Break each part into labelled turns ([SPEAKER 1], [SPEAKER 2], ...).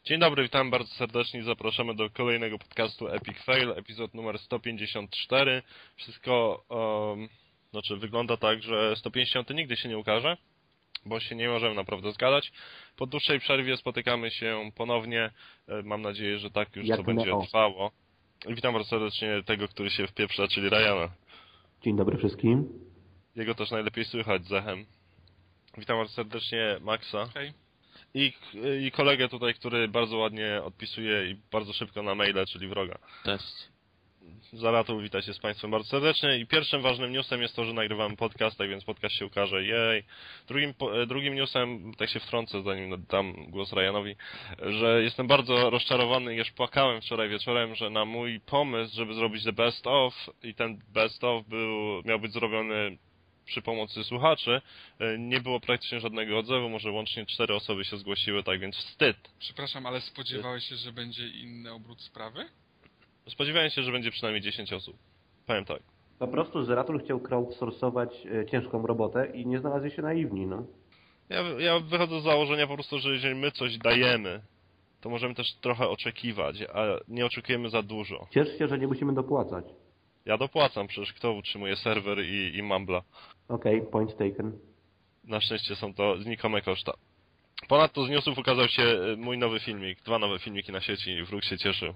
[SPEAKER 1] Dzień dobry, witam bardzo serdecznie i zapraszamy do kolejnego podcastu Epic Fail, epizod numer 154. Wszystko, wygląda tak, że 150 nigdy się nie ukaże, bo się nie możemy naprawdę zgadać. Po dłuższej przerwie spotykamy się ponownie, mam nadzieję, że tak już to będzie trwało. I witam bardzo serdecznie tego, który się wpieprza, czyli Ryana.
[SPEAKER 2] Dzień dobry wszystkim.
[SPEAKER 1] Jego też najlepiej słychać z echem. Witam bardzo serdecznie Maxa.
[SPEAKER 3] Hej.
[SPEAKER 1] I kolegę tutaj, który bardzo ładnie odpisuje i bardzo szybko na maile, czyli Wroga.
[SPEAKER 4] Cześć.
[SPEAKER 1] Zaratu, witam się z Państwem bardzo serdecznie. I pierwszym ważnym newsem jest to, że nagrywamy podcast, tak więc podcast się ukaże. Jej. Drugim newsem, tak się wtrącę, zanim dam głos Ryanowi, że jestem bardzo rozczarowany, już płakałem wczoraj wieczorem, że na mój pomysł, żeby zrobić the best of, i ten best of miał być zrobiony przy pomocy słuchaczy, nie było praktycznie żadnego odzewu, może łącznie 4 osoby się zgłosiły, tak więc wstyd.
[SPEAKER 3] Przepraszam, ale spodziewałeś się, że będzie inny obrót sprawy?
[SPEAKER 1] Spodziewałem się, że będzie przynajmniej 10 osób. Powiem tak.
[SPEAKER 2] Po prostu Zeratul chciał crowdsourcować ciężką robotę i nie znalazł się naiwni, no.
[SPEAKER 1] Ja wychodzę z założenia po prostu, że jeżeli my coś dajemy, to możemy też trochę oczekiwać, a nie oczekujemy za dużo.
[SPEAKER 2] Ciesz się, że nie musimy dopłacać.
[SPEAKER 1] Ja dopłacam, przecież kto utrzymuje serwer i Mumbla.
[SPEAKER 2] Okej, point taken.
[SPEAKER 1] Na szczęście są to znikome koszta. Ponadto z newsów ukazał się mój nowy filmik, 2 nowe filmiki na sieci i Wróg się cieszył.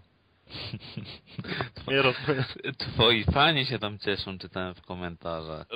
[SPEAKER 4] Twoi fani się tam cieszą, czytałem w komentarzach.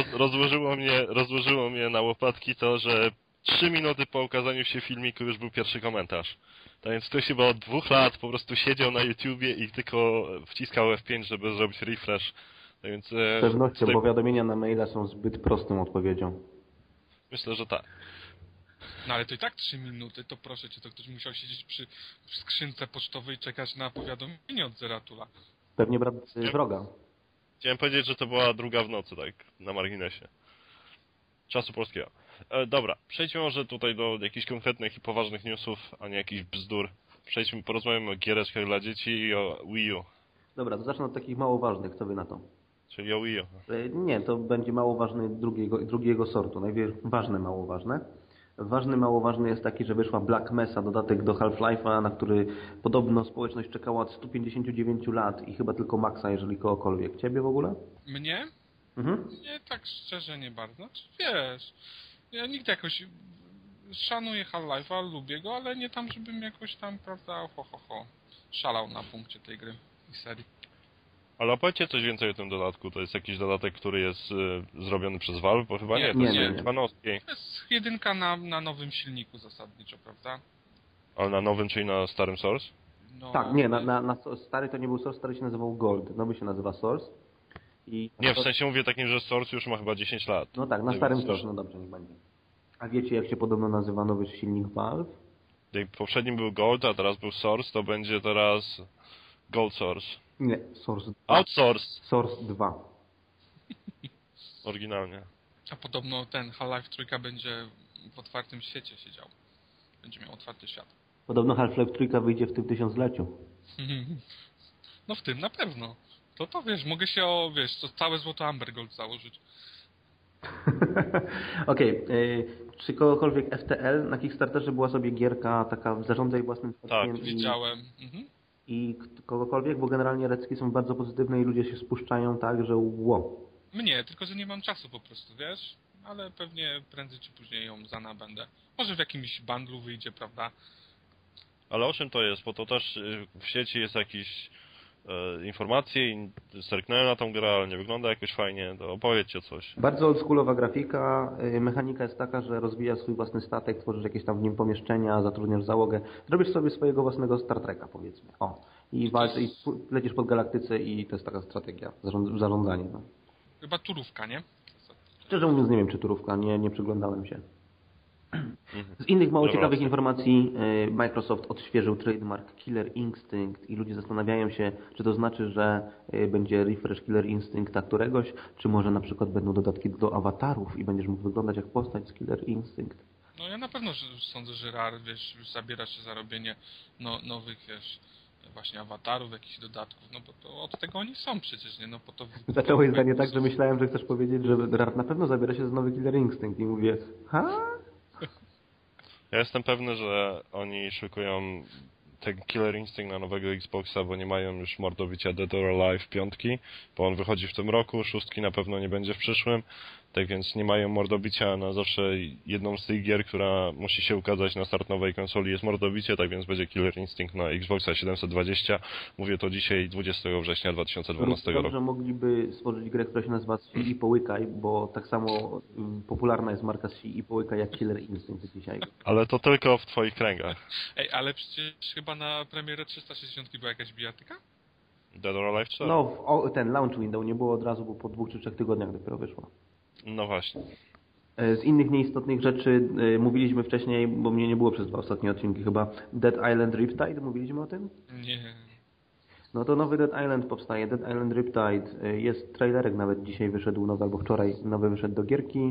[SPEAKER 1] Rozłożyło mnie na łopatki to, że 3 minuty po ukazaniu się filmiku już był pierwszy komentarz. Tak więc ktoś chyba od 2 lat po prostu siedział na YouTubie i tylko wciskał F5, żeby zrobić refresh. Tak więc,
[SPEAKER 2] z pewnością powiadomienia na maila są zbyt prostą odpowiedzią.
[SPEAKER 1] Myślę, że tak.
[SPEAKER 3] No ale to i tak 3 minuty, to proszę cię, to ktoś musiał siedzieć przy skrzynce pocztowej i czekać na powiadomienie od Zeratula.
[SPEAKER 2] Pewnie brat Wroga.
[SPEAKER 1] Chciałem powiedzieć, że to była 2 w nocy, tak, na marginesie. Czasu polskiego. Dobra, przejdźmy może tutaj do jakichś konkretnych i poważnych newsów, a nie jakichś bzdur. Porozmawiamy o giereczkach dla dzieci i o Wii U.
[SPEAKER 2] Dobra, to zacznę od takich mało ważnych, co wy na to?
[SPEAKER 1] Czyli o Wii U.
[SPEAKER 2] Nie, to będzie mało ważny drugiego sortu. Najpierw ważne, mało ważne. Mało ważny jest taki, że wyszła Black Mesa, dodatek do Half-Life'a, na który podobno społeczność czekała od 159 lat i chyba tylko Maxa, jeżeli kogokolwiek. Ciebie w ogóle?
[SPEAKER 3] Mnie?
[SPEAKER 2] Mhm.
[SPEAKER 3] Nie, tak szczerze nie bardzo. Znaczy, wiesz, ja nigdy jakoś szanuję Half-Life'a, lubię go, ale nie tam, żebym jakoś tam, prawda, szalał na punkcie tej gry i serii.
[SPEAKER 1] Ale opowiedzcie coś więcej o tym dodatku. To jest jakiś dodatek, który jest zrobiony przez Valve? Bo chyba nie. To jest fanowski.
[SPEAKER 3] To jest jedynka na nowym silniku zasadniczo, prawda?
[SPEAKER 1] Ale na nowym, czyli na starym Source?
[SPEAKER 3] No,
[SPEAKER 2] tak, nie, na stary to nie był Source, stary się nazywał Gold. Nowy się nazywa Source.
[SPEAKER 1] Nie, w sensie mówię takim, że Source już ma chyba 10 lat.
[SPEAKER 2] No tak, na starym Source, no dobrze, niech będzie. A wiecie, jak się podobno nazywa nowy silnik Valve?
[SPEAKER 1] Jak poprzednim był Gold, a teraz był Source, to będzie teraz Gold Source.
[SPEAKER 2] Nie, Source 2.
[SPEAKER 1] Outsource!
[SPEAKER 2] Source 2.
[SPEAKER 1] Oryginalnie.
[SPEAKER 3] A podobno ten Half-Life 3 będzie w otwartym świecie siedział. Będzie miał otwarty świat.
[SPEAKER 2] Podobno Half-Life 3 wyjdzie w tym 1000-leciu.
[SPEAKER 3] No w tym na pewno. To wiesz, mogę się to całe złoto Amber Gold założyć.
[SPEAKER 2] Okej, czy kogokolwiek FTL na Kickstarterze była sobie gierka taka zarządzaj własnym
[SPEAKER 3] statkiem? Tak, widziałem.
[SPEAKER 2] I kogokolwiek, bo generalnie recki są bardzo pozytywne i ludzie się spuszczają tak, że
[SPEAKER 3] Mnie, tylko że nie mam czasu po prostu, wiesz? Ale pewnie prędzej czy później ją zanabędę. Może w jakimś bundlu wyjdzie, prawda?
[SPEAKER 1] Ale o czym to jest? Bo to też w sieci jest jakieś informacje i zerknąłem na tą grę, ale nie wygląda jakoś fajnie. To opowiedzcie coś.
[SPEAKER 2] Bardzo oldschoolowa grafika. Mechanika jest taka, że rozwijasz swój własny statek, tworzysz jakieś tam w nim pomieszczenia, zatrudniasz załogę. Zrobisz sobie swojego własnego Star Treka, powiedzmy. I lecisz pod galaktyce i to jest taka strategia, zarządzanie. No.
[SPEAKER 3] Chyba turówka, nie?
[SPEAKER 2] Szczerze mówiąc nie wiem, czy turówka, nie przyglądałem się. Z innych mało ciekawych informacji Microsoft odświeżył trademark Killer Instinct i ludzie zastanawiają się, czy to znaczy, że będzie refresh Killer Instincta któregoś, czy może na przykład będą dodatki do awatarów i będziesz mógł wyglądać jak postać z Killer Instinct.
[SPEAKER 3] No ja na pewno sądzę, że Rare, wiesz, zabiera się za robienie nowych, wiesz, właśnie awatarów, jakichś dodatków, no bo to od tego oni są przecież, nie? No po to...
[SPEAKER 2] Zaczęło zdanie tak, że myślałem, że chcesz powiedzieć, że Rare na pewno zabiera się za nowy Killer Instinct i mówię,
[SPEAKER 1] Ja jestem pewny, że oni szykują ten Killer Instinct na nowego Xboxa, bo nie mają już mordobicia Dead or Alive 5, bo on wychodzi w tym roku, 6 na pewno nie będzie w przyszłym, tak więc nie mają mordobicia na zawsze. Jedną z tych gier, która musi się ukazać na start nowej konsoli, jest mordobicie, tak więc będzie Killer Instinct na Xboxa 720. Mówię to dzisiaj, 20 września 2012 roku.
[SPEAKER 2] Dobrze mogliby stworzyć grę, która się nazywa Sij i Połykaj, bo tak samo popularna jest marka Sij i Połykaj jak Killer Instinct dzisiaj.
[SPEAKER 1] Ale to tylko w twoich kręgach.
[SPEAKER 3] Ej, ale przecież chyba na premierę 360 była jakaś bijatyka?
[SPEAKER 1] Dead or Alive 4?
[SPEAKER 2] No, ten launch window nie było od razu, bo po 2 czy 3 tygodniach dopiero wyszło.
[SPEAKER 1] No właśnie.
[SPEAKER 2] Z innych nieistotnych rzeczy mówiliśmy wcześniej, bo mnie nie było przez 2 ostatnie odcinki chyba. Dead Island Riptide, mówiliśmy o tym?
[SPEAKER 3] Nie.
[SPEAKER 2] No to nowy Dead Island powstaje. Dead Island Riptide. Jest trailerek nawet dzisiaj wyszedł nowy, albo wczoraj nowy wyszedł do gierki.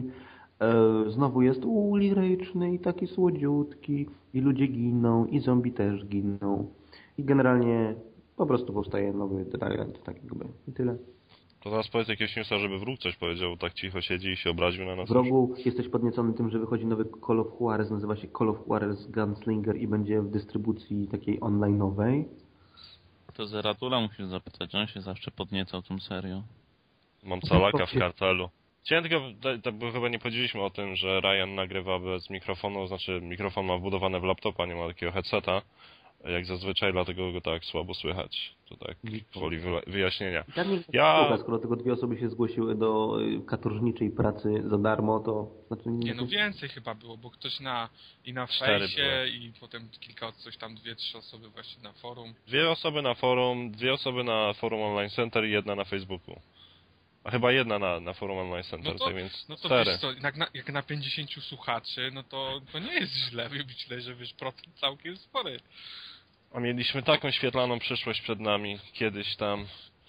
[SPEAKER 2] Znowu jest liryczny i taki słodziutki. I ludzie giną, i zombie też giną. I generalnie po prostu powstaje nowy Dead Island. Tak jakby. I tyle.
[SPEAKER 1] To teraz powiedz jakiegoś newsa, żeby wróg coś powiedział, tak cicho siedzi i się obraził na nas.
[SPEAKER 2] Wrogu jesteś podniecony tym, że wychodzi nowy Call of Juarez, nazywa się Call of Juarez Gunslinger i będzie w dystrybucji takiej online'owej.
[SPEAKER 4] To Zeratula musisz zapytać, on się zawsze podniecał tą serią.
[SPEAKER 1] Mam calaka w kartelu. Chciałem tylko, bo chyba nie powiedzieliśmy o tym, że Ryan nagrywa bez mikrofonu, znaczy mikrofon ma wbudowane w laptopa, nie ma takiego headseta, jak zazwyczaj, dlatego go tak słabo słychać. To tak woli wyjaśnienia.
[SPEAKER 2] Ja... Skoro tylko 2 osoby się zgłosiły do katorżniczej pracy za darmo, to... Znaczy
[SPEAKER 3] nie, no więcej chyba było, bo ktoś na fejsie i potem kilka, coś tam 2-3 osoby właśnie na forum.
[SPEAKER 1] 2 osoby na forum, 2 osoby na forum Online Center i 1 na Facebooku. A chyba 1 na forum Online Center,
[SPEAKER 3] no to,
[SPEAKER 1] więc
[SPEAKER 3] no to
[SPEAKER 1] 4.
[SPEAKER 3] wiesz co, jak na 50 słuchaczy, no to nie jest źle, myślę, że wiesz, procent całkiem spory.
[SPEAKER 1] A mieliśmy taką świetlaną przyszłość przed nami, kiedyś tam.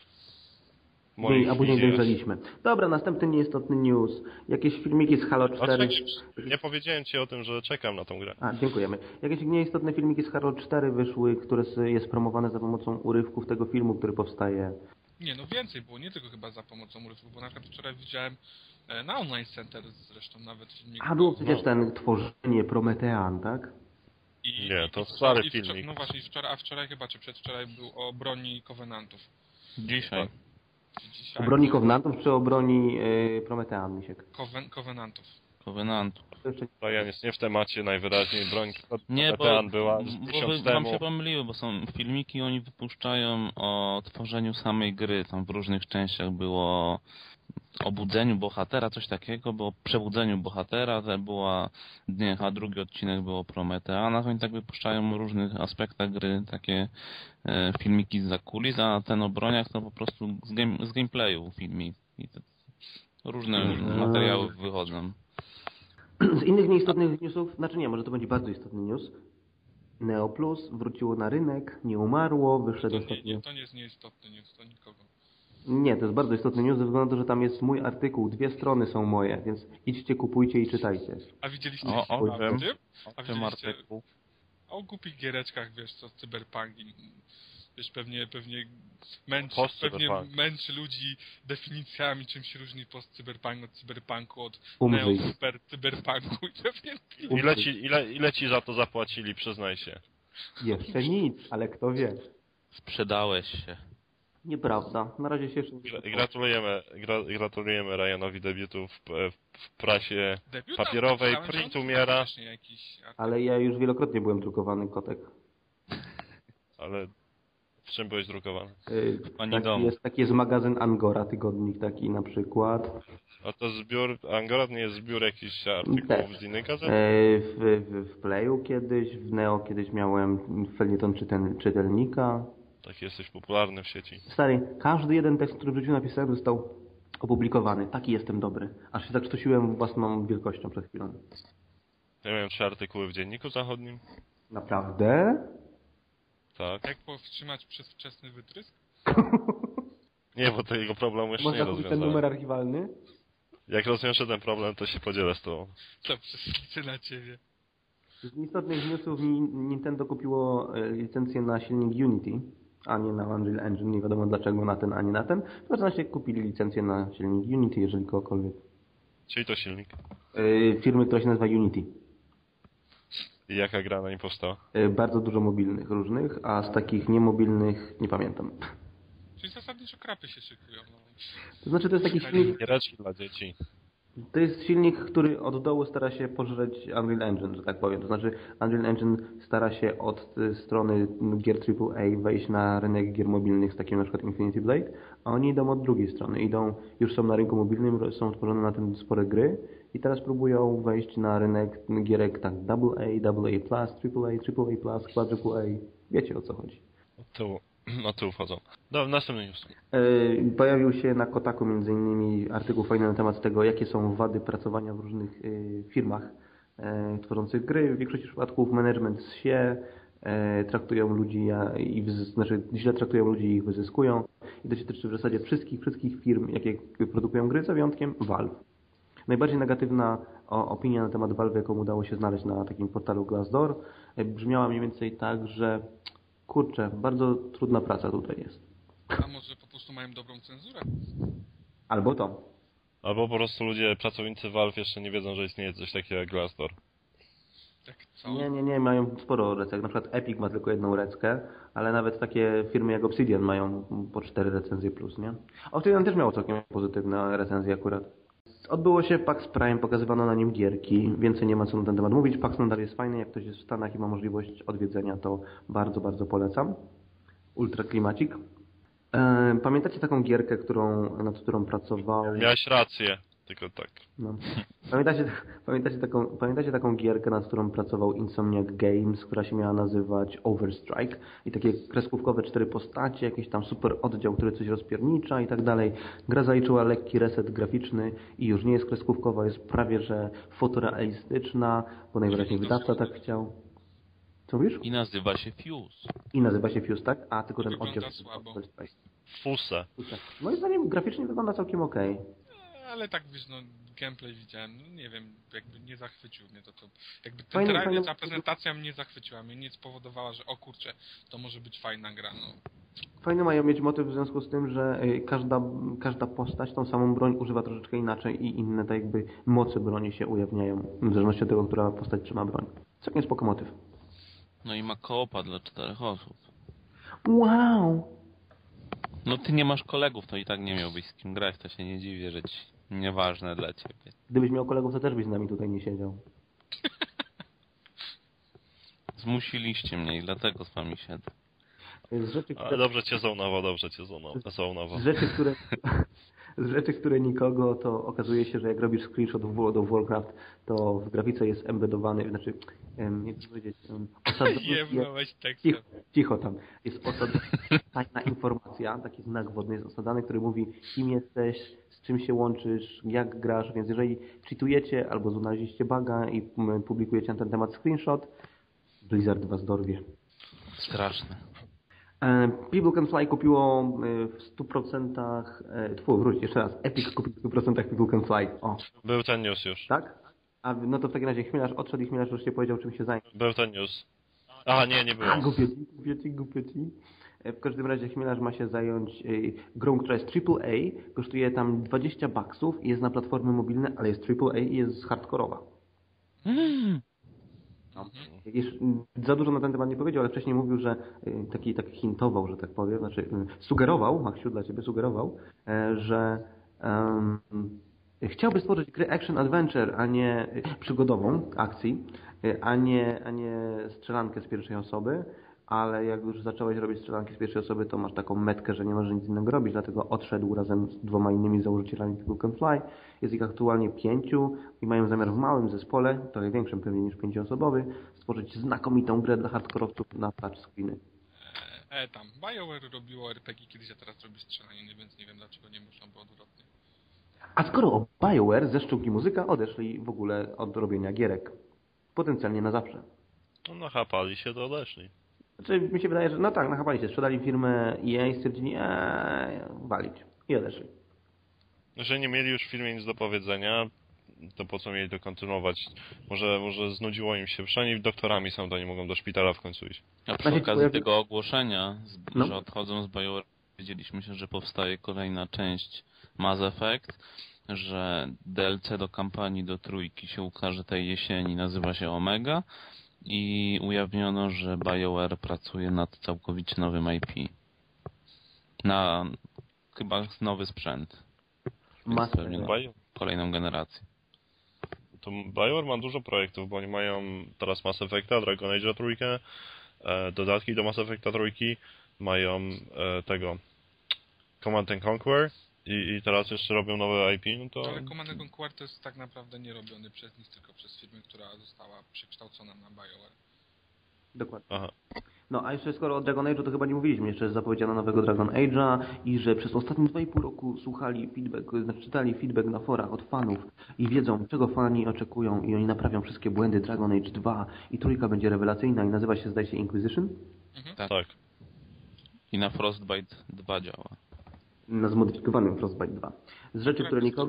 [SPEAKER 2] A później dojrzeliśmy. Dobra, następny nieistotny news. Jakieś filmiki z Halo 4...
[SPEAKER 1] Nie powiedziałem ci o tym, że czekam na tą grę.
[SPEAKER 2] A, dziękujemy. Jakieś nieistotne filmiki z Halo 4 wyszły, które jest promowane za pomocą urywków tego filmu, który powstaje.
[SPEAKER 3] Nie, no więcej było, nie tylko chyba za pomocą urywków, bo na przykład wczoraj widziałem na Online Center zresztą nawet filmik.
[SPEAKER 2] A było przecież ten tworzenie Prometean, tak?
[SPEAKER 1] Nie, to stary filmik.
[SPEAKER 3] No właśnie, wczoraj chyba, czy przedwczoraj był o broni Covenantów.
[SPEAKER 4] Dzisiaj.
[SPEAKER 2] O broni Covenantów czy o broni Prometean, Misiek?
[SPEAKER 3] Covenantów.
[SPEAKER 4] Covenantów.
[SPEAKER 1] Ryan jest nie w temacie, najwyraźniej broń
[SPEAKER 4] nie,
[SPEAKER 1] Prometean była z 1000 temu.
[SPEAKER 4] Wam się pomyliły, bo są filmiki, oni wypuszczają o tworzeniu samej gry. Tam w różnych częściach było o budzeniu bohatera, coś takiego, było o przebudzeniu bohatera, a drugi odcinek było o Prometeanach. Oni tak wypuszczają w różnych aspektach gry takie filmiki z kulis, a ten o broniach to po prostu z gameplayu filmik. I różne materiały wychodzą.
[SPEAKER 2] Z innych nieistotnych newsów, znaczy nie, może to będzie bardzo istotny news. Neo Plus wróciło na rynek, nie umarło, wyszedł ostatnio...
[SPEAKER 3] To nie jest nieistotny news, to nikogo.
[SPEAKER 2] Nie, to jest bardzo istotny news, ze względu na to, że tam jest mój artykuł, 2 strony są moje, więc idźcie, kupujcie i czytajcie.
[SPEAKER 3] A widzieliście
[SPEAKER 4] tym artykuł?
[SPEAKER 3] O głupich giereczkach, wiesz co, Cyberpunk i wiesz, pewnie męczy ludzi definicjami, czym się różni post-cyberpunk od cyberpunku, od neo-super cyberpunku i pewnie...
[SPEAKER 1] Ile ci za to zapłacili, przyznaj się?
[SPEAKER 2] Jeszcze nic, ale kto wie.
[SPEAKER 4] Sprzedałeś się.
[SPEAKER 2] Nieprawda, na razie się jeszcze nie...
[SPEAKER 1] Gratulujemy Ryanowi debiutu w prasie papierowej, print umiera.
[SPEAKER 2] Ale ja już wielokrotnie byłem drukowany, kotek.
[SPEAKER 1] Ale... W czym byłeś drukowany?
[SPEAKER 2] Taki jest magazyn Angora, tygodnik taki na przykład.
[SPEAKER 1] A to zbiór, Angora nie jest zbiór jakichś artykułów z innych gazet?
[SPEAKER 2] W Playu kiedyś, w Neo kiedyś miałem felieton czytelnika.
[SPEAKER 1] Tak, jesteś popularny w sieci.
[SPEAKER 2] Stary, każdy jeden tekst, który w życiu napisałem, został opublikowany. Taki jestem dobry. Aż się zakrztusiłem własną wielkością przed chwilą.
[SPEAKER 1] Ja miałem 3 artykuły w Dzienniku Zachodnim.
[SPEAKER 2] Naprawdę?
[SPEAKER 1] Tak.
[SPEAKER 3] Jak powstrzymać przedwczesny wytrysk?
[SPEAKER 1] Nie, bo tego problemu jeszcze nie rozwiązałem.
[SPEAKER 2] Można ten numer archiwalny?
[SPEAKER 1] Jak rozwiążę ten problem, to się podzielę z tobą.
[SPEAKER 3] Co, przeslicy na ciebie?
[SPEAKER 2] Z istotnych newsów Nintendo kupiło licencję na silnik Unity, a nie na Unreal Engine. Nie wiadomo dlaczego na ten, a nie na ten. W każdym razie kupili licencję na silnik Unity, jeżeli kogokolwiek.
[SPEAKER 1] Czyli to silnik?
[SPEAKER 2] Firmy, która się nazywa Unity.
[SPEAKER 1] I jaka gra na nim powstała?
[SPEAKER 2] Bardzo dużo mobilnych różnych, a z takich niemobilnych nie pamiętam.
[SPEAKER 3] Czyli zasadniczo krapy się szykują. No.
[SPEAKER 2] To znaczy to jest taki silnik,
[SPEAKER 1] Giereczki dla dzieci.
[SPEAKER 2] to jest silnik, który od dołu stara się pożreć Unreal Engine, że tak powiem. To znaczy Unreal Engine stara się od strony gier AAA wejść na rynek gier mobilnych z takim na przykład Infinity Blade, a oni idą od drugiej strony. Już są na rynku mobilnym, są tworzone na tym spore gry i teraz próbują wejść na rynek gierek tak AA, AA+, AAA+, Quadruple A. Wiecie o co chodzi.
[SPEAKER 1] Od tyłu wchodzą. Dobra, następny news.
[SPEAKER 2] Pojawił się na Kotaku m.in. artykuł fajny na temat tego, jakie są wady pracowania w różnych firmach tworzących gry. W większości przypadków management traktują ludzi źle traktują ludzi i ich wyzyskują. I to się tyczy w zasadzie wszystkich firm, jakie produkują gry, za wyjątkiem Valve. Najbardziej negatywna opinia na temat Valve, jaką udało się znaleźć na takim portalu Glassdoor, brzmiała mniej więcej tak, że kurczę, bardzo trudna praca tutaj jest.
[SPEAKER 3] A może po prostu mają dobrą cenzurę?
[SPEAKER 2] Albo to.
[SPEAKER 1] Albo po prostu pracownicy Valve jeszcze nie wiedzą, że istnieje coś takiego jak Glassdoor.
[SPEAKER 3] Tak co?
[SPEAKER 2] Nie, mają sporo recek. Na przykład Epic ma tylko jedną reckę, ale nawet takie firmy jak Obsidian mają po 4 recenzje plus, nie? Obsidian też miało całkiem pozytywne recenzje akurat. Odbyło się PAX Prime, pokazywano na nim gierki, więcej nie ma co na ten temat mówić. PAX nadal jest fajny, jak ktoś jest w Stanach i ma możliwość odwiedzenia, to bardzo, bardzo polecam. Ultra klimacik. Pamiętacie taką gierkę, nad którą pracował...
[SPEAKER 1] Miałeś rację, tylko tak.
[SPEAKER 2] No. Pamiętacie taką gierkę, nad którą pracował Insomniac Games, która się miała nazywać Overstrike i takie kreskówkowe 4 postacie, jakiś tam super oddział, który coś rozpiernicza i tak dalej. Gra zaliczyła lekki reset graficzny i już nie jest kreskówkowa, jest prawie że fotorealistyczna, bo najwyraźniej wydawca tak chciał. Co mówisz?
[SPEAKER 4] I nazywa się Fuse.
[SPEAKER 2] I nazywa się Fuse, tak? A tylko ten
[SPEAKER 3] Wygląda
[SPEAKER 2] oddział...
[SPEAKER 3] słabo.
[SPEAKER 1] Fuse.
[SPEAKER 2] Moim zdaniem graficznie wygląda całkiem okej.
[SPEAKER 3] Ale tak wiesz, no gameplay widziałem, no nie wiem, jakby nie zachwycił mnie to. Jakby ta prezentacja mnie zachwyciła, mnie nie spowodowała, że o kurczę, to może być fajna gra, no.
[SPEAKER 2] Fajny mają mieć motyw w związku z tym, że każda postać tą samą broń używa troszeczkę inaczej i inne tak jakby moce broni się ujawniają, w zależności od tego, która postać trzyma broń. Całkiem spoko motyw.
[SPEAKER 4] No i ma koopa dla 4 osób.
[SPEAKER 2] Wow!
[SPEAKER 4] No ty nie masz kolegów, to i tak nie miałbyś z kim grać, to się nie dziwię, że ci nieważne dla ciebie.
[SPEAKER 2] Gdybyś miał kolegów, to też byś z nami tutaj nie siedział.
[SPEAKER 4] Zmusiliście mnie i dlatego z wami siedzę.
[SPEAKER 2] Z rzeczy,
[SPEAKER 1] Ale dobrze cię zonował.
[SPEAKER 2] Z rzeczy, które nikogo, to okazuje się, że jak robisz screenshot w World of Warcraft, to w grafice jest embedowany, znaczy, nie chcę powiedzieć,
[SPEAKER 3] Jebnąłeś tekstem.
[SPEAKER 2] Cicho tam. Jest tajna informacja, taki znak wodny jest osadany, który mówi, kim jesteś, z czym się łączysz, jak grasz, więc jeżeli cheatujecie albo znaleźliście buga i publikujecie na ten temat screenshot, Blizzard was dorwie.
[SPEAKER 4] Straszne.
[SPEAKER 2] People Can Fly kupiło w 100%... wróć, jeszcze raz. Epic kupił w 100% People Can Fly. O.
[SPEAKER 1] Był ten news już.
[SPEAKER 2] Tak? No to w takim razie Chmielarz odszedł i Chmielarz już nie powiedział, czym się zajmie.
[SPEAKER 1] Był ten news. Aha, nie było.
[SPEAKER 2] Głupieci. W każdym razie Chmielarz ma się zająć grą, która jest AAA, kosztuje tam $20 i jest na platformy mobilne, ale jest AAA i jest hardkorowa. No. Za dużo na ten temat nie powiedział, ale wcześniej mówił, że tak hintował, że tak powiem, znaczy sugerował, Maksiu dla Ciebie sugerował, że chciałby stworzyć grę action adventure, a nie przygodową akcji, a nie strzelankę z pierwszej osoby, ale jak już zacząłeś robić strzelanki z pierwszej osoby, to masz taką metkę, że nie możesz nic innego robić, dlatego odszedł razem z 2 innymi założycielami People Can Fly. Jest ich aktualnie 5 i mają zamiar w małym zespole, trochę większym pewnie niż 5-osobowy, stworzyć znakomitą grę dla hardkorowców na touchscreeny.
[SPEAKER 3] Tam, BioWare robiło RPG kiedyś, a teraz robi strzelaniny, więc nie wiem dlaczego nie muszą, bo odwrotnie.
[SPEAKER 2] A skoro o BioWare ze sztuki muzyka odeszli w ogóle od robienia gierek. Potencjalnie na zawsze.
[SPEAKER 1] No nachapali się, to odeszli.
[SPEAKER 2] Znaczy mi się wydaje, że no tak, nachapali się. Sprzedali firmę EA i stwierdzili, walić. I odeszli.
[SPEAKER 1] Jeżeli nie mieli już w filmie nic do powiedzenia, to po co mieli to kontynuować? Może znudziło im się. Przynajmniej doktorami są, to nie mogą do szpitala w końcu iść.
[SPEAKER 4] A przy okazji tego ogłoszenia, że odchodzą z BioWare, wiedzieliśmy się, że powstaje kolejna część Mass Effect, że DLC do kampanii do 3 się ukaże tej jesieni, nazywa się Omega I ujawniono, że BioWare pracuje nad całkowicie nowym IP. Na chyba nowy sprzęt. Więc pewnie na kolejną generację.
[SPEAKER 1] To BioWare ma dużo projektów, bo oni mają teraz Mass Effecta, Dragon Age'a trójkę, dodatki do Mass Effecta trójki, mają tego Command & Conquer i teraz jeszcze robią nowe IP, no to...
[SPEAKER 3] Ale Command & Conquer to jest tak naprawdę nie robiony przez nic, tylko przez firmę, która została przekształcona na BioWare.
[SPEAKER 2] Dokładnie.
[SPEAKER 1] Aha.
[SPEAKER 2] No a jeszcze skoro o Dragon Age'u to chyba nie mówiliśmy, jeszcze zapowiedziano nowego Dragon Age'a i że przez ostatnie 2,5 roku słuchali feedback, znaczy czytali feedback na forach od fanów i wiedzą, czego fani oczekują i oni naprawią wszystkie błędy. Dragon Age 2 i trójka będzie rewelacyjna i nazywa się, zdaje się, Inquisition?
[SPEAKER 1] Tak.
[SPEAKER 4] I na Frostbite 2 działa.
[SPEAKER 2] Na zmodyfikowanym Frostbite 2. Z rzeczy,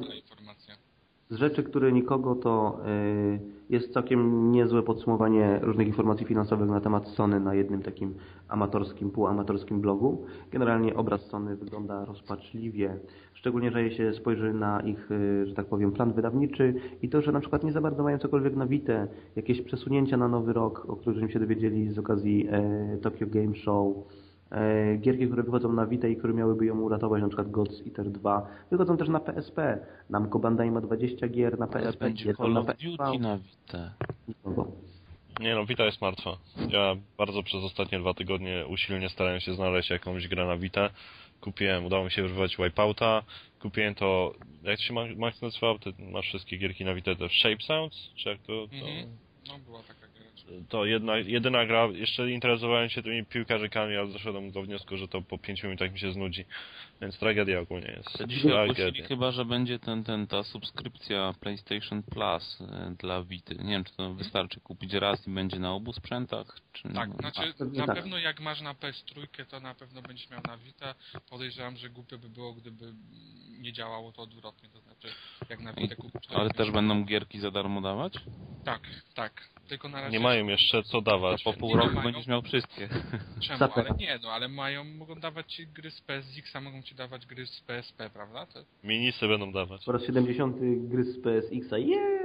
[SPEAKER 2] które nikogo to jest całkiem niezłe podsumowanie różnych informacji finansowych na temat Sony na jednym takim amatorskim, półamatorskim blogu. Generalnie obraz Sony wygląda rozpaczliwie, szczególnie, że się spojrzy na ich, że tak powiem, plan wydawniczy i to, że na przykład nie za bardzo mają cokolwiek na Vitę, jakieś przesunięcia na nowy rok, o których się dowiedzieli z okazji Tokyo Game Show. Gierki, które wychodzą na Vita i które miałyby ją uratować, na przykład Ghost Eater 2, wychodzą też na PSP. Namco Bandai ma 20 gier na PSP.
[SPEAKER 4] Będzie Call of Duty na Vita.
[SPEAKER 1] Nie no, Vita jest martwa. Ja bardzo przez ostatnie 2 tygodnie usilnie starałem się znaleźć jakąś grę na Vita. Udało mi się wyrwać Wipeouta. Kupiłem to, jak to się Max nazywał? Ty masz wszystkie gierki na Vita, to Shape Sounds? Czy jak to?
[SPEAKER 3] No była taka gra.
[SPEAKER 1] To jedyna gra, jeszcze interesowałem się tymi piłkarzykami, ale doszedłem do wniosku, że to po 5 minutach mi się znudzi. Więc tragedia ogólnie jest.
[SPEAKER 4] Dzisiaj ogłosili chyba, że będzie ta subskrypcja PlayStation Plus dla Vity. Nie wiem, czy to wystarczy kupić raz i będzie na obu sprzętach, czy...
[SPEAKER 3] Tak, znaczy na pewno jak masz na PS3, to na pewno będziesz miał na Vita. Podejrzewam, że głupie by było, gdyby nie działało to odwrotnie, to znaczy jak na Vita kupisz...
[SPEAKER 4] Ale też będą gierki za darmo dawać?
[SPEAKER 3] Tak. Tylko na razie...
[SPEAKER 1] Nie mają jeszcze co dawać.
[SPEAKER 4] To po pół roku będziesz miał wszystkie.
[SPEAKER 3] Czemu? Ale nie, no ale mogą dawać ci gry z PSX, a mogą ci dawać gry z PSP, prawda? To...
[SPEAKER 1] Minisy będą dawać.
[SPEAKER 2] Po raz 70 gry z PSX-a,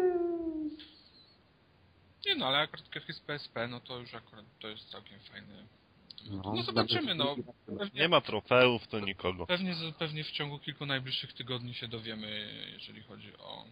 [SPEAKER 3] Nie no, ale akurat gry z PSP, no to już akurat to jest całkiem fajne. No zobaczymy, no.
[SPEAKER 1] Nie ma trofeów, to nikogo.
[SPEAKER 3] Pewnie w ciągu kilku najbliższych tygodni się dowiemy, jeżeli chodzi o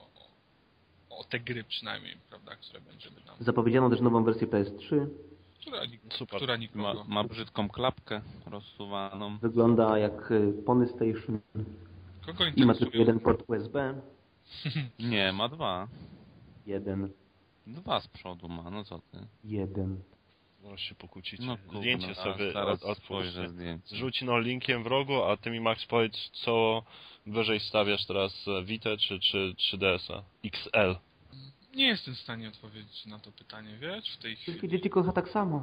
[SPEAKER 3] te gry przynajmniej, prawda, które będziemy tam...
[SPEAKER 2] Zapowiedziano też nową wersję PS3.
[SPEAKER 3] Która nikogo...
[SPEAKER 4] Ma brzydką klapkę rozsuwaną.
[SPEAKER 2] Wygląda jak Pony Station.
[SPEAKER 3] Kogo
[SPEAKER 2] i ma tylko jeden port USB.
[SPEAKER 4] Nie, ma 2.
[SPEAKER 2] 1.
[SPEAKER 4] 2 z przodu ma, no co ty?
[SPEAKER 2] 1.
[SPEAKER 1] Zaraz się pokłócicie.
[SPEAKER 4] No,
[SPEAKER 1] zdjęcie sobie
[SPEAKER 4] spojrzę zdjęcie.
[SPEAKER 1] Rzuć linkiem w rogu, a ty mi Max powiedz, co wyżej stawiasz teraz, Vita czy DS-a? XL.
[SPEAKER 3] Nie jestem w stanie odpowiedzieć na to pytanie, wiesz, w tej chwili.
[SPEAKER 2] Wszystkie dzieci kocha tak samo.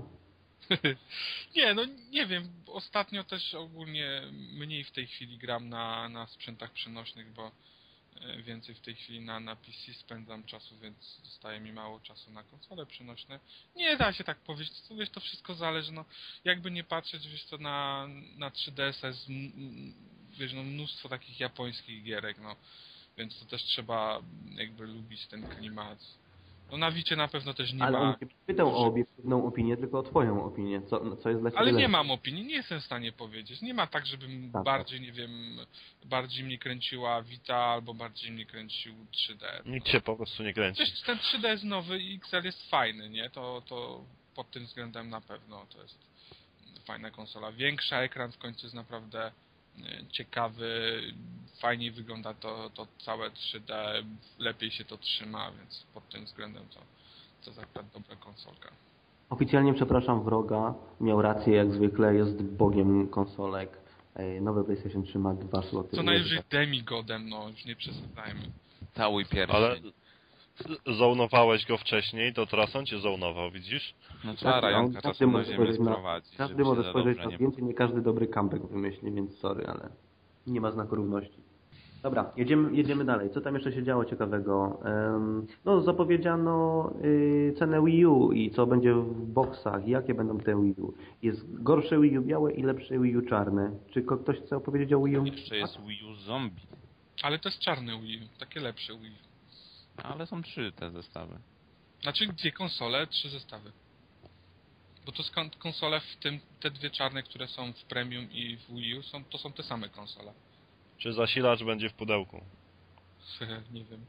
[SPEAKER 3] Nie, no nie wiem. Ostatnio też ogólnie mniej w tej chwili gram na sprzętach przenośnych, bo więcej w tej chwili na PC spędzam czasu, więc zostaje mi mało czasu na konsole przenośne. Nie da się tak powiedzieć, wiesz, to wszystko zależy, no jakby nie patrzeć, wiesz, to na 3DS jest wiesz, no, mnóstwo takich japońskich gierek, no, więc to też trzeba jakby lubić ten klimat. No na Vicie na pewno też nie
[SPEAKER 2] ale
[SPEAKER 3] ma...
[SPEAKER 2] Ale on cię pytał o obiektywną opinię, tylko o twoją opinię, co jest dla ciebie
[SPEAKER 3] Ale nie
[SPEAKER 2] lepsze.
[SPEAKER 3] mam opinii, nie jestem w stanie powiedzieć. Nie ma tak, żebym bardziej, nie wiem, bardziej mnie kręciła Vita albo bardziej mnie kręcił 3D.
[SPEAKER 1] Nikt się po prostu nie kręci.
[SPEAKER 3] Przecież ten 3DS nowy i XL jest fajny, nie? To pod tym względem na pewno to jest fajna konsola. Większa, ekran w końcu jest naprawdę ciekawy, fajniej wygląda to całe 3D, lepiej się to trzyma, więc pod tym względem to jest akurat dobra konsolka.
[SPEAKER 2] Oficjalnie przepraszam wroga, miał rację jak zwykle, jest bogiem konsolek. Nowe PlayStation 3 ma 2 sloty.
[SPEAKER 3] Co najwyżej demigodem, no już nie przesadzajmy.
[SPEAKER 4] Cały pierwszy.
[SPEAKER 1] Ale zonowałeś go wcześniej, to teraz on cię zonował, widzisz?
[SPEAKER 4] No trzeba Rajanka czasem na ziemię sprowadzić.
[SPEAKER 2] Każdy może spojrzeć na zdjęcie, nie każdy dobry comeback wymyśli, więc sorry, ale nie ma znaku równości. Dobra, jedziemy dalej. Co tam jeszcze się działo ciekawego? No, zapowiedziano cenę Wii U i co będzie w boxach, jakie będą te Wii U. Jest gorsze Wii U białe i lepsze Wii U czarne. Czy ktoś chce opowiedzieć o Wii U?
[SPEAKER 4] Jeszcze jest Wii U Zombie.
[SPEAKER 3] Ale to jest czarne Wii U, takie lepsze Wii U.
[SPEAKER 4] Ale są 3 te zestawy.
[SPEAKER 3] Znaczy 2 konsole, 3 zestawy. Bo to konsole, w tym te 2 czarne, które są w Premium i w Wii U, to są te same konsole.
[SPEAKER 1] Czy zasilacz będzie w pudełku?
[SPEAKER 3] Nie wiem.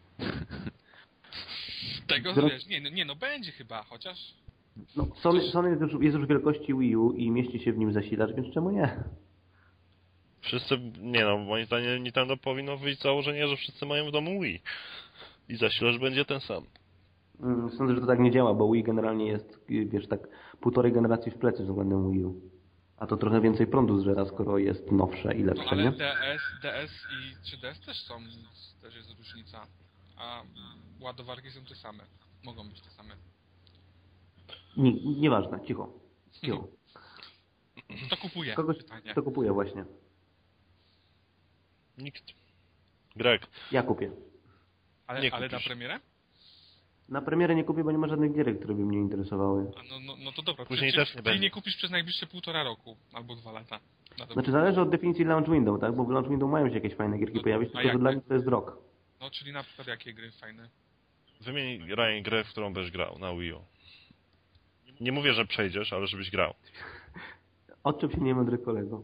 [SPEAKER 3] Tego wiesz, no będzie chyba, chociaż...
[SPEAKER 2] No, Sony jest już wielkości Wii U i mieści się w nim zasilacz, więc czemu nie?
[SPEAKER 1] Wszyscy, nie no, moim zdaniem Nintendo powinno wyjść z założenia, że wszyscy mają w domu Wii. I zasilacz będzie ten sam.
[SPEAKER 2] Sądzę, że to tak nie działa, bo Wii generalnie jest, wiesz, tak 1,5 generacji w plecy względem Wii U. A to trochę więcej prądu zżera, skoro jest nowsze i lepsze,
[SPEAKER 3] ale
[SPEAKER 2] nie?
[SPEAKER 3] DS i 3DS też jest różnica. A ładowarki są te same. Mogą być te same.
[SPEAKER 2] Nieważne, cicho.
[SPEAKER 3] To kupuje.
[SPEAKER 2] Kogoś
[SPEAKER 3] pytanie.
[SPEAKER 2] to kupuje właśnie.
[SPEAKER 1] Nikt. Greg.
[SPEAKER 2] Ja kupię.
[SPEAKER 1] Nie
[SPEAKER 3] Ale na
[SPEAKER 1] kupisz.
[SPEAKER 3] premierę?
[SPEAKER 2] Na premierę nie kupię, bo nie ma żadnych gierek, które by mnie interesowały.
[SPEAKER 3] No to dobra.
[SPEAKER 1] Później też nie
[SPEAKER 3] czyli
[SPEAKER 1] będzie.
[SPEAKER 3] nie kupisz przez najbliższe 1,5 roku. Albo 2 lata.
[SPEAKER 2] Znaczy zależy od definicji launch window, tak? Bo w launch window mają się jakieś fajne gierki pojawić, tylko że dla nich to jest rok.
[SPEAKER 3] No czyli na przykład jakie gry fajne?
[SPEAKER 1] Wymień Ryan grę, w którą będziesz grał na Wii U. Nie mówię, że przejdziesz, ale żebyś grał.
[SPEAKER 2] Odczep się niemądry kolego.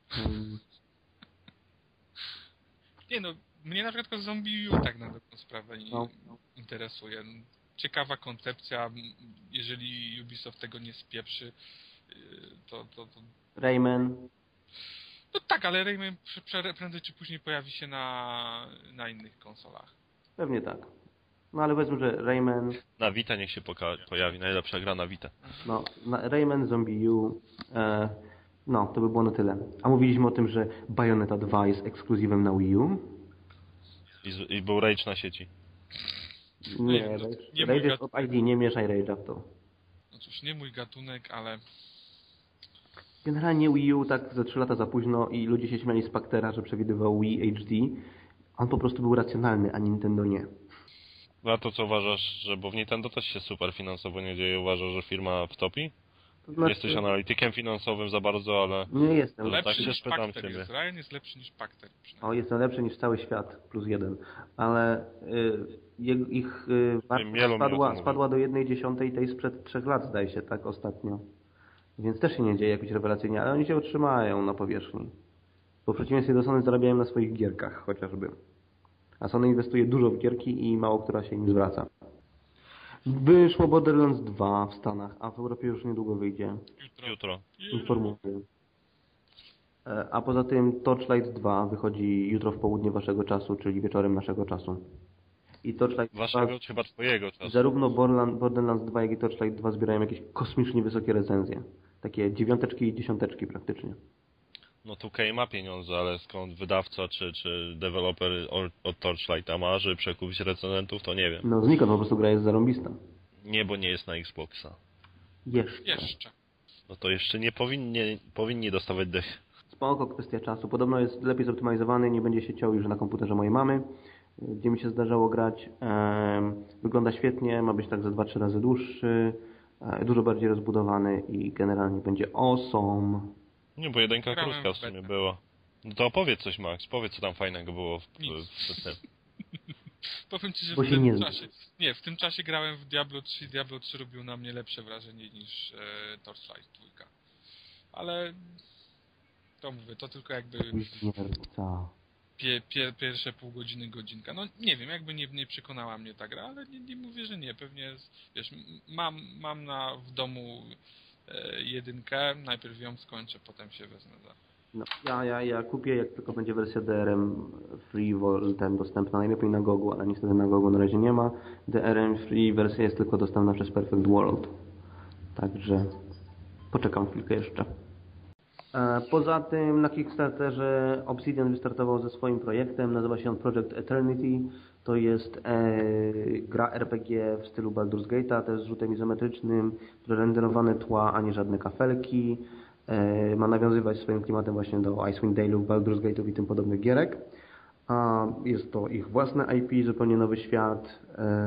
[SPEAKER 3] Nie no, mnie na przykład Zombie U tak na dobrą sprawę interesuje. Ciekawa koncepcja, jeżeli Ubisoft tego nie spieprzy, to...
[SPEAKER 2] Rayman.
[SPEAKER 3] No tak, ale Rayman prędzej czy później pojawi się na innych konsolach.
[SPEAKER 2] Pewnie tak. No ale powiedzmy, że Rayman...
[SPEAKER 1] Na Vita niech się pojawi, najlepsza gra na Vita.
[SPEAKER 2] No, Rayman, Zombie U... no, to by było na tyle. A mówiliśmy o tym, że Bayonetta 2 jest ekskluzywem na Wii U?
[SPEAKER 1] I był Rage na sieci.
[SPEAKER 2] Nie, Rage jest od ID, nie mieszaj Rage'a w to.
[SPEAKER 3] No cóż, nie mój gatunek, ale...
[SPEAKER 2] Generalnie Wii U tak ze 3 lata za późno i ludzie się śmiali z Pactera, że przewidywał Wii HD. On po prostu był racjonalny, a Nintendo nie.
[SPEAKER 1] A to co uważasz, że bo w Nintendo też się super finansowo nie dzieje, uważasz, że firma wtopi?
[SPEAKER 2] To znaczy...
[SPEAKER 1] Jesteś analitykiem finansowym za bardzo, ale...
[SPEAKER 2] Nie jestem.
[SPEAKER 1] Tak
[SPEAKER 3] Lepszy
[SPEAKER 1] się
[SPEAKER 3] niż
[SPEAKER 1] spytam
[SPEAKER 3] Pacter
[SPEAKER 1] ciebie.
[SPEAKER 3] jest. Ryan jest lepszy niż Pacter.
[SPEAKER 2] O, jestem lepszy niż cały świat, +1. Ale ich wartość spadła do 1/10 tej sprzed 3 lat, zdaje się, tak ostatnio. Więc też się nie dzieje jakoś rewelacyjnie, ale oni się utrzymają na powierzchni. Bo w przeciwieństwie do Sony zarabiają na swoich gierkach chociażby. A Sony inwestuje dużo w gierki i mało która się im zwraca. Wyszło Borderlands 2 w Stanach, a w Europie już niedługo wyjdzie.
[SPEAKER 1] Jutro.
[SPEAKER 2] Informuję. A poza tym Torchlight 2 wychodzi jutro w południe waszego czasu, czyli wieczorem naszego czasu. I Torchlight
[SPEAKER 1] Waszego,
[SPEAKER 2] 2,
[SPEAKER 1] chyba twojego czasu.
[SPEAKER 2] zarówno Borderlands 2, jak i Torchlight 2 zbierają jakieś kosmicznie wysokie recenzje. Takie 9 i 10 praktycznie.
[SPEAKER 1] No 2K ma pieniądze, ale skąd wydawca czy deweloper od Torchlighta ma, żeby przekupić recenzentów, to nie wiem.
[SPEAKER 2] No znikąd, po prostu gra jest zarąbista.
[SPEAKER 1] Nie, bo nie jest na Xboxa.
[SPEAKER 2] Jeszcze.
[SPEAKER 1] No to jeszcze nie powinni dostawać dech.
[SPEAKER 2] Spoko, kwestia czasu. Podobno jest lepiej zoptymalizowany, nie będzie się ciął już na komputerze mojej mamy, gdzie mi się zdarzało grać. Wygląda świetnie, ma być tak za 2-3 razy dłuższy, dużo bardziej rozbudowany i generalnie będzie awesome.
[SPEAKER 1] Nie, bo jedynka krótka w sumie była. No to opowiedz coś, Max, powiedz co tam fajnego było w tym.
[SPEAKER 3] Powiem ci, że
[SPEAKER 2] Bo
[SPEAKER 3] w
[SPEAKER 2] się
[SPEAKER 3] tym
[SPEAKER 2] nie
[SPEAKER 3] czasie... Nie, w tym czasie grałem w Diablo 3. Diablo 3 robił na mnie lepsze wrażenie niż Torchlight 2. Ale... To mówię, to tylko jakby... Pierwsze pół godziny, godzinka. No nie wiem, jakby nie przekonała mnie ta gra, ale nie mówię, że nie. Pewnie, wiesz, mam w domu jedynkę, najpierw ją skończę, potem się wezmę za...
[SPEAKER 2] No, ja kupię, jak tylko będzie wersja DRM Free dostępna, najlepiej na Gogu, ale niestety na Gogu na razie nie ma. DRM Free wersja jest tylko dostępna przez Perfect World. Także poczekam chwilkę jeszcze. Poza tym na Kickstarterze Obsidian wystartował ze swoim projektem, nazywa się on Project Eternity. To jest gra RPG w stylu Baldur's Gate'a, też z rzutem izometrycznym, renderowane tła, a nie żadne kafelki. Ma nawiązywać swoim klimatem właśnie do Icewind Dale'ów, Baldur's Gate'ów i tym podobnych gierek. Jest to ich własne IP, zupełnie nowy świat.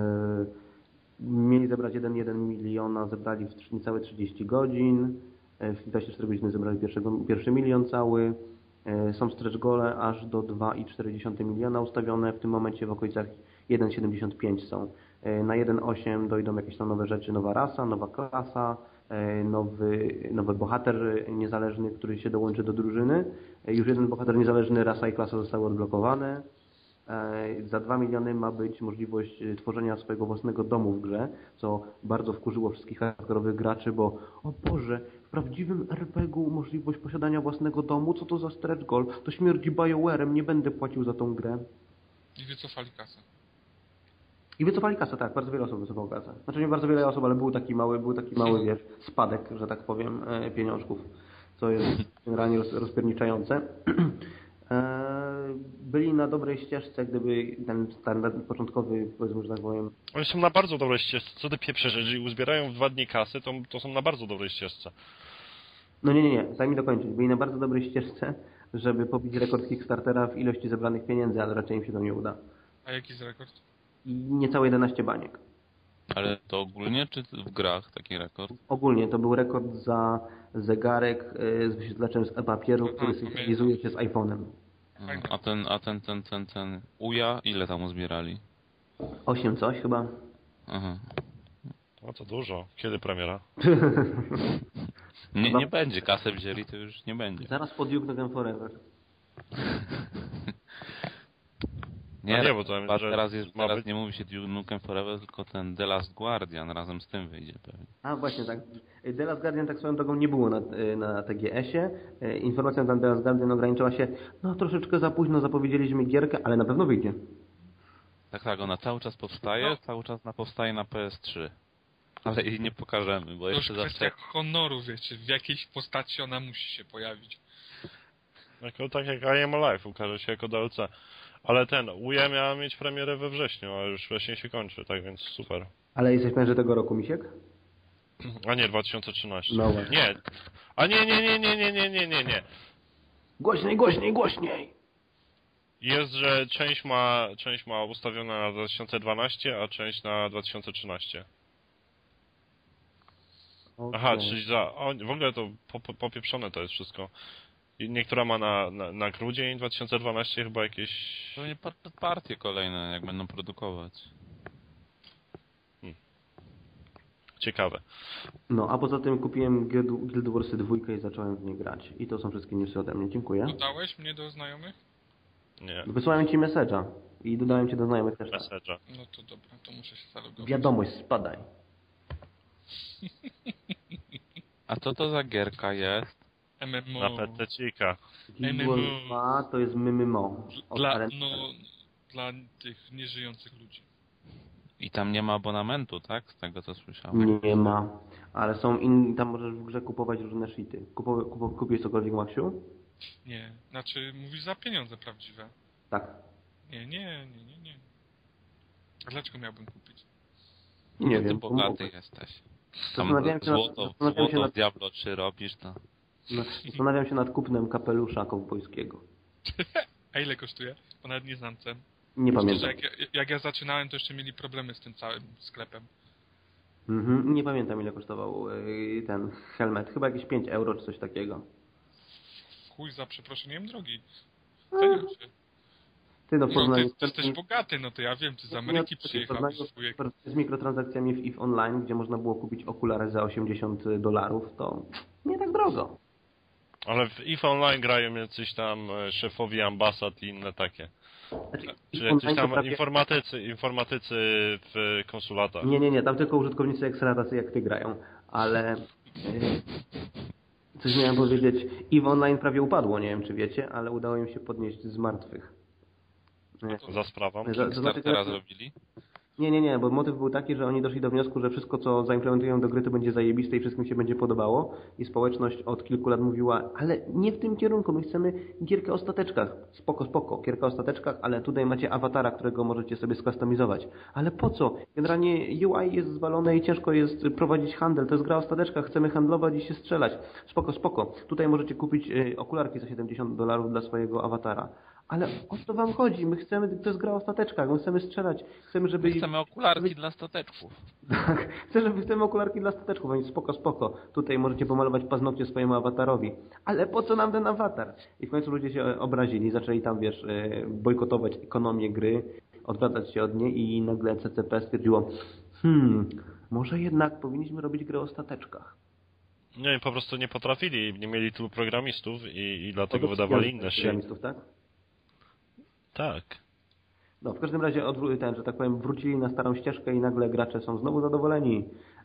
[SPEAKER 2] Mieli zebrać 1,1 miliona, zebrali w niecałe 30 godzin. W 24 godziny zebrali pierwszy milion cały. Są stretch gole aż do 2,4 miliona ustawione. W tym momencie w okolicach 1,75 są. Na 1.8 dojdą jakieś tam nowe rzeczy, nowa rasa, nowa klasa, nowy bohater niezależny, który się dołączy do drużyny. Już jeden bohater niezależny, rasa i klasa zostały odblokowane. Za 2 miliony ma być możliwość tworzenia swojego własnego domu w grze, co bardzo wkurzyło wszystkich hardkorowych graczy, bo o Boże, w prawdziwym RPG-u możliwość posiadania własnego domu, co to za stretch goal? To śmierdzi BioWare'em, nie będę płacił za tą grę.
[SPEAKER 3] I wycofali kasę.
[SPEAKER 2] I wycofali kasę, tak, bardzo wiele osób wycofało kasę. Znaczy nie bardzo wiele osób, ale był taki mały wiesz, spadek, że tak powiem, pieniążków, co jest generalnie rozpierniczające. Byli na dobrej ścieżce, gdyby ten standard początkowy, powiedzmy, że tak powiem...
[SPEAKER 1] Oni są na bardzo dobrej ścieżce. Co ty pieprzesz, jeżeli uzbierają w 2 dni kasy, to są na bardzo dobrej ścieżce.
[SPEAKER 2] No nie, daj mi dokończyć. Byli na bardzo dobrej ścieżce, żeby pobić rekord Kickstartera w ilości zebranych pieniędzy, ale raczej im się to nie uda.
[SPEAKER 3] A jaki jest rekord?
[SPEAKER 2] I niecałe 11 baniek.
[SPEAKER 4] Ale to ogólnie, czy w grach taki rekord?
[SPEAKER 2] Ogólnie to był rekord za zegarek z wyświetlaczem z papieru, który synchronizuje się z iPhone'em.
[SPEAKER 4] A ten Uja, ile tam uzbierali?
[SPEAKER 2] 8 coś chyba.
[SPEAKER 4] Aha.
[SPEAKER 1] No to dużo. Kiedy premiera?
[SPEAKER 4] Nie będzie, kasę wzięli, to już nie będzie.
[SPEAKER 2] Zaraz po Duke Nukem Forever.
[SPEAKER 4] Nie,
[SPEAKER 1] bo to
[SPEAKER 4] teraz nie mówi się Duke Nukem Forever, tylko ten The Last Guardian razem z tym wyjdzie pewnie.
[SPEAKER 2] A właśnie tak. The Last Guardian tak swoją drogą nie było na TGS-ie. Informacja na The Last Guardian ograniczyła się, no troszeczkę za późno zapowiedzieliśmy gierkę, ale na pewno wyjdzie.
[SPEAKER 4] Tak, ona cały czas powstaje, cały czas powstaje na PS3. Ale jej nie pokażemy, bo
[SPEAKER 3] to
[SPEAKER 4] jeszcze
[SPEAKER 3] już kwestia honoru, wiecie, w jakiejś postaci ona musi się pojawić.
[SPEAKER 1] Tak jak I Am Alive ukaże się jako DLC. Ale Uja miała mieć premierę we wrześniu, a już wrześniu się kończy, tak więc super.
[SPEAKER 2] Ale jesteś pewien, że tego roku, Misiek?
[SPEAKER 1] A nie, 2013.
[SPEAKER 2] No właśnie.
[SPEAKER 1] Nie. A nie.
[SPEAKER 2] Głośniej!
[SPEAKER 1] Jest, że część ma ustawiona na 2012, a część na 2013.
[SPEAKER 2] Okay.
[SPEAKER 1] Aha, czyli w ogóle to popieprzone to jest wszystko. I niektóra ma na grudzień 2012 chyba jakieś...
[SPEAKER 4] To nie partie kolejne, jak będą produkować.
[SPEAKER 1] Ciekawe.
[SPEAKER 2] No, a poza tym kupiłem Guild Warsy 2 i zacząłem w nie grać. I to są wszystkie newsy ode mnie. Dziękuję.
[SPEAKER 3] Dodałeś mnie do znajomych?
[SPEAKER 1] Nie.
[SPEAKER 2] Wysłałem ci message'a. I dodałem cię do znajomych też.
[SPEAKER 1] Message'a.
[SPEAKER 3] No to dobra, to muszę się zalogować.
[SPEAKER 2] Wiadomość, spadaj.
[SPEAKER 3] A
[SPEAKER 4] co to za gierka jest?
[SPEAKER 3] MMO.
[SPEAKER 1] Na PC-cika.
[SPEAKER 2] Guild Wars 2 to jest MMO.
[SPEAKER 3] Dla tych nieżyjących ludzi.
[SPEAKER 4] I tam nie ma abonamentu, tak? Z tego co słyszałem.
[SPEAKER 2] Nie ma. Ale są tam możesz w grze kupować różne shity. Kupiłeś cokolwiek, Maksiu?
[SPEAKER 3] Nie. Znaczy, mówisz za pieniądze prawdziwe.
[SPEAKER 2] Tak.
[SPEAKER 3] Nie. A dlaczego miałbym kupić?
[SPEAKER 2] Nie wiem.
[SPEAKER 4] Ty bogaty jesteś.
[SPEAKER 2] Zastanawiałem się
[SPEAKER 4] złoto w Diablo 3 robisz, to...
[SPEAKER 2] Zastanawiam się nad kupnem kapelusza kowbojskiego.
[SPEAKER 3] A ile kosztuje? Bo nawet nie znam cen.
[SPEAKER 2] Nie pamiętam.
[SPEAKER 3] Jak ja zaczynałem, to jeszcze mieli problemy z tym całym sklepem.
[SPEAKER 2] Nie pamiętam, ile kosztował ten helmet. Chyba jakieś 5 euro czy coś takiego.
[SPEAKER 3] Chuj, za przeproszeniem drogi.
[SPEAKER 2] Ty jesteś
[SPEAKER 3] bogaty, no to ja wiem, ty z Ameryki przyjechałeś.
[SPEAKER 2] Z mikrotransakcjami w EVE Online, gdzie można było kupić okulary za $80, to nie tak drogo.
[SPEAKER 1] Ale w EVE Online grają jacyś tam szefowi ambasad i inne takie. Czy jacyś tam informatycy w konsulatach.
[SPEAKER 2] Nie, tam tylko użytkownicy Extra tacy jak ty grają. Ale coś miałem powiedzieć. EVE Online prawie upadło, nie wiem czy wiecie, ale udało im się podnieść z martwych.
[SPEAKER 1] Za sprawą.
[SPEAKER 4] Teraz robili?
[SPEAKER 2] Nie, bo motyw był taki, że oni doszli do wniosku, że wszystko co zaimplementują do gry to będzie zajebiste i wszystkim się będzie podobało i społeczność od kilku lat mówiła, ale nie w tym kierunku, my chcemy gierkę o stateczkach. Spoko, gierka o stateczkach, ale tutaj macie awatara, którego możecie sobie skustomizować. Ale po co? Generalnie UI jest zwalone i ciężko jest prowadzić handel, to jest gra o stateczkach, chcemy handlować i się strzelać. Spoko, tutaj możecie kupić okularki za $70 dla swojego awatara. Ale o co wam chodzi? My chcemy, to jest gra o stateczkach, my chcemy strzelać,
[SPEAKER 4] chcemy okularki dla stateczków.
[SPEAKER 2] Tak, chcemy okularki dla stateczków, więc spoko. Tutaj możecie pomalować paznokcie swojemu awatarowi. Ale po co nam ten awatar? I w końcu ludzie się obrazili, zaczęli tam, bojkotować ekonomię gry odwracać się od niej i nagle CCP stwierdziło, może jednak powinniśmy robić grę o stateczkach.
[SPEAKER 1] Nie, po prostu nie potrafili, nie mieli tylu programistów i dlatego wydawali inne siły.
[SPEAKER 2] Programistów, tak?
[SPEAKER 1] Tak.
[SPEAKER 2] No, w każdym razie, że tak powiem, wrócili na starą ścieżkę i nagle gracze są znowu zadowoleni.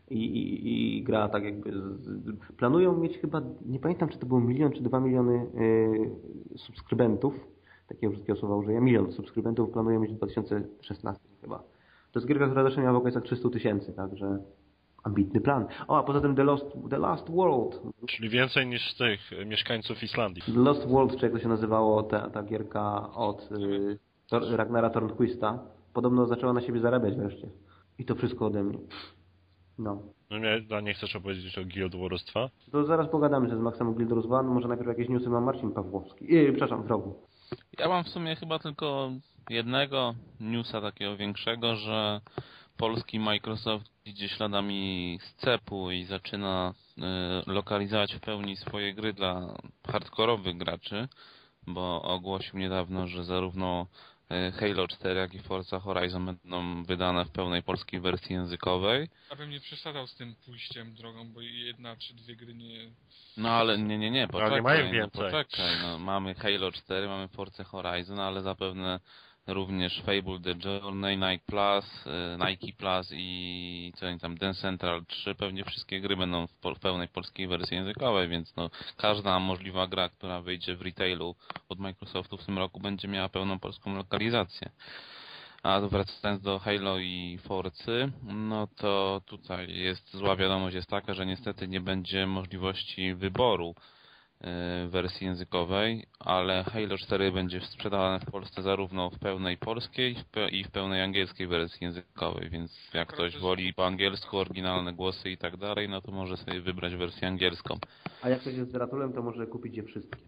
[SPEAKER 2] I gra tak jakby... Planują mieć chyba, nie pamiętam, czy to było 1 czy 2 miliony subskrybentów. Takiego wszystkiego słowa użyję. 1 milion subskrybentów planują mieć w 2016 chyba. To jest gierka, która zresztą miała w okolicach 300 000, także ambitny plan. O, a poza tym The Last World.
[SPEAKER 1] Czyli więcej niż tych mieszkańców Islandii.
[SPEAKER 2] The Lost World, czy jak to się nazywało, ta gierka od Ragnara Tornquista, podobno zaczęła na siebie zarabiać wreszcie. I to wszystko ode mnie. No.
[SPEAKER 1] No nie chcesz opowiedzieć o Guild Wars 2?
[SPEAKER 2] To zaraz pogadamy z Maxem Guild Wars 2, może najpierw jakieś newsy ma Marcin Pawłowski. Przepraszam, w rogu.
[SPEAKER 4] Ja mam w sumie chyba tylko jednego newsa takiego większego, że polski Microsoft idzie śladami Scepu i zaczyna lokalizować w pełni swoje gry dla hardkorowych graczy, bo ogłosił niedawno, że zarówno Halo 4, jak i Forza Horizon będą wydane w pełnej polskiej wersji językowej.
[SPEAKER 3] Ja bym nie przesadzał z tym pójściem drogą, bo 1 czy 2 gry nie...
[SPEAKER 4] No ale nie, poczekaj.
[SPEAKER 1] Ale mają więcej.
[SPEAKER 4] Poczekaj, no, mamy Halo 4, mamy Forza Horizon, ale zapewne również Fable The Journey, Nike Plus i co oni tam, Dance Central 3, pewnie wszystkie gry będą w pełnej polskiej wersji językowej, więc no, każda możliwa gra, która wyjdzie w retailu od Microsoftu w tym roku, będzie miała pełną polską lokalizację. A wracając do Halo i Forcy, no to tutaj zła wiadomość jest taka, że niestety nie będzie możliwości wyboru wersji językowej, ale Halo 4 będzie sprzedawane w Polsce zarówno w pełnej polskiej i w pełnej angielskiej wersji językowej, więc jak ktoś woli po angielsku oryginalne głosy i tak dalej, no to może sobie wybrać wersję angielską.
[SPEAKER 2] A jak ktoś jest z Ratulem, to może kupić je wszystkie.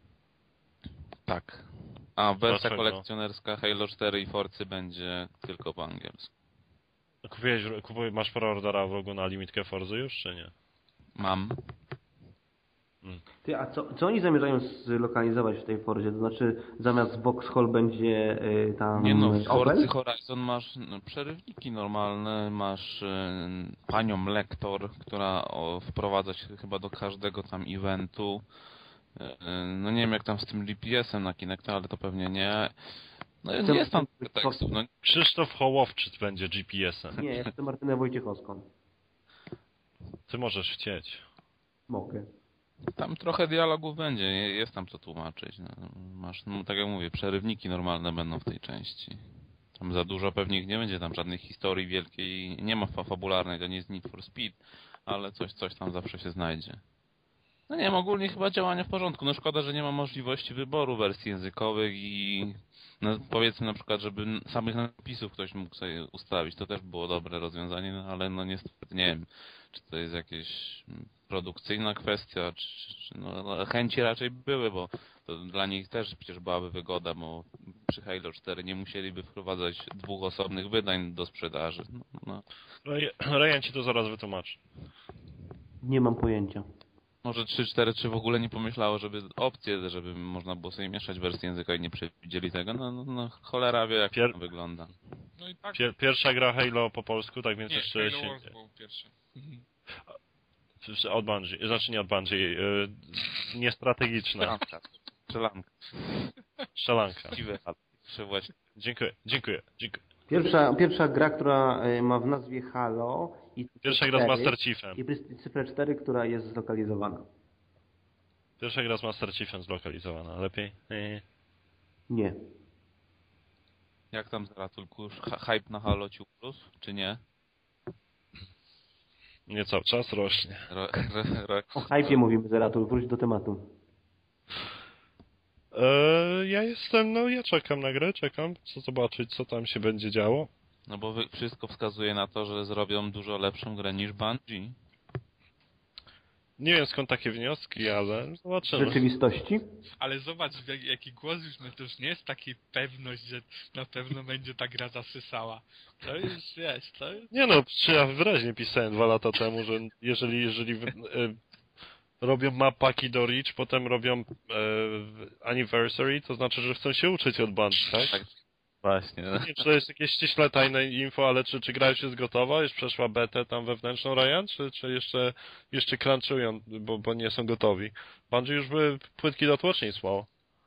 [SPEAKER 4] Tak. A wersja kolekcjonerska Halo 4 i Forcy będzie tylko po angielsku.
[SPEAKER 1] Masz preordera w rogu na limitkę Forzy już, czy nie?
[SPEAKER 4] Mam.
[SPEAKER 2] Ty, a co oni zamierzają zlokalizować w tej Forzie? To znaczy zamiast Vauxhall będzie tam...
[SPEAKER 4] Nie no, w Forcy Horizon masz przerywniki normalne, masz panią lektor, która wprowadza się chyba do każdego tam eventu. No nie wiem jak tam z tym GPS-em na Kinecta, ale to pewnie nie. No jest tam tekstów. No.
[SPEAKER 1] Krzysztof Hołowczyk będzie GPS-em.
[SPEAKER 2] Nie, ja chcę Martynę Wojciechowską.
[SPEAKER 1] Ty możesz chcieć.
[SPEAKER 2] Mogę.
[SPEAKER 4] Tam trochę dialogów będzie, jest tam co tłumaczyć. No, masz, no tak jak mówię, przerywniki normalne będą w tej części. Tam za dużo pewnie nie będzie, tam żadnej historii wielkiej nie ma fabularnej, to nie jest Need for Speed, ale coś tam zawsze się znajdzie. No nie wiem, ogólnie chyba działania w porządku. No szkoda, że nie ma możliwości wyboru wersji językowych i no powiedzmy na przykład, żeby samych napisów ktoś mógł sobie ustawić. To też było dobre rozwiązanie, no ale no niestety nie wiem, czy to jest jakieś produkcyjna kwestia, czy no, chęci raczej były, bo to dla nich też przecież byłaby wygoda, bo przy Halo 4 nie musieliby wprowadzać 2 osobnych wydań do sprzedaży. No.
[SPEAKER 1] Ryan ci to zaraz wytłumaczy.
[SPEAKER 2] Nie mam pojęcia.
[SPEAKER 4] Może 3-4 czy w ogóle nie pomyślało, żeby opcje, żeby można było sobie mieszać wersję języka i nie przewidzieli tego. No cholera wie jak to wygląda.
[SPEAKER 3] No i tak.
[SPEAKER 1] Pierwsza gra Halo po polsku, tak więc
[SPEAKER 3] nie,
[SPEAKER 1] jeszcze
[SPEAKER 3] Halo
[SPEAKER 1] się...
[SPEAKER 3] Wars był pierwszy.
[SPEAKER 1] Od Bungie, znaczy nie od Bungie, niestrategiczna. Strzelanka. Dziękuję.
[SPEAKER 2] Pierwsza gra, która ma w nazwie Halo i
[SPEAKER 1] pierwsza gra z Master Chiefem.
[SPEAKER 2] I cyfrę 4, która jest zlokalizowana.
[SPEAKER 1] Pierwsza gra z Master Chiefem zlokalizowana. Lepiej?
[SPEAKER 2] Nie.
[SPEAKER 4] Jak tam Zaratulku? Hype na Halo Plus, czy nie?
[SPEAKER 1] Nie cały czas rośnie.
[SPEAKER 2] O hypie mówimy, Zeratul, wróć do tematu.
[SPEAKER 1] Ja czekam na grę, chcę zobaczyć, co tam się będzie działo.
[SPEAKER 4] No bo wszystko wskazuje na to, że zrobią dużo lepszą grę niż Bungie.
[SPEAKER 1] Nie wiem skąd takie wnioski, ale zobaczymy.
[SPEAKER 2] W rzeczywistości?
[SPEAKER 3] Ale zobacz, jaki głos już ma, to już nie jest takiej pewność, że na pewno będzie ta gra zasysała. To już wiesz, to jest...
[SPEAKER 1] Nie no, ja wyraźnie pisałem 2 lata temu, że jeżeli robią mapaki do Reach, potem robią Anniversary, to znaczy, że chcą się uczyć od Bungie, tak?
[SPEAKER 4] Właśnie.
[SPEAKER 1] Nie wiem, czy to jest jakieś ściśle tajne info, ale czy gra już jest gotowa? Już przeszła betę tam wewnętrzną Ryan? Czy jeszcze crunchują, bo nie są gotowi? Bungie już by płytki do tłoczni słał.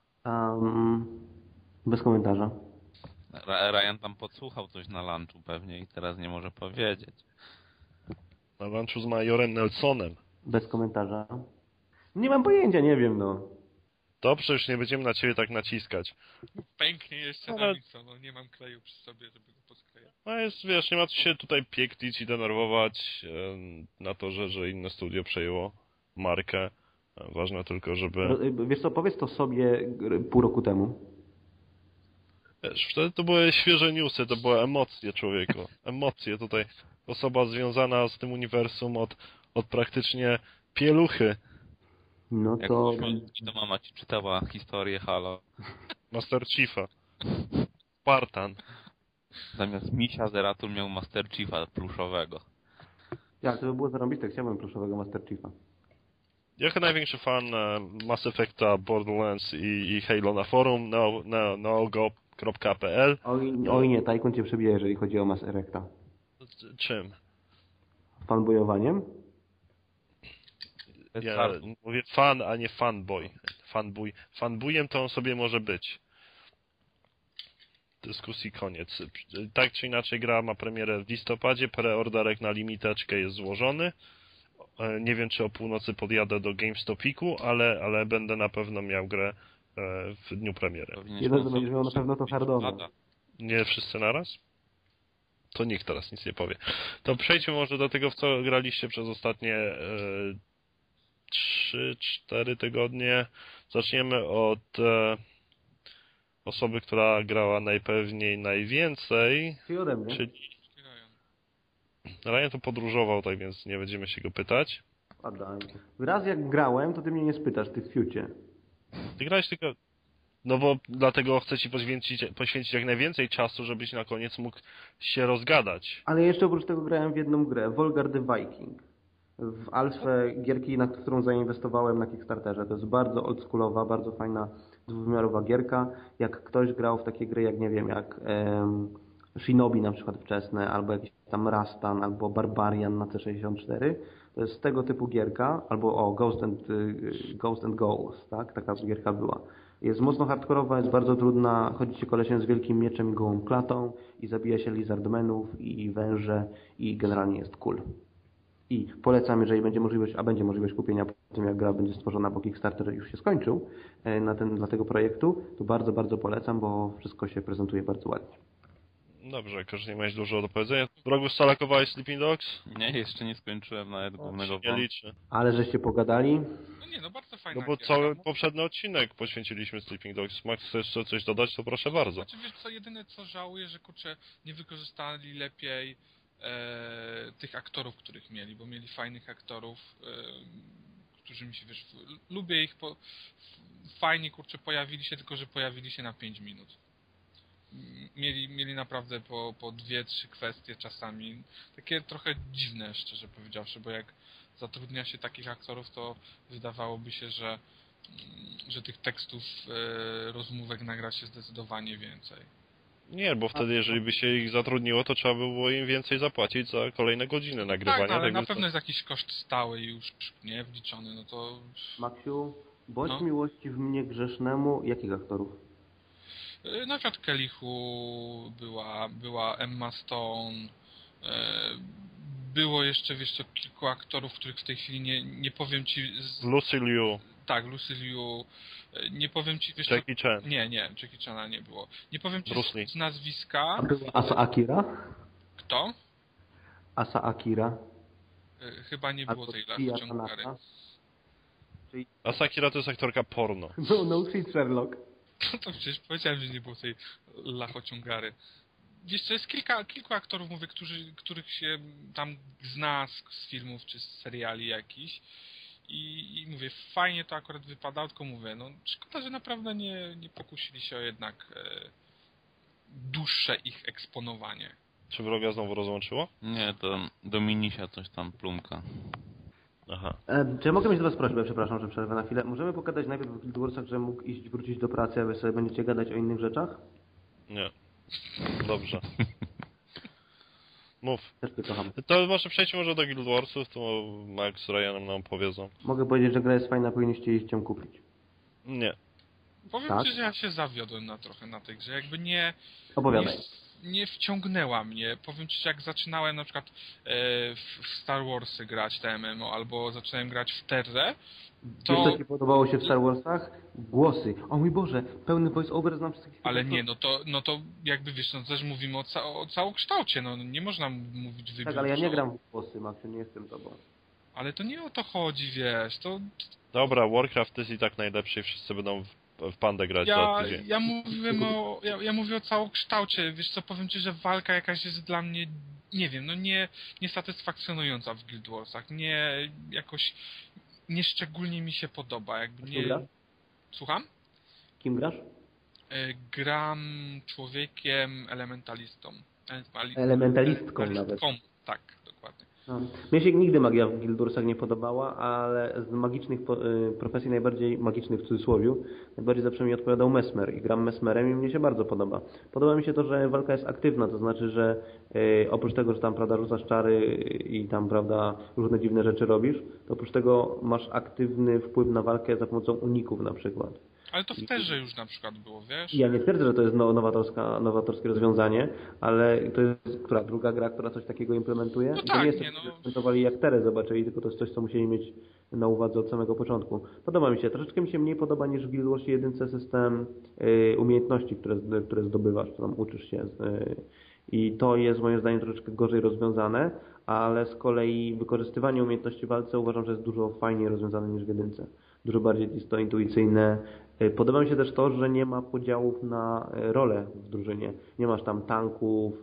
[SPEAKER 2] Bez komentarza.
[SPEAKER 4] Ryan tam podsłuchał coś na lunchu pewnie i teraz nie może powiedzieć.
[SPEAKER 1] Na lunchu z majorem Nelsonem.
[SPEAKER 2] Bez komentarza. Nie mam pojęcia, nie wiem, no.
[SPEAKER 1] Dobrze, już nie będziemy na ciebie tak naciskać.
[SPEAKER 3] Pęknie jeszcze
[SPEAKER 1] Ale-
[SPEAKER 3] na mikro, no nie mam kleju przy sobie, żeby go posklejać.
[SPEAKER 1] No jest, wiesz, nie ma co się tutaj pieklić i denerwować na to, że inne studio przejęło markę. Ważne tylko, żeby...
[SPEAKER 2] Wiesz co, powiedz to sobie pół roku temu.
[SPEAKER 1] Wiesz, wtedy to były świeże newsy, to były emocje człowieku. Emocje tutaj. Osoba związana z tym uniwersum od praktycznie pieluchy.
[SPEAKER 2] No
[SPEAKER 4] Jak
[SPEAKER 2] to...
[SPEAKER 4] to mama ci czytała historię Halo.
[SPEAKER 1] Master Chiefa. Spartan.
[SPEAKER 4] Zamiast misia Zeratul miał Master Chiefa pluszowego.
[SPEAKER 2] Jak to by było zarąbiste, chciałbym pluszowego Master Chiefa.
[SPEAKER 1] Jako największy fan Mass Effecta, Borderlands i Halo na forum neogo.pl.
[SPEAKER 2] Oj nie, Tajkun cię przebije, jeżeli chodzi o Mass Effecta.
[SPEAKER 1] Czym?
[SPEAKER 2] Fanboyowaniem?
[SPEAKER 4] Bez
[SPEAKER 1] Ja
[SPEAKER 4] żartu.
[SPEAKER 1] mówię fan, a nie fanboy. Fanboyem to on sobie może być. Dyskusji koniec. Tak czy inaczej gra ma premierę w listopadzie, preorderek na limiteczkę jest złożony. Nie wiem, czy o północy podjadę do GameStopiku, ale będę na pewno miał grę w dniu premiery.
[SPEAKER 2] Jeden, co będziesz miał na pewno to hardowe.
[SPEAKER 1] Nie wszyscy naraz? To nikt teraz nic nie powie. To przejdźmy może do tego, w co graliście przez ostatnie 3-4 tygodnie. Zaczniemy od osoby, która grała najpewniej najwięcej,
[SPEAKER 2] Czyli ode mnie.
[SPEAKER 1] czyli Ryan to podróżował, tak więc nie będziemy się go pytać.
[SPEAKER 2] Adam. Raz jak grałem, to ty mnie nie spytasz, ty kwiucie.
[SPEAKER 1] Ty grałeś tylko... No bo dlatego chcę ci poświęcić jak najwięcej czasu, żebyś na koniec mógł się rozgadać.
[SPEAKER 2] Ale jeszcze oprócz tego grałem w jedną grę, Volgar the Viking. W alfę gierki, na którą zainwestowałem na Kickstarterze. To jest bardzo oldschoolowa, bardzo fajna, dwuwymiarowa gierka. Jak ktoś grał w takie gry jak, nie wiem, jak Shinobi na przykład wczesne, albo jakiś tam Rastan, albo Barbarian na C64, to jest tego typu gierka, albo Ghost and Goals, tak? Taka gierka była. Jest mocno hardkorowa, jest bardzo trudna, chodzi się kolesiem z wielkim mieczem i gołą klatą i zabija się lizardmenów i węże i generalnie jest cool. I polecam, jeżeli będzie możliwość, a będzie możliwość kupienia po tym, jak gra będzie stworzona, bo Kickstarter już się skończył dla tego projektu, to bardzo, bardzo polecam, bo wszystko się prezentuje bardzo ładnie.
[SPEAKER 1] Dobrze, jako że nie miałeś dużo do powiedzenia. Wrogu stalakowałeś Sleeping Dogs?
[SPEAKER 4] Nie, jeszcze nie skończyłem nawet głównego
[SPEAKER 1] Nie
[SPEAKER 4] wątku.
[SPEAKER 1] liczę.
[SPEAKER 2] Ale żeście pogadali?
[SPEAKER 3] No nie, no bardzo fajna
[SPEAKER 1] No bo
[SPEAKER 3] gierka,
[SPEAKER 1] cały
[SPEAKER 3] no.
[SPEAKER 1] poprzedni odcinek poświęciliśmy Sleeping Dogs. Max, chcesz jeszcze coś dodać, to proszę bardzo.
[SPEAKER 3] Znaczy wiesz co, jedyne co żałuję, że kurczę nie wykorzystali lepiej tych aktorów, których mieli, bo mieli fajnych aktorów, którzy mi się, wiesz, lubię ich, fajnie kurczę pojawili się, tylko że pojawili się na 5 minut. Mieli naprawdę po 2-3 kwestie czasami, takie trochę dziwne, szczerze powiedziawszy, bo jak zatrudnia się takich aktorów, to wydawałoby się, że tych tekstów, rozmówek nagra się zdecydowanie więcej.
[SPEAKER 1] Nie, bo wtedy jeżeli by się ich zatrudniło, to trzeba by było im więcej zapłacić za kolejne godziny nagrywania.
[SPEAKER 3] Tak, ale
[SPEAKER 1] tak
[SPEAKER 3] na
[SPEAKER 1] więc
[SPEAKER 3] pewno jest jakiś koszt stały już, nie, wliczony, no to...
[SPEAKER 2] Maksiu, bądź
[SPEAKER 3] No.
[SPEAKER 2] miłości w mnie grzesznemu. Jakich aktorów?
[SPEAKER 3] Na przykład Kellyhu była Emma Stone, było jeszcze, wiesz co, kilku aktorów, których w tej chwili nie powiem ci...
[SPEAKER 1] Lucy Liu,
[SPEAKER 3] Tak, Lucy Liu, nie powiem ci, wiesz co...
[SPEAKER 1] Jackie Chan.
[SPEAKER 3] Nie, Jackie Chana nie było. Nie powiem ci
[SPEAKER 1] Bruce Lee.
[SPEAKER 3] z nazwiska...
[SPEAKER 2] A była Asa Akira?
[SPEAKER 3] Kto?
[SPEAKER 2] Asa Akira.
[SPEAKER 3] Chyba nie było
[SPEAKER 2] Albo
[SPEAKER 3] tej
[SPEAKER 2] Tia
[SPEAKER 3] ciągary.
[SPEAKER 2] Tanaka.
[SPEAKER 1] A Sakira to jest aktorka porno.
[SPEAKER 2] No shit, Sherlock.
[SPEAKER 3] To przecież powiedziałem, że nie było tej lachociągary. Wiesz co, jest kilku aktorów, mówię, których się tam zna z filmów czy z seriali jakichś. I mówię, fajnie to akurat wypadało, tylko mówię, no szkoda, że naprawdę nie pokusili się o jednak dłuższe ich eksponowanie.
[SPEAKER 1] Czy wroga znowu rozłączyło?
[SPEAKER 4] Nie, to do Minisia coś tam plumka.
[SPEAKER 1] Aha.
[SPEAKER 2] Czy ja mogę mieć do was prośbę, przepraszam, że przerwę na chwilę. Możemy pogadać najpierw o Guild Warsach, że mógł wrócić do pracy, a wy sobie będziecie gadać o innych rzeczach?
[SPEAKER 1] Nie. Dobrze. Mów.
[SPEAKER 2] Też to kocham.
[SPEAKER 1] To może przejdźmy do Guild Warsów, to Max z Ryanem nam powiedzą.
[SPEAKER 2] Mogę powiedzieć, że gra jest fajna, powinniście iść ją kupić.
[SPEAKER 1] Nie.
[SPEAKER 3] Powiem
[SPEAKER 2] Tak?
[SPEAKER 3] ci, że ja się zawiodłem trochę na tej grze. Jakby
[SPEAKER 2] Opowiadaj.
[SPEAKER 3] nie wciągnęła mnie. Powiem ci, że jak zaczynałem na przykład w Star Warsy grać te MMO, albo zacząłem grać w Terrę,
[SPEAKER 2] Wiesz,
[SPEAKER 3] to...
[SPEAKER 2] co ci podobało się w Star Warsach? Głosy. O mój Boże, pełny voice-over znam wszystkich.
[SPEAKER 3] Ale nie, no to jakby wiesz, no też mówimy o całokształcie, no nie można mówić wybiórczo.
[SPEAKER 2] Tak, ale ja nie gram w głosy, Maksiu, nie jestem tobą.
[SPEAKER 3] Ale to nie o to chodzi, wiesz, to...
[SPEAKER 1] Dobra, Warcraft jest i tak najlepszy i wszyscy będą w pandę grać za tydzień.
[SPEAKER 3] Ja mówię o całokształcie, wiesz co, powiem ci, że walka jakaś jest dla mnie, nie wiem, no nie satysfakcjonująca w Guild Warsach, jakoś nieszczególnie mi się podoba, jakby nie...
[SPEAKER 2] Grasz?
[SPEAKER 3] Słucham?
[SPEAKER 2] Kim grasz?
[SPEAKER 3] Gram człowiekiem elementalistą.
[SPEAKER 2] Elementalistką nawet.
[SPEAKER 3] Tak, dokładnie.
[SPEAKER 2] No. Mnie się nigdy magia w Guild Warsach nie podobała, ale z magicznych profesji najbardziej, magicznych w cudzysłowie, najbardziej zawsze mi odpowiadał Mesmer i gram Mesmerem i mnie się bardzo podoba. Podoba mi się to, że walka jest aktywna, to znaczy, że oprócz tego, że tam, prawda, rzucasz czary i tam, prawda, różne dziwne rzeczy robisz, to oprócz tego masz aktywny wpływ na walkę za pomocą uników na przykład.
[SPEAKER 3] Ale to w Terze już na przykład było, wiesz?
[SPEAKER 2] Ja nie twierdzę, że to jest nowatorskie rozwiązanie, ale to jest druga gra, która coś takiego implementuje.
[SPEAKER 3] No
[SPEAKER 2] I to
[SPEAKER 3] tak,
[SPEAKER 2] nie jest
[SPEAKER 3] nie,
[SPEAKER 2] to,
[SPEAKER 3] no.
[SPEAKER 2] że implementowali jak Terę zobaczyli, tylko to jest coś, co musieli mieć na uwadze od samego początku. Podoba mi się. Troszeczkę mi się mniej podoba niż w Guild Warsie 1 system umiejętności, które zdobywasz, co tam uczysz się. I to jest moim zdaniem troszeczkę gorzej rozwiązane, ale z kolei wykorzystywanie umiejętności w walce uważam, że jest dużo fajniej rozwiązane niż w 1. Dużo bardziej jest to intuicyjne. Podoba mi się też to, że nie ma podziałów na role w drużynie. Nie masz tam tanków,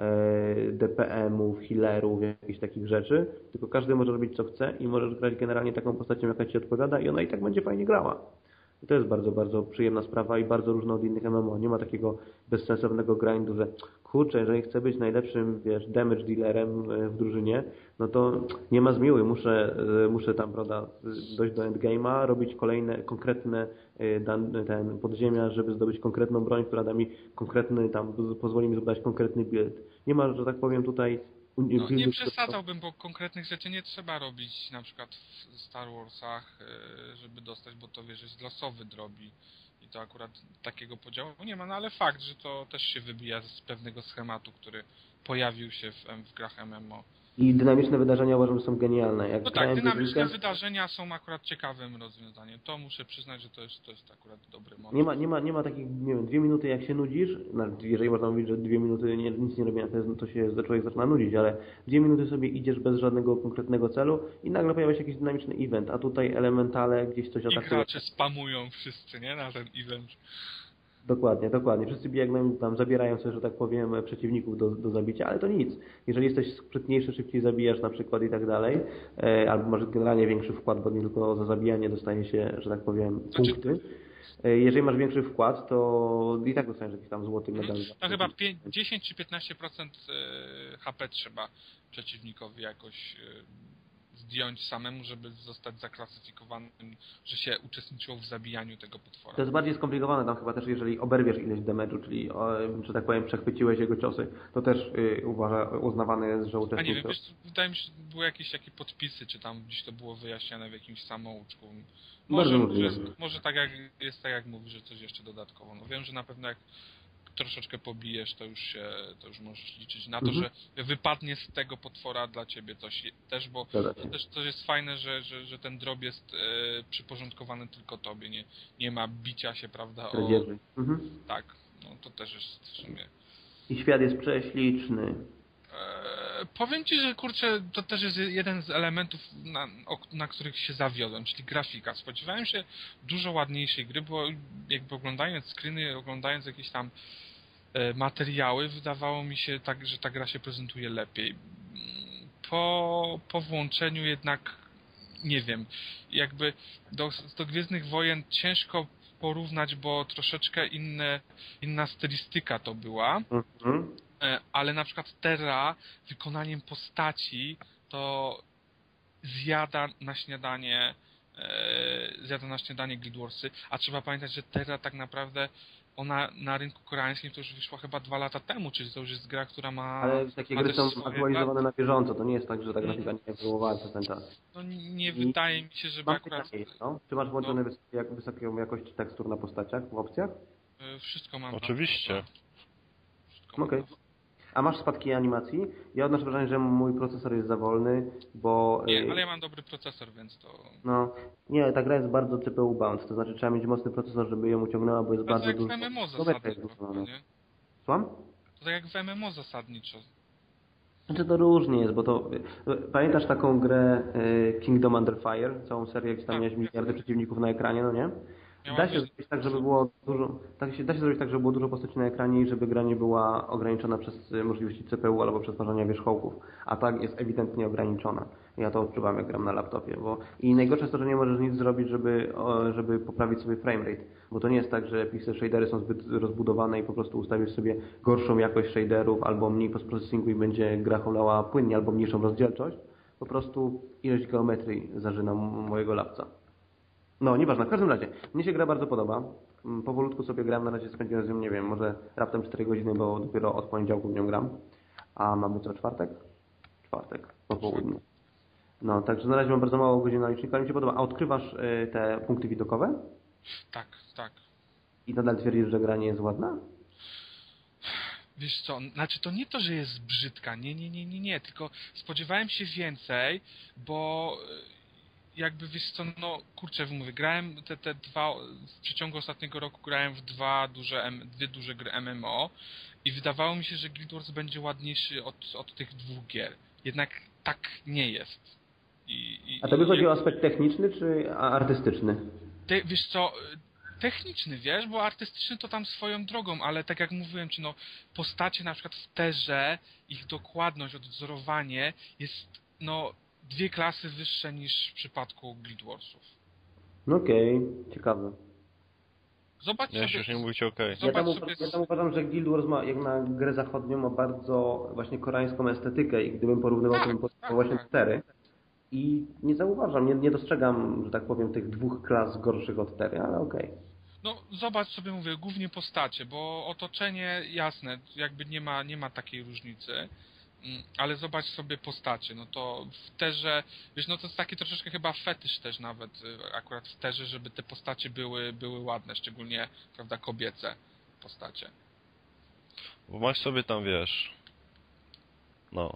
[SPEAKER 2] DPM-ów, healerów, jakichś takich rzeczy, tylko każdy może robić co chce i możesz grać generalnie taką postacią, jaka ci odpowiada i ona i tak będzie fajnie grała. I to jest bardzo, bardzo przyjemna sprawa i bardzo różna od innych MMO. Nie ma takiego bezsensownego grindu, że kurczę, jeżeli chcę być najlepszym, wiesz, damage dealerem w drużynie, no to nie ma zmiły, muszę tam, prawda, dojść do endgame'a, robić kolejne, konkretne podziemia, żeby zdobyć konkretną broń, która da mi konkretny, tam pozwoli mi zbudować konkretny build. Nie ma, że tak powiem, tutaj
[SPEAKER 3] No, nie przesadzałbym, bo konkretnych rzeczy nie trzeba robić na przykład w Star Warsach, żeby dostać, bo to wiesz, jest losowy drobi i to akurat takiego podziału nie ma, no ale fakt, że to też się wybija z pewnego schematu, który pojawił się w grach MMO.
[SPEAKER 2] I dynamiczne wydarzenia uważam, że są genialne. Jak
[SPEAKER 3] No tak, dynamiczne wydarzenia są akurat ciekawym rozwiązaniem. To muszę przyznać, że to jest akurat dobry moment.
[SPEAKER 2] Nie ma takich, nie wiem, 2 minuty jak się nudzisz, jeżeli można mówić, że 2 minuty nic nie robienia, to się człowiek zaczyna nudzić, ale 2 minuty sobie idziesz bez żadnego konkretnego celu i nagle pojawia się jakiś dynamiczny event, a tutaj elementale gdzieś coś atakuje.
[SPEAKER 3] I gracze spamują wszyscy, nie? Na ten event.
[SPEAKER 2] Dokładnie. Wszyscy biegną, tam zabierają sobie, że tak powiem, przeciwników do zabicia, ale to nic. Jeżeli jesteś sprytniejszy, szybciej zabijasz na przykład i tak dalej, albo masz generalnie większy wkład, bo nie tylko za zabijanie dostaje się, że tak powiem, punkty. Jeżeli masz większy wkład, to i tak dostaniesz jakiś tam złoty medal.
[SPEAKER 3] No chyba 10 czy 15% HP trzeba przeciwnikowi jakoś zdjąć samemu, żeby zostać zaklasyfikowanym, że się uczestniczyło w zabijaniu tego potwora.
[SPEAKER 2] To jest bardziej skomplikowane tam chyba też, jeżeli oberwiesz ileś damage'u, czyli, że tak powiem, przechwyciłeś jego ciosy, to też uznawane jest, że uczestniczył.
[SPEAKER 3] A nie wiem, wiesz, wydaje mi się, że były jakieś takie podpisy, czy tam gdzieś to było wyjaśnione w jakimś samouczku. Może tak jak jest, tak jak mówisz, że coś jeszcze dodatkowo. No wiem, że na pewno jak troszeczkę pobijesz, to już możesz liczyć na to, że wypadnie z tego potwora dla ciebie coś też, bo to jest fajne, że ten drop jest przyporządkowany tylko tobie, nie ma bicia się, prawda, Tak, no to też jest w sumie.
[SPEAKER 2] I świat jest prześliczny.
[SPEAKER 3] Powiem ci, że kurczę, to też jest jeden z elementów, na których się zawiodłem, czyli grafika. Spodziewałem się dużo ładniejszej gry, bo jakby oglądając screeny, oglądając jakieś tam materiały, wydawało mi się tak, że ta gra się prezentuje lepiej. Po włączeniu jednak, nie wiem, jakby do Gwiezdnych Wojen ciężko porównać, bo troszeczkę inna stylistyka to była. Ale na przykład Terra wykonaniem postaci to zjada na śniadanie Guild Warsy, a trzeba pamiętać, że Terra tak naprawdę ona na rynku koreańskim to już wyszła chyba 2 lata temu, czyli to już jest gra, która ma...
[SPEAKER 2] Ale takie
[SPEAKER 3] ma
[SPEAKER 2] gry
[SPEAKER 3] też
[SPEAKER 2] są
[SPEAKER 3] swoje
[SPEAKER 2] aktualizowane na bieżąco, to nie jest tak, że ta grafika nie ewoluowała przez ten czas.
[SPEAKER 3] No nie wydaje mi się, żeby
[SPEAKER 2] Mam
[SPEAKER 3] akurat...
[SPEAKER 2] pytanie, no? Czy masz włączone wysoką jakość tekstur na postaciach w opcjach?
[SPEAKER 3] Wszystko mam.
[SPEAKER 1] Oczywiście.
[SPEAKER 3] Wszystko
[SPEAKER 2] Okej.
[SPEAKER 3] mam.
[SPEAKER 2] A masz spadki animacji? Ja odnoszę wrażenie, że mój procesor jest za wolny, bo...
[SPEAKER 3] Nie, ale ja mam dobry procesor, więc to...
[SPEAKER 2] No, nie, ta gra jest bardzo CPU bound, to znaczy trzeba mieć mocny procesor, żeby ją uciągnęła, bo jest
[SPEAKER 3] To
[SPEAKER 2] bardzo
[SPEAKER 3] jak
[SPEAKER 2] dużo...
[SPEAKER 3] w MMO
[SPEAKER 2] Słoweka jest
[SPEAKER 3] zasadniczo,
[SPEAKER 2] wrzucone.
[SPEAKER 3] nie?
[SPEAKER 2] Słucham?
[SPEAKER 3] To tak jak w MMO zasadniczo.
[SPEAKER 2] Znaczy to różnie jest, bo to... Pamiętasz taką grę Kingdom Under Fire? Całą serię, gdzie tam miałeś miliardy przeciwników na ekranie, no nie? Da się zrobić tak, żeby było dużo... Da się zrobić tak, żeby było dużo postaci na ekranie i żeby gra nie była ograniczona przez możliwości CPU albo przetwarzania wierzchołków. A tak jest ewidentnie ograniczona. Ja to odczuwam, jak gram na laptopie, bo... I najgorsze jest to, że nie możesz nic zrobić, żeby poprawić sobie framerate. Bo to nie jest tak, że pixel shadery są zbyt rozbudowane i po prostu ustawisz sobie gorszą jakość shaderów albo mniej postprocessingu i będzie gra hulała płynnie, albo mniejszą rozdzielczość. Po prostu ilość geometrii zażyna mojego lapca. No, nieważne. W każdym razie, mnie się gra bardzo podoba. Powolutku sobie gram, na razie spędziłem z nią, nie wiem, może raptem 4 godziny, bo dopiero od poniedziałku w nią gram. A mamy co, czwartek? Czwartek, po południu. No, także na razie mam bardzo mało godzin na liczniku, ale mi się podoba. A odkrywasz te punkty widokowe?
[SPEAKER 3] Tak, tak.
[SPEAKER 2] I nadal twierdzisz, że gra nie jest ładna?
[SPEAKER 3] Wiesz co, znaczy to nie to, że jest brzydka, nie, tylko spodziewałem się więcej, bo jakby wiesz co, no kurczę, mówię, grałem te dwa, w przeciągu ostatniego roku grałem w dwie duże gry MMO i wydawało mi się, że Guild Wars będzie ładniejszy od tych 2 gier. Jednak tak nie jest.
[SPEAKER 2] A tobie chodzi o aspekt techniczny czy artystyczny?
[SPEAKER 3] Wiesz co, techniczny, wiesz, bo artystyczny to tam swoją drogą, ale tak jak mówiłem ci, no postacie na przykład w terze, ich dokładność, odwzorowanie jest, no 2 klasy wyższe niż w przypadku Guild Warsów.
[SPEAKER 2] No okej, ciekawe.
[SPEAKER 3] Zobacz
[SPEAKER 1] Ja
[SPEAKER 3] sobie...
[SPEAKER 1] już nie mówicie okej.
[SPEAKER 2] Ja tam uważam, że Guild Wars ma, jak na grę zachodnią, ma bardzo właśnie koreańską estetykę i gdybym porównywał, to bym porównywał właśnie 4. I nie zauważam, nie dostrzegam, że tak powiem, tych 2 klas gorszych od 4, ale okej.
[SPEAKER 3] No zobacz sobie, mówię, głównie postacie, bo otoczenie, jasne, jakby nie ma takiej różnicy, ale zobacz sobie postacie, no to w terze, wiesz, no to jest taki troszeczkę chyba fetysz też nawet, akurat w terze, żeby te postacie były ładne, szczególnie, prawda, kobiece postacie.
[SPEAKER 1] Bo masz sobie tam, wiesz... No.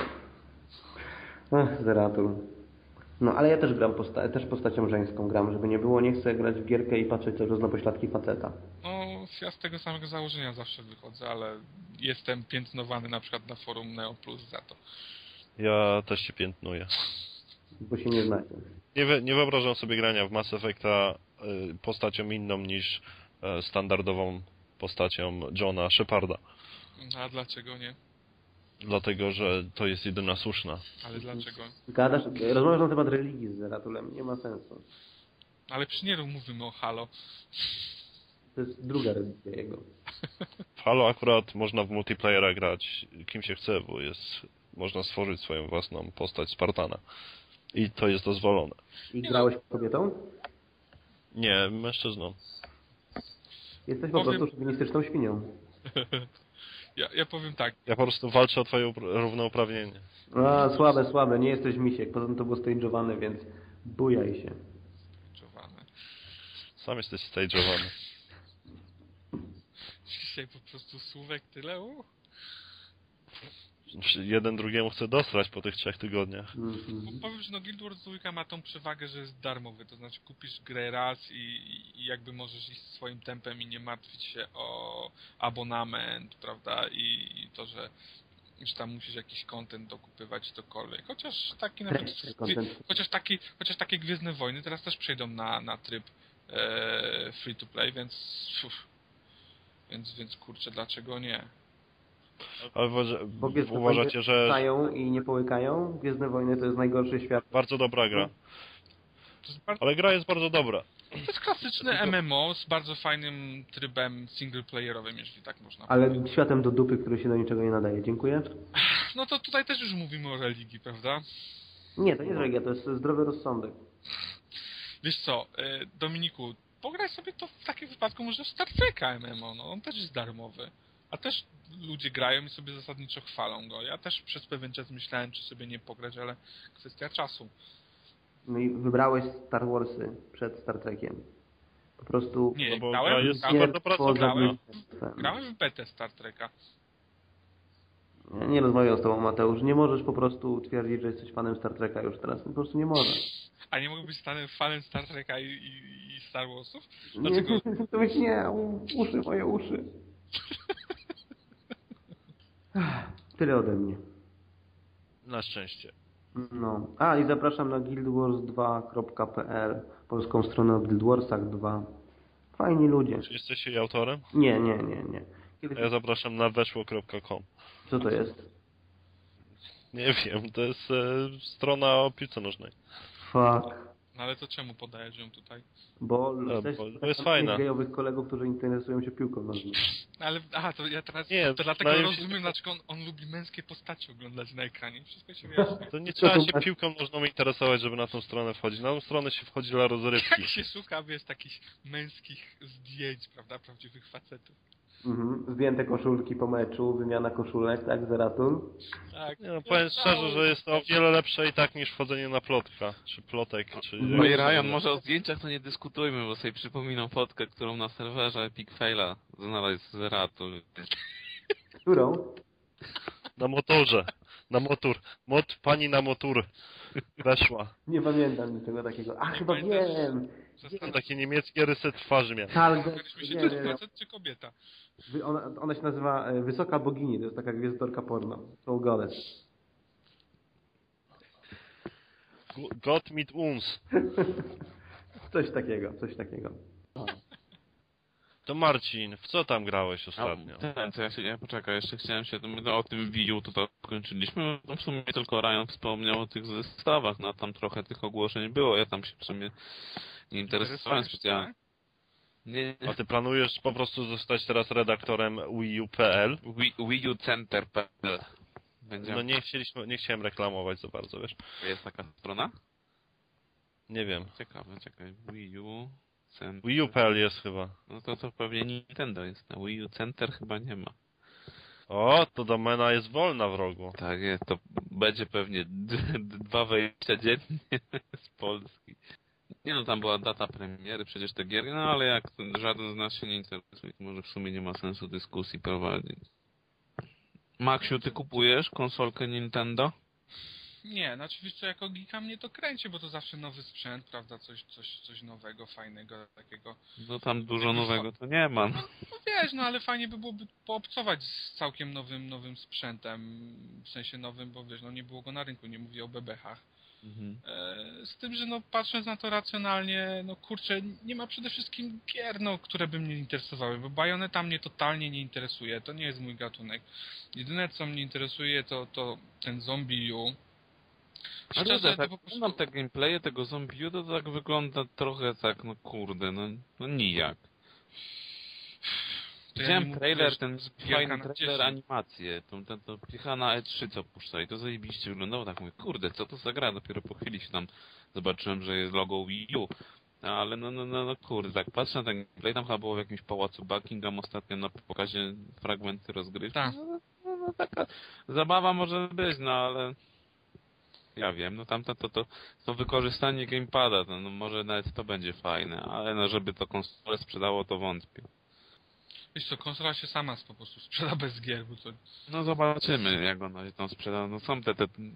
[SPEAKER 2] Zeratul. No, ale ja też gram też postacią żeńską gram, żeby nie było, nie chcę grać w gierkę i patrzeć cały czas na pośladki faceta.
[SPEAKER 3] No, ja z tego samego założenia zawsze wychodzę, ale jestem piętnowany na przykład na forum Neo Plus za to.
[SPEAKER 1] Ja też się piętnuję.
[SPEAKER 2] Bo się nie znacie.
[SPEAKER 1] Nie wyobrażam sobie grania w Mass Effecta postacią inną niż standardową postacią Johna Sheparda.
[SPEAKER 3] A dlaczego nie?
[SPEAKER 1] Dlatego, że to jest jedyna słuszna.
[SPEAKER 3] Ale dlaczego?
[SPEAKER 2] Rozmawiasz na temat religii z Zeratulem, nie ma sensu.
[SPEAKER 3] Ale przy nie mówimy o Halo.
[SPEAKER 2] To jest druga religia jego.
[SPEAKER 1] W Halo akurat można w multiplayera grać kim się chce, bo można stworzyć swoją własną postać Spartana. I to jest dozwolone.
[SPEAKER 2] I grałeś kobietą?
[SPEAKER 1] Nie, mężczyzną.
[SPEAKER 2] Jesteś po prostu szowinistyczną świnią.
[SPEAKER 3] Ja powiem tak.
[SPEAKER 1] Ja po prostu walczę o twoje równouprawnienie.
[SPEAKER 2] A, słabe, nie jesteś misiek. Poza tym to było stage'owane, więc bujaj się.
[SPEAKER 1] Sam jesteś stage'owany.
[SPEAKER 3] Dzisiaj po prostu słówek tyle.
[SPEAKER 1] Jeden drugiemu chce dostać po tych 3 tygodniach.
[SPEAKER 3] Powiem, że no Guild Wars 2 ma tą przewagę, że jest darmowy, to znaczy kupisz grę raz i jakby możesz iść swoim tempem i nie martwić się o abonament, prawda, i to, że tam musisz jakiś content dokupywać cokolwiek. Chociaż taki chociaż takie Gwiezdne Wojny teraz też przejdą na tryb free to play, więc kurczę, dlaczego nie?
[SPEAKER 1] Ale uważacie, że...
[SPEAKER 2] Stają i nie połykają? Gwiezdne Wojny to jest najgorszy świat.
[SPEAKER 1] Bardzo dobra gra. Ale gra jest bardzo dobra.
[SPEAKER 3] To jest klasyczne MMO z bardzo fajnym trybem singleplayerowym, jeśli tak można
[SPEAKER 2] Ale
[SPEAKER 3] powiedzieć.
[SPEAKER 2] światem do dupy, który się do niczego nie nadaje. Dziękuję.
[SPEAKER 3] No to tutaj też już mówimy o religii, prawda?
[SPEAKER 2] Nie, to nie jest religia, to jest zdrowy rozsądek.
[SPEAKER 3] Wiesz co, Dominiku, pograj sobie to w takim wypadku może w Star Treka MMO, no on też jest darmowy. A też ludzie grają i sobie zasadniczo chwalą go. Ja też przez pewien czas myślałem, czy sobie nie pograć, ale kwestia czasu.
[SPEAKER 2] No i wybrałeś Star Warsy przed Star Trekiem. Po prostu...
[SPEAKER 3] Nie,
[SPEAKER 1] No bo
[SPEAKER 3] grałem,
[SPEAKER 1] gra jest
[SPEAKER 3] grałem,
[SPEAKER 1] super dopracowana.
[SPEAKER 3] grałem w betę Star Treka.
[SPEAKER 2] Ja nie rozmawiam z tobą, Mateusz. Nie możesz po prostu twierdzić, że jesteś fanem Star Treka już teraz. Po prostu nie możesz.
[SPEAKER 3] A nie mógłbyś być fanem Star Treka i Star Warsów?
[SPEAKER 2] Nie,
[SPEAKER 3] Dlaczego?
[SPEAKER 2] to byś nie. Uszy, moje uszy. Tyle ode mnie.
[SPEAKER 1] Na szczęście.
[SPEAKER 2] No. A i zapraszam na guildwars2.pl, polską stronę o Guild Warsach 2. Fajni ludzie.
[SPEAKER 1] Czy jesteś jej autorem?
[SPEAKER 2] Nie.
[SPEAKER 1] A ja zapraszam na weszło.com.
[SPEAKER 2] Co to jest?
[SPEAKER 1] Nie wiem, to jest strona o piłce nożnej.
[SPEAKER 2] Fuck.
[SPEAKER 3] No ale to czemu podajesz ją tutaj?
[SPEAKER 2] Bo
[SPEAKER 1] bo jest fajna.
[SPEAKER 2] gejowych kolegów, którzy interesują się piłką nożną.
[SPEAKER 3] Ale, to ja teraz,
[SPEAKER 1] Nie,
[SPEAKER 3] to dlatego
[SPEAKER 1] no i-
[SPEAKER 3] rozumiem, dlaczego on lubi męskie postacie oglądać na ekranie. Wszystko się wyjaśnia.
[SPEAKER 1] To nie
[SPEAKER 2] Co
[SPEAKER 1] trzeba
[SPEAKER 2] to
[SPEAKER 1] się
[SPEAKER 2] znaczy?
[SPEAKER 1] piłką nożną interesować, żeby na tą stronę wchodzić. Na tą stronę się wchodzi dla rozrywki.
[SPEAKER 3] Jak się szuka, wiesz, takich męskich zdjęć, prawda, prawdziwych facetów.
[SPEAKER 2] Zdjęte koszulki po meczu, wymiana koszulek, tak, Zeratul?
[SPEAKER 3] Tak.
[SPEAKER 1] Nie, no, powiem szczerze, że jest to o wiele lepsze i tak niż wchodzenie na plotka, czy plotek, czy...
[SPEAKER 4] No i Ryan, może o zdjęciach to nie dyskutujmy, bo sobie przypominam fotkę, którą na serwerze Epic Faila znalazł z Ratu.
[SPEAKER 2] Którą?
[SPEAKER 1] Na motorze. Na motor. Pani na motor. Weszła.
[SPEAKER 2] Nie pamiętam niczego takiego. A, chyba
[SPEAKER 3] pamiętasz?
[SPEAKER 2] wiem!
[SPEAKER 1] Takie niemieckie rysy twarzy miałem.
[SPEAKER 2] Talget,
[SPEAKER 3] Zastanawialiśmy się, czy to facet, czy kobieta.
[SPEAKER 2] Ona się nazywa Wysoka Bogini, to jest taka gwiazdorka porno. Soul Goddess.
[SPEAKER 1] Gott mit uns.
[SPEAKER 2] Coś takiego.
[SPEAKER 1] To Marcin, w co tam grałeś ostatnio?
[SPEAKER 4] To poczekaj, jeszcze chciałem się o tym Wii U to kończyliśmy. No w sumie tylko Ryan wspomniał o tych zestawach, no tam trochę tych ogłoszeń było, ja tam się w sumie nie interesowałem specjalnie. Nie.
[SPEAKER 1] A ty planujesz po prostu zostać teraz redaktorem Wii U.pl?
[SPEAKER 4] Wii U Center.pl.
[SPEAKER 1] No nie chciałem reklamować za bardzo, wiesz?
[SPEAKER 4] Jest taka strona?
[SPEAKER 1] Nie wiem.
[SPEAKER 4] Ciekawe, czekaj. Wii U Center.
[SPEAKER 1] Wii U.pl jest chyba.
[SPEAKER 4] No to pewnie Nintendo jest. Na Wii U Center chyba nie ma.
[SPEAKER 1] O, to domena jest wolna w rogu.
[SPEAKER 4] Tak jest, to będzie pewnie 2 wejścia dziennie z Polski. Nie no, tam była data premiery, przecież te giery, no ale jak żaden z nas się nie interesuje, to może w sumie nie ma sensu dyskusji prowadzić. Maksiu, ty kupujesz konsolkę Nintendo?
[SPEAKER 3] Nie, no oczywiście jako geeka mnie to kręci, bo to zawsze nowy sprzęt, prawda, coś nowego, fajnego, takiego.
[SPEAKER 4] No tam dużo nowego to nie ma.
[SPEAKER 3] No wiesz, no ale fajnie by byłoby poobcować z całkiem nowym sprzętem, w sensie nowym, bo wiesz, no nie było go na rynku, nie mówię o bebechach.
[SPEAKER 4] Mhm.
[SPEAKER 3] Z tym, że no patrząc na to racjonalnie, no kurczę, nie ma przede wszystkim gier, no, które by mnie interesowały, bo Bayonetta mnie totalnie nie interesuje, to nie jest mój gatunek. Jedyne co mnie interesuje to ten Zombie U. Szczerze,
[SPEAKER 4] tak,
[SPEAKER 3] to po prostu...
[SPEAKER 4] mam te gameplaye tego Zombie U, to tak wygląda trochę tak, no kurde, no nijak.
[SPEAKER 3] To ja
[SPEAKER 4] Widziałem
[SPEAKER 3] nie
[SPEAKER 4] trailer,
[SPEAKER 3] mówię,
[SPEAKER 4] ten
[SPEAKER 3] że
[SPEAKER 4] fajny
[SPEAKER 3] Wielka na
[SPEAKER 4] trailer,
[SPEAKER 3] 10.
[SPEAKER 4] animację, to piecha na E3 co puszczali, to zajebiście wyglądało, tak mówię, kurde, co to za gra, dopiero po chwili się tam zobaczyłem, że jest logo Wii U. Ale no kurde, tak patrzę na ten gameplay, tam chyba było w jakimś pałacu Buckingham ostatnio na pokazie fragmenty rozgrywki.
[SPEAKER 3] Tak.
[SPEAKER 4] No taka zabawa może być, no ale... Ja wiem, no tamto to wykorzystanie gamepada, no może nawet to będzie fajne, ale no żeby to konsolę sprzedało, to wątpię.
[SPEAKER 3] Wiesz co, konsola się sama po prostu sprzeda bez gier, bo to...
[SPEAKER 4] No zobaczymy, jak ona się tam sprzeda. No są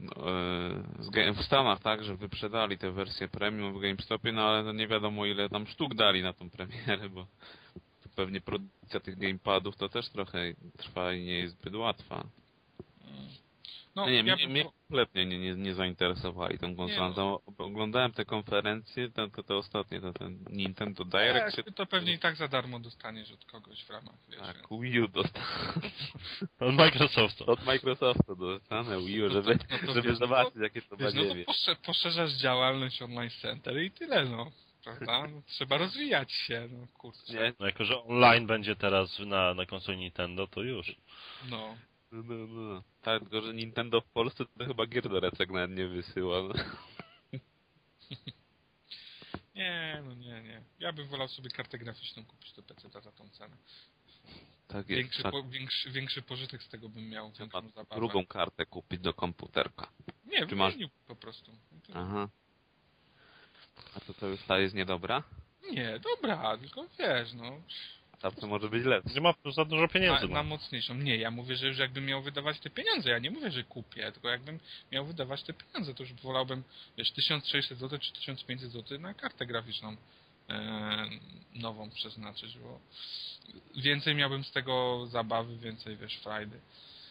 [SPEAKER 4] w Stanach, tak, że wyprzedali te wersje premium w GameStopie, no ale no nie wiadomo ile tam sztuk dali na tą premierę, bo pewnie produkcja tych gamepadów to też trochę trwa i nie jest zbyt łatwa.
[SPEAKER 3] No,
[SPEAKER 4] Nie,
[SPEAKER 3] ja
[SPEAKER 4] mnie kompletnie nie zainteresowali tą konsolą.
[SPEAKER 3] Nie, no.
[SPEAKER 4] Oglądałem te konferencje, te ostatnie, ten Nintendo Direct.
[SPEAKER 3] Tak, to pewnie i tak za darmo dostaniesz od kogoś w ramach, wiesz.
[SPEAKER 4] Tak, Wii U dostanę.
[SPEAKER 1] Od Microsoftu.
[SPEAKER 4] Od Microsoftu dostanę Wii U, żeby
[SPEAKER 3] wiesz,
[SPEAKER 4] zobaczyć, jakie to
[SPEAKER 3] Wiesz,
[SPEAKER 4] badziewie.
[SPEAKER 3] no to poszerzasz działalność Online Center i tyle, no. Prawda? No, trzeba rozwijać się, no kurczę.
[SPEAKER 4] Nie?
[SPEAKER 1] No jako, że online będzie teraz na konsoli Nintendo, to już.
[SPEAKER 3] No.
[SPEAKER 4] No. Tak, tylko że Nintendo w Polsce to chyba gier do recek nawet nie wysyła. No.
[SPEAKER 3] Nie, no nie. Ja bym wolał sobie kartę graficzną kupić do PC za tą cenę.
[SPEAKER 4] Tak jest.
[SPEAKER 3] Większy pożytek z tego bym miał.
[SPEAKER 4] Trzeba drugą kartę kupić do komputerka.
[SPEAKER 3] Nie, wymienił po prostu.
[SPEAKER 4] Aha. A to już ta jest niedobra?
[SPEAKER 3] Nie, dobra, tylko wiesz, no.
[SPEAKER 4] Ta to może być lepsza.
[SPEAKER 1] Nie ma za dużo pieniędzy.
[SPEAKER 3] Na mocniejszą. Nie, ja mówię, że już jakbym miał wydawać te pieniądze. Ja nie mówię, że kupię, tylko jakbym miał wydawać te pieniądze, to już wolałbym, wiesz, 1600 zł czy 1500 zł na kartę graficzną nową przeznaczyć, bo więcej miałbym z tego zabawy, więcej, wiesz, frajdy.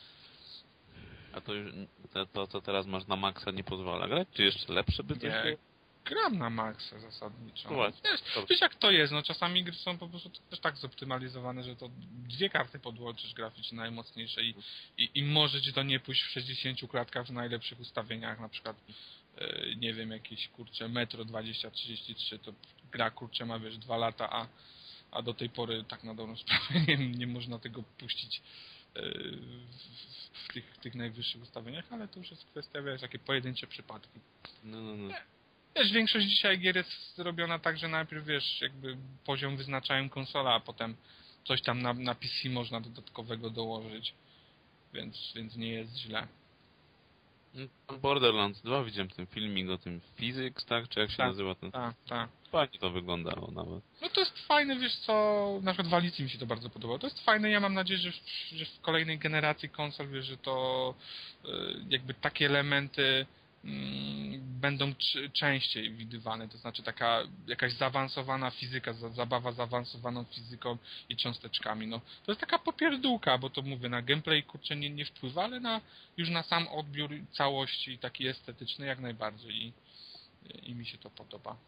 [SPEAKER 4] A to już, to co teraz masz na maksa nie pozwala grać? Czy jeszcze lepsze by coś
[SPEAKER 3] Nie,
[SPEAKER 4] było?
[SPEAKER 3] gram na maksa zasadniczo.
[SPEAKER 4] No właśnie.
[SPEAKER 3] Wiesz jak to jest, no czasami gry są po prostu też tak zoptymalizowane, że to 2 karty podłączysz graficzne najmocniejsze i może ci to nie pójść w 60 klatkach w najlepszych ustawieniach, na przykład nie wiem, jakieś kurczę Metro 2033, to gra kurczę ma, wiesz, 2 lata, a do tej pory tak na dobrą sprawę nie można tego puścić w tych najwyższych ustawieniach, ale to już jest kwestia, wiesz, takie pojedyncze przypadki.
[SPEAKER 4] No.
[SPEAKER 3] Wiesz, większość dzisiaj gier jest zrobiona tak, że najpierw, wiesz, jakby poziom wyznaczają konsola, a potem coś tam na PC można dodatkowego dołożyć, więc nie jest źle.
[SPEAKER 4] Borderlands 2 widziałem ten filmik o tym Physics, tak? Czy jak się nazywa ten?
[SPEAKER 3] Tak.
[SPEAKER 4] Fajnie to wyglądało nawet.
[SPEAKER 3] No to jest fajne, wiesz co, na przykład w Alicji mi się to bardzo podobało. To jest fajne, ja mam nadzieję, że w kolejnej generacji konsol, wiesz, że to jakby takie elementy będą częściej widywane, to znaczy taka jakaś zaawansowana fizyka, zabawa zaawansowaną fizyką i cząsteczkami. No, to jest taka popierdółka, bo to mówię, na gameplay kurczę nie wpływa, ale już na sam odbiór całości taki estetyczny jak najbardziej i mi się to podoba.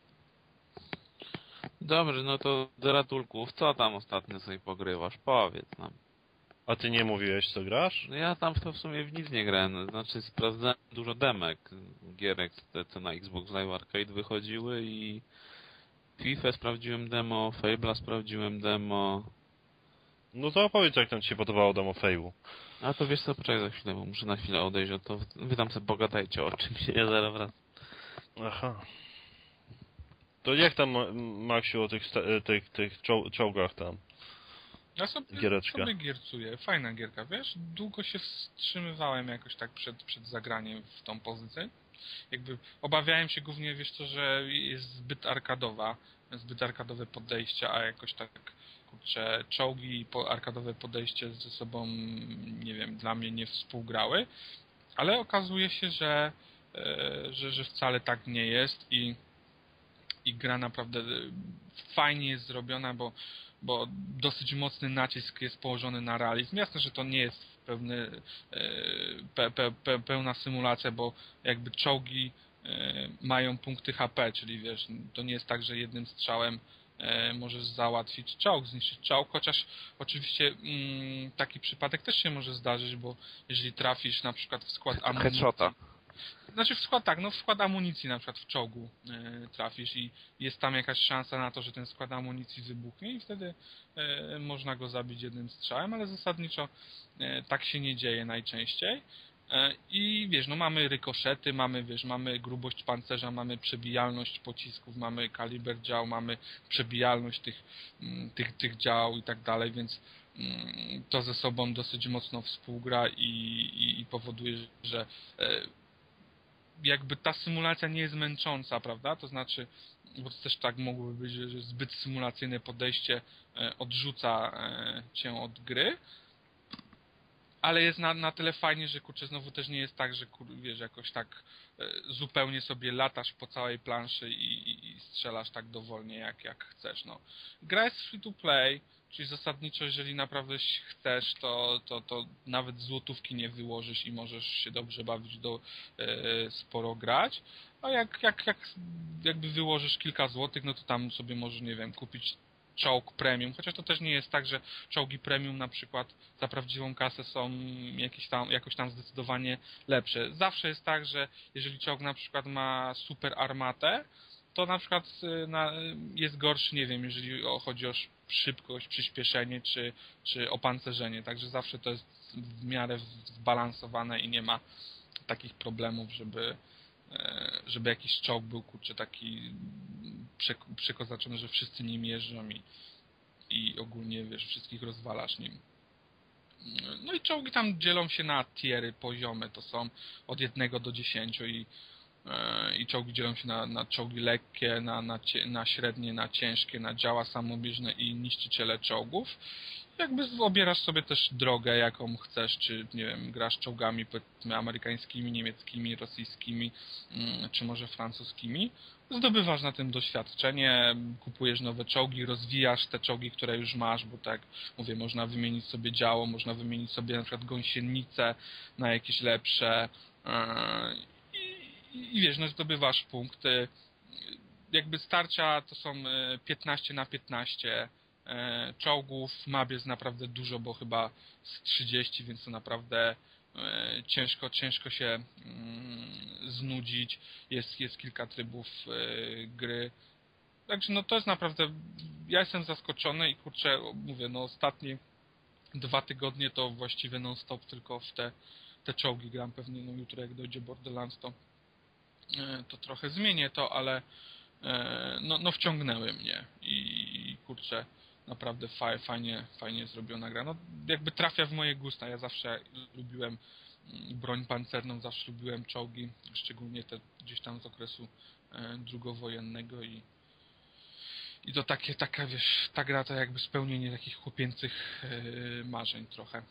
[SPEAKER 4] Dobrze, no to do ratulków, co tam ostatnio sobie pogrywasz? Powiedz nam.
[SPEAKER 1] A ty nie mówiłeś, co grasz?
[SPEAKER 4] No ja tam w sumie w nic nie grałem, znaczy sprawdzałem dużo demek gierek, co na Xbox Live Arcade wychodziły i FIFA sprawdziłem demo, Fable'a sprawdziłem demo.
[SPEAKER 1] No to opowiedz, jak tam ci się podobało demo Fabe'u.
[SPEAKER 4] A to wiesz co, poczekaj za chwilę, bo muszę na chwilę odejść, to wy tam sobie pogadajcie o czymś, ja zaraz wracam.
[SPEAKER 1] Aha. To jak tam, Maksiu, o tych czołgach tam?
[SPEAKER 3] Ja sobie giercuję. Fajna gierka, wiesz? Długo się wstrzymywałem jakoś tak przed zagraniem w tą pozycję. Jakby obawiałem się głównie, wiesz co, że jest zbyt arkadowe podejście, a jakoś tak, kurczę, czołgi i arkadowe podejście ze sobą, nie wiem, dla mnie nie współgrały. Ale okazuje się, że wcale tak nie jest i gra naprawdę fajnie jest zrobiona, bo dosyć mocny nacisk jest położony na realizm. Jasne, że to nie jest pełna symulacja, bo jakby czołgi mają punkty HP, czyli wiesz, to nie jest tak, że jednym strzałem możesz załatwić czołg, zniszczyć czołg, chociaż oczywiście taki przypadek też się może zdarzyć, bo jeżeli trafisz na przykład w skład amunicji...
[SPEAKER 4] Headshota.
[SPEAKER 3] Znaczy w skład amunicji na przykład w czołgu trafisz i jest tam jakaś szansa na to, że ten skład amunicji wybuchnie i wtedy można go zabić jednym strzałem, ale zasadniczo tak się nie dzieje najczęściej. I wiesz, no mamy rykoszety, mamy grubość pancerza, mamy przebijalność pocisków, mamy kaliber dział, mamy przebijalność tych dział i tak dalej, więc to ze sobą dosyć mocno współgra i powoduje, że jakby ta symulacja nie jest męcząca, prawda? To znaczy, bo to też tak mogłoby być, że zbyt symulacyjne podejście odrzuca cię od gry, ale jest na tyle fajnie, że kurczę, znowu też nie jest tak, że wiesz, jakoś tak zupełnie sobie latasz po całej planszy i strzelasz tak dowolnie jak chcesz, no. Gra jest free to play, czyli zasadniczo, jeżeli naprawdę chcesz, to nawet złotówki nie wyłożysz i możesz się dobrze bawić, sporo grać. A jakby wyłożysz kilka złotych, no to tam sobie możesz, nie wiem, kupić czołg premium, chociaż to też nie jest tak, że czołgi premium na przykład za prawdziwą kasę są jakoś tam zdecydowanie lepsze. Zawsze jest tak, że jeżeli czołg na przykład ma super armatę, to na przykład jest gorszy, nie wiem, jeżeli chodzi o szybkość, przyspieszenie czy opancerzenie. Także zawsze to jest w miarę zbalansowane i nie ma takich problemów, żeby jakiś czołg był, kurczę, taki przekozaczony, że wszyscy nim jeżdżą i ogólnie, wiesz, wszystkich rozwalasz nim. No i czołgi tam dzielą się na tiery, poziomy, to są od 1 do 10 i czołgi dzielą się na czołgi lekkie, na średnie, na ciężkie, na działa samobieżne i niszczyciele czołgów. Jakby obierasz sobie też drogę, jaką chcesz, czy nie wiem, grasz czołgami powiedzmy amerykańskimi, niemieckimi, rosyjskimi, czy może francuskimi. Zdobywasz na tym doświadczenie, kupujesz nowe czołgi, rozwijasz te czołgi, które już masz, bo tak mówię, można wymienić sobie działo, można wymienić sobie na przykład gąsienice na jakieś lepsze i wiesz, no zdobywasz punkty. Jakby starcia to są 15 na 15 czołgów, map jest naprawdę dużo, bo chyba z 30, więc to naprawdę ciężko się znudzić. Jest kilka trybów gry. Także no to jest naprawdę, ja jestem zaskoczony i kurczę, mówię, no ostatnie 2 tygodnie to właściwie non-stop tylko w te czołgi gram. Pewnie no jutro jak dojdzie Borderlands to trochę zmienię to, ale no wciągnęły mnie i kurczę, naprawdę fajnie zrobiona gra. No jakby trafia w moje gusta. Ja zawsze lubiłem broń pancerną, zawsze lubiłem czołgi, szczególnie te gdzieś tam z okresu drugowojennego i to taka wiesz, ta gra to jakby spełnienie takich chłopięcych marzeń trochę.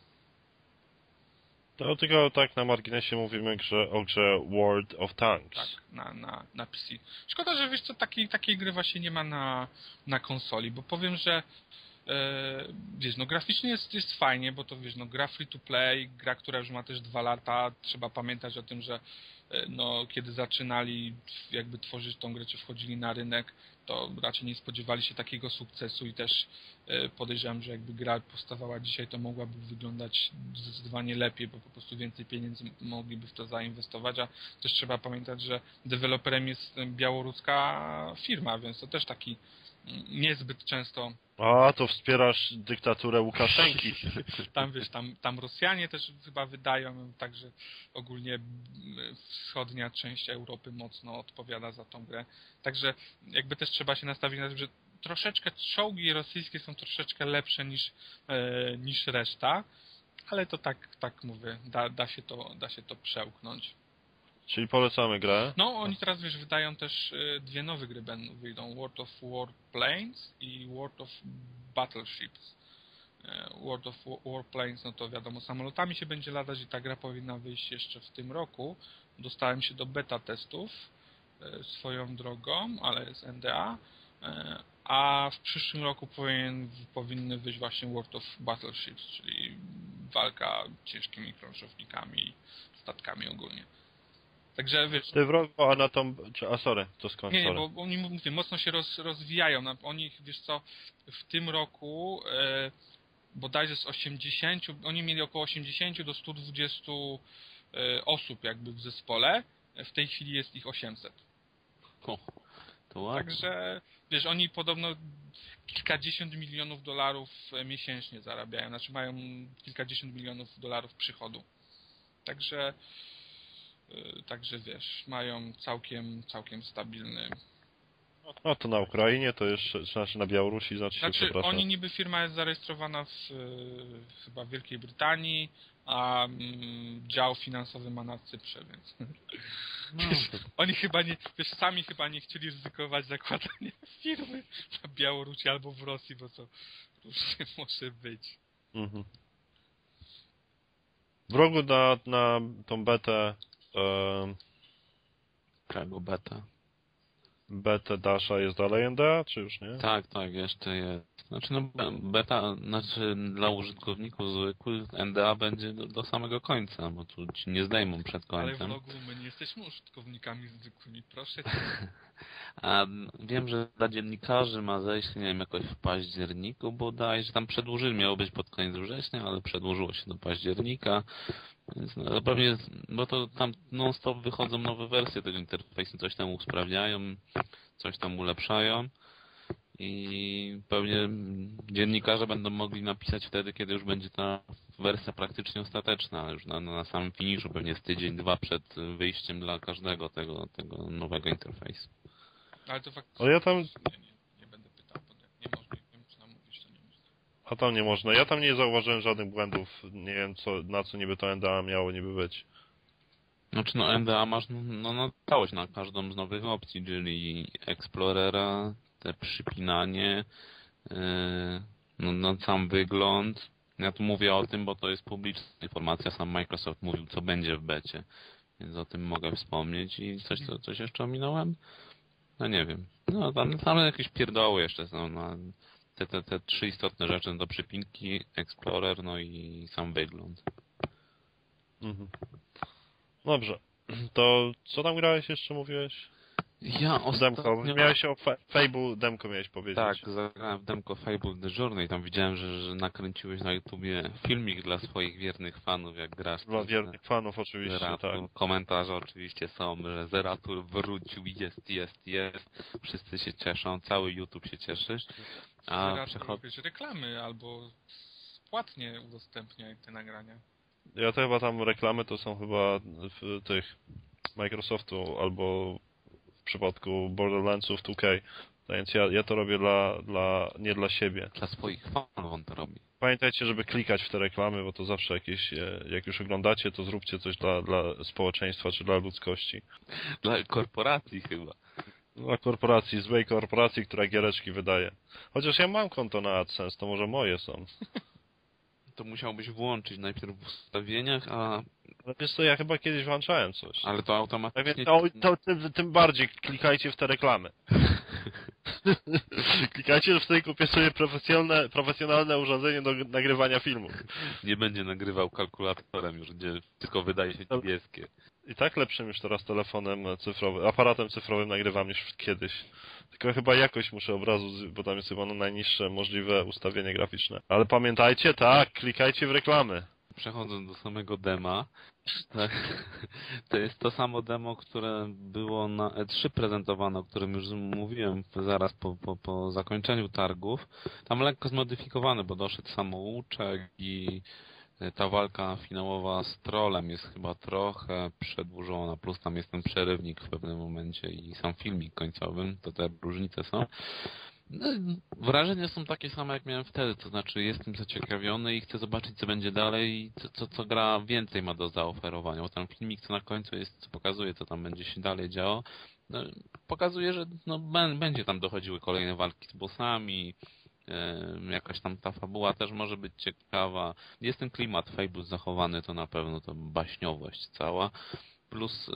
[SPEAKER 1] To tylko tak na marginesie mówimy o grze World of Tanks.
[SPEAKER 3] Tak, na PC. Szkoda, że wiesz co, takiej gry właśnie nie ma na konsoli, bo powiem, że wiesz, no graficznie jest fajnie, bo to wiesz, no gra free to play, gra, która już ma też 2 lata, trzeba pamiętać o tym, że no kiedy zaczynali jakby tworzyć tą grę, czy wchodzili na rynek, to raczej nie spodziewali się takiego sukcesu i też podejrzewam, że jakby gra powstawała dzisiaj, to mogłaby wyglądać zdecydowanie lepiej, bo po prostu więcej pieniędzy mogliby w to zainwestować, a też trzeba pamiętać, że deweloperem jest białoruska firma, więc to też taki niezbyt często...
[SPEAKER 1] A, to wspierasz dyktaturę Łukaszenki.
[SPEAKER 3] Tam wiesz, tam Rosjanie też chyba wydają, także ogólnie wschodnia część Europy mocno odpowiada za tą grę. Także jakby też trzeba się nastawić na to, że troszeczkę czołgi rosyjskie są troszeczkę lepsze niż reszta, ale to tak mówię, da się to przełknąć.
[SPEAKER 1] Czyli polecamy grę?
[SPEAKER 3] No, oni teraz, wiesz, wydają też 2 nowe gry wyjdą. World of Warplanes i World of Battleships. World of Warplanes, no to wiadomo, samolotami się będzie latać i ta gra powinna wyjść jeszcze w tym roku. Dostałem się do beta testów swoją drogą, ale jest NDA. A w przyszłym roku powinny wyjść właśnie World of Battleships, czyli walka ciężkimi krążownikami, statkami ogólnie. Także wiesz...
[SPEAKER 1] Ty wrogo, a na tą... sorry, to skąd?
[SPEAKER 3] Nie, bo oni mówię, mocno się rozwijają. Oni, wiesz co, w tym roku bodajże z 80, oni mieli około 80 do 120 osób jakby w zespole. W tej chwili jest ich 800.
[SPEAKER 4] To ładnie.
[SPEAKER 3] Także, wiesz, oni podobno kilkadziesiąt milionów dolarów miesięcznie zarabiają. Znaczy mają kilkadziesiąt milionów dolarów przychodu. Także mają całkiem stabilny...
[SPEAKER 1] No to na Ukrainie, to jeszcze, znaczy na Białorusi,
[SPEAKER 3] Znaczy oni niby firma jest zarejestrowana chyba w Wielkiej Brytanii, a dział finansowy ma na Cyprze, więc... No, oni chyba sami chyba nie chcieli ryzykować zakładania firmy na Białorusi albo w Rosji, bo to różnie może być.
[SPEAKER 1] Mhm. Wrogu na tą betę...
[SPEAKER 4] Czego beta?
[SPEAKER 1] Betę Dasha jest dalej NDA, czy już nie?
[SPEAKER 4] Tak, jeszcze jest. Znaczy no beta, dla użytkowników zwykłych NDA będzie do samego końca, bo tu ci nie zdejmą przed końcem.
[SPEAKER 3] Ale w logu my nie jesteśmy użytkownikami zwykłymi, proszę cię.
[SPEAKER 4] A wiem, że dla dziennikarzy ma zejść, nie wiem, jakoś w październiku bodajże, tam miało być pod koniec września, ale przedłużyło się do października. Więc no, pewnie, bo to tam non-stop wychodzą nowe wersje tego interfejsu, coś tam usprawniają, coś tam ulepszają i pewnie dziennikarze będą mogli napisać wtedy, kiedy już będzie ta wersja praktycznie ostateczna, ale już na samym finiszu, pewnie z tydzień, 2 przed wyjściem dla każdego tego nowego interfejsu.
[SPEAKER 3] Ale to faktycznie
[SPEAKER 1] Ale ja tam...
[SPEAKER 3] nie będę pytał, bo jak nie można mówić, to nie można.
[SPEAKER 1] A tam nie można. Ja tam nie zauważyłem żadnych błędów. Nie wiem, na co niby to NDA miało niby być.
[SPEAKER 4] Znaczy NDA masz na całość, na każdą z nowych opcji, czyli Explorera, te przypinanie, no sam wygląd. Ja tu mówię o tym, bo to jest publiczna informacja, sam Microsoft mówił, co będzie w becie, więc o tym mogę wspomnieć. I coś jeszcze ominąłem? No nie wiem. No tam jakieś pierdoły jeszcze są. No, te trzy istotne rzeczy do przypinki, Explorer, no i sam wygląd.
[SPEAKER 1] Mhm. Dobrze. To co tam grałeś jeszcze, mówiłeś?
[SPEAKER 4] Ja
[SPEAKER 1] Demko.
[SPEAKER 4] ostatnio...
[SPEAKER 1] Miałeś o Fable demko miałeś powiedzieć.
[SPEAKER 4] Tak, zagrałem w demko Fable The Journey i tam widziałem, że nakręciłeś na YouTubie filmik dla swoich wiernych fanów, jak grasz.
[SPEAKER 1] Dla wiernych fanów oczywiście,
[SPEAKER 4] Zeratul.
[SPEAKER 1] tak.
[SPEAKER 4] Komentarze oczywiście są, że Zeratul wrócił, jest. Wszyscy się cieszą, cały YouTube się cieszy. A
[SPEAKER 3] Wiesz, reklamy albo płatnie udostępniaj te nagrania.
[SPEAKER 1] Ja to chyba tam reklamy to są chyba w tych Microsoftu albo w przypadku Borderlandsów 2K. Więc ja to robię nie dla siebie.
[SPEAKER 4] Dla swoich fanów on to robi.
[SPEAKER 1] Pamiętajcie, żeby klikać w te reklamy, bo to zawsze jakieś, jak już oglądacie, to zróbcie coś dla społeczeństwa czy dla ludzkości.
[SPEAKER 4] Dla korporacji chyba.
[SPEAKER 1] Dla korporacji, złej korporacji, która giereczki wydaje. Chociaż ja mam konto na AdSense, to może moje są.
[SPEAKER 4] To musiałbyś włączyć najpierw w ustawieniach, a...
[SPEAKER 1] Ale wiesz co, ja chyba kiedyś włączałem coś.
[SPEAKER 4] Ale to automatycznie...
[SPEAKER 1] To tym bardziej klikajcie w te reklamy. Klikajcie, że wtedy kupię sobie profesjonalne urządzenie do nagrywania filmów.
[SPEAKER 4] Nie będzie nagrywał kalkulatorem już, gdzie tylko wydaje się niebieskie.
[SPEAKER 1] I tak lepszym już teraz telefonem cyfrowym, aparatem cyfrowym nagrywam niż kiedyś. Tylko chyba jakość muszę obrazu, bo tam jest chyba najniższe możliwe ustawienie graficzne. Ale pamiętajcie, tak, klikajcie w reklamy.
[SPEAKER 4] Przechodząc do samego dema, tak, to jest to samo demo, które było na E3 prezentowane, o którym już mówiłem zaraz po zakończeniu targów. Tam lekko zmodyfikowane, bo doszedł samouczek i ta walka finałowa z trollem jest chyba trochę przedłużona, plus tam jest ten przerywnik w pewnym momencie i sam filmik końcowy, to te różnice są. No, wrażenia są takie same, jak miałem wtedy, to znaczy jestem zaciekawiony i chcę zobaczyć, co będzie dalej i co gra więcej ma do zaoferowania, bo ten filmik, co na końcu jest, co pokazuje, co tam będzie się dalej działo, no, pokazuje, że no, będzie tam dochodziły kolejne walki z bossami, jakaś tam ta fabuła też może być ciekawa. Jest ten klimat Fable zachowany, to na pewno to baśniowość cała, plus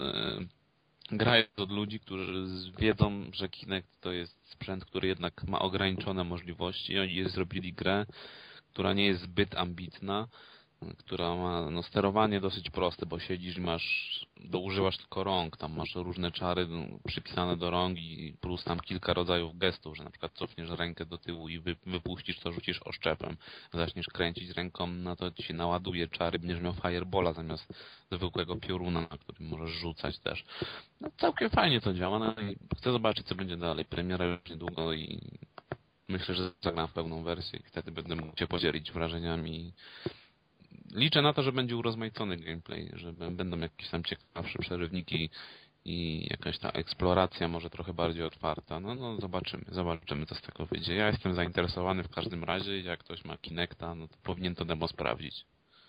[SPEAKER 4] gra jest od ludzi, którzy wiedzą, że Kinect to jest sprzęt, który jednak ma ograniczone możliwości i oni zrobili grę, która nie jest zbyt ambitna, która ma sterowanie dosyć proste, bo siedzisz i używasz tylko rąk, tam masz różne czary przypisane do rąk i plus tam kilka rodzajów gestów, że na przykład cofniesz rękę do tyłu i wypuścisz, to rzucisz oszczepem. Zaczniesz kręcić ręką, no to ci się naładuje czary, będziesz miał firebola zamiast zwykłego pioruna, na którym możesz rzucać też. No całkiem fajnie to działa, no i chcę zobaczyć, co będzie dalej. Premiera już niedługo i myślę, że zagram w pełną wersję i wtedy będę mógł się podzielić wrażeniami. Liczę na to, że będzie urozmaicony gameplay, że będą jakieś tam ciekawsze przerywniki i jakaś ta eksploracja może trochę bardziej otwarta. No zobaczymy co z tego wyjdzie. Ja jestem zainteresowany w każdym razie, jak ktoś ma Kinecta, no to powinien to demo sprawdzić.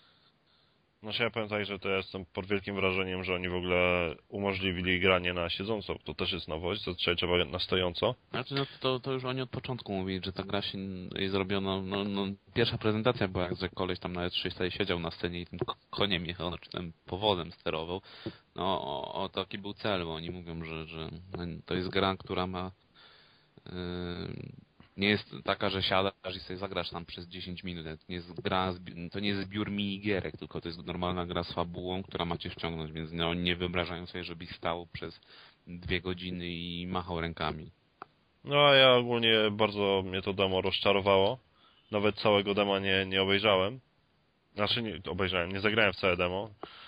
[SPEAKER 1] Znaczy ja powiem tak, że to ja jestem pod wielkim wrażeniem, że oni w ogóle umożliwili granie na siedząco. To też jest nowość, zazwyczaj trzeba na stojąco.
[SPEAKER 4] Znaczy no to już oni od początku mówili, że ta gra się jest zrobiona, no pierwsza prezentacja była, jak że koleś tam nawet 300 siedział na scenie i tym koniem jechał, czy tym powodem sterował. No taki był cel, bo oni mówią, że to jest gra, która ma... nie jest taka, że siadasz i sobie zagrasz tam przez 10 minut. To nie jest zbiór minigierek, tylko to jest normalna gra z fabułą, która ma cię wciągnąć, więc oni nie wyobrażają sobie, żebyś stał przez 2 godziny i machał rękami.
[SPEAKER 1] No a ja ogólnie bardzo mnie to demo rozczarowało. Nawet całego dema nie obejrzałem. Znaczy nie obejrzałem, nie zagrałem w całe demo.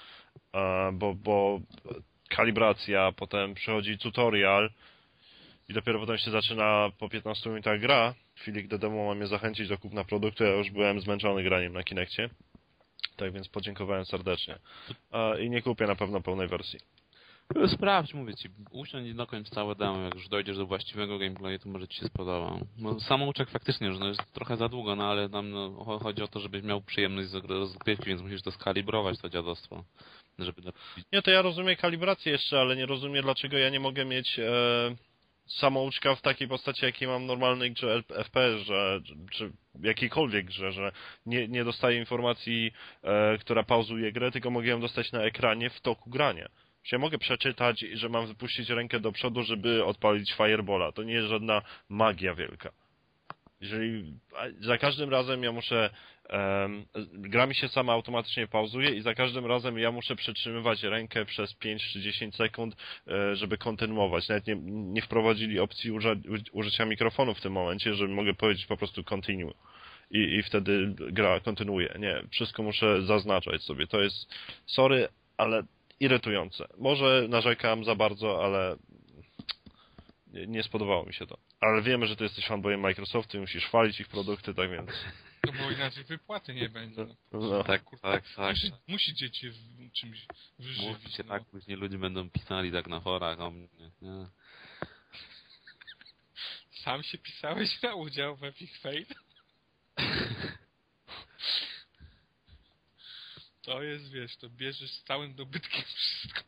[SPEAKER 1] Bo kalibracja, potem przychodzi tutorial i dopiero potem się zaczyna po 15 minutach gra. W chwili, gdy demo ma mnie zachęcić do kupna produktu, ja już byłem zmęczony graniem na Kinekcie. Tak więc podziękowałem serdecznie. I nie kupię na pewno pełnej wersji.
[SPEAKER 4] Sprawdź, mówię ci, usiądź i dokończ całe demo, jak już dojdziesz do właściwego gameplayu, to może ci się spodoba. No, samouczek faktycznie, że no jest trochę za długo, no ale tam no, chodzi o to, żebyś miał przyjemność z rozgrywki, więc musisz to skalibrować, to dziadostwo. Żeby...
[SPEAKER 1] Nie, to ja rozumiem kalibrację jeszcze, ale nie rozumiem, dlaczego ja nie mogę mieć samouczka w takiej postaci, jakiej mam w normalnej grze FPS, czy jakiejkolwiek grze, że nie dostaję informacji, która pauzuje grę, tylko mogę ją dostać na ekranie w toku grania. Że ja mogę przeczytać, że mam wypuścić rękę do przodu, żeby odpalić Firebola. To nie jest żadna magia wielka. Jeżeli za każdym razem ja muszę... gra mi się sama automatycznie pauzuje i za każdym razem ja muszę przytrzymywać rękę przez 5 czy 10 sekund, żeby kontynuować. Nawet nie wprowadzili opcji użycia mikrofonu w tym momencie, że mogę powiedzieć po prostu continue. I wtedy gra kontynuuje. Nie, wszystko muszę zaznaczać sobie. To jest, sorry, ale irytujące. Może narzekam za bardzo, ale nie spodobało mi się to. Ale wiemy, że ty jesteś fanboyem Microsoftu i musisz chwalić ich produkty, tak więc...
[SPEAKER 3] No bo inaczej wypłaty nie będzie.
[SPEAKER 1] No.
[SPEAKER 4] Tak.
[SPEAKER 3] Musi dzieci czymś wyżywić.
[SPEAKER 4] Mówcie tak, później ludzie będą pisali tak na forach o mnie. Nie?
[SPEAKER 3] Sam się pisałeś na udział w Epic Fail? To jest, wiesz, to bierzesz z całym dobytkiem wszystko.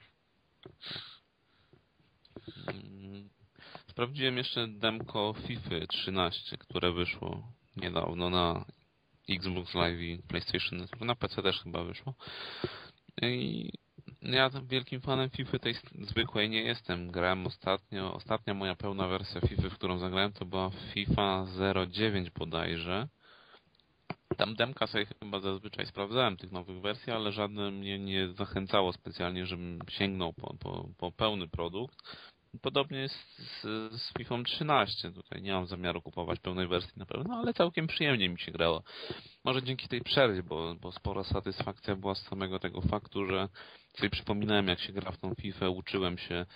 [SPEAKER 4] Sprawdziłem jeszcze demko FIFA 13, które wyszło niedawno na Xbox Live i PlayStation Network. Na PC też chyba wyszło. I ja tam wielkim fanem FIFA tej zwykłej nie jestem. Grałem ostatnia moja pełna wersja FIFA, w którą zagrałem, to była FIFA 09 bodajże. Tam demka sobie chyba zazwyczaj sprawdzałem tych nowych wersji, ale żadne mnie nie zachęcało specjalnie, żebym sięgnął po pełny produkt. Podobnie jest z FIFA 13. Tutaj nie mam zamiaru kupować pełnej wersji na pewno, ale całkiem przyjemnie mi się grało. Może dzięki tej przerwie, bo spora satysfakcja była z samego tego faktu, że sobie przypominałem, jak się gra w tą FIFA, uczyłem się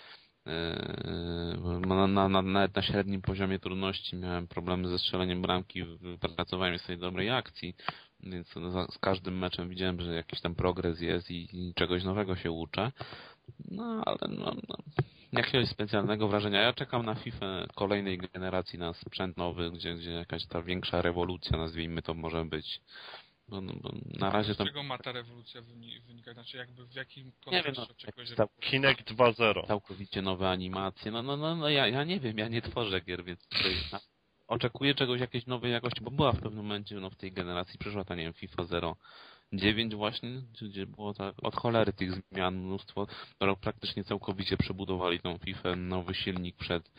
[SPEAKER 4] nawet na średnim poziomie trudności, miałem problemy ze strzeleniem bramki, wypracowałem sobie dobrej akcji, więc z każdym meczem widziałem, że jakiś tam progres jest i czegoś nowego się uczę. No ale jakiegoś specjalnego wrażenia. Ja czekam na FIFA kolejnej generacji, na sprzęt nowy, gdzie jakaś ta większa rewolucja, nazwijmy to, może być. Bo na razie to...
[SPEAKER 3] Z czego ma ta rewolucja wynikać? Znaczy jakby w jakim
[SPEAKER 4] Nie wiem,
[SPEAKER 3] kontekście oczekujesz?
[SPEAKER 1] Kinect 2.0.
[SPEAKER 4] Całkowicie nowe animacje. Ja nie wiem, ja nie tworzę gier, więc tutaj oczekuję czegoś, jakiejś nowej jakości, bo była w pewnym momencie, w tej generacji przyszła ta, nie wiem, FIFA 09 właśnie, gdzie było tak od cholery tych zmian mnóstwo, praktycznie całkowicie przebudowali tą FIFA, nowy silnik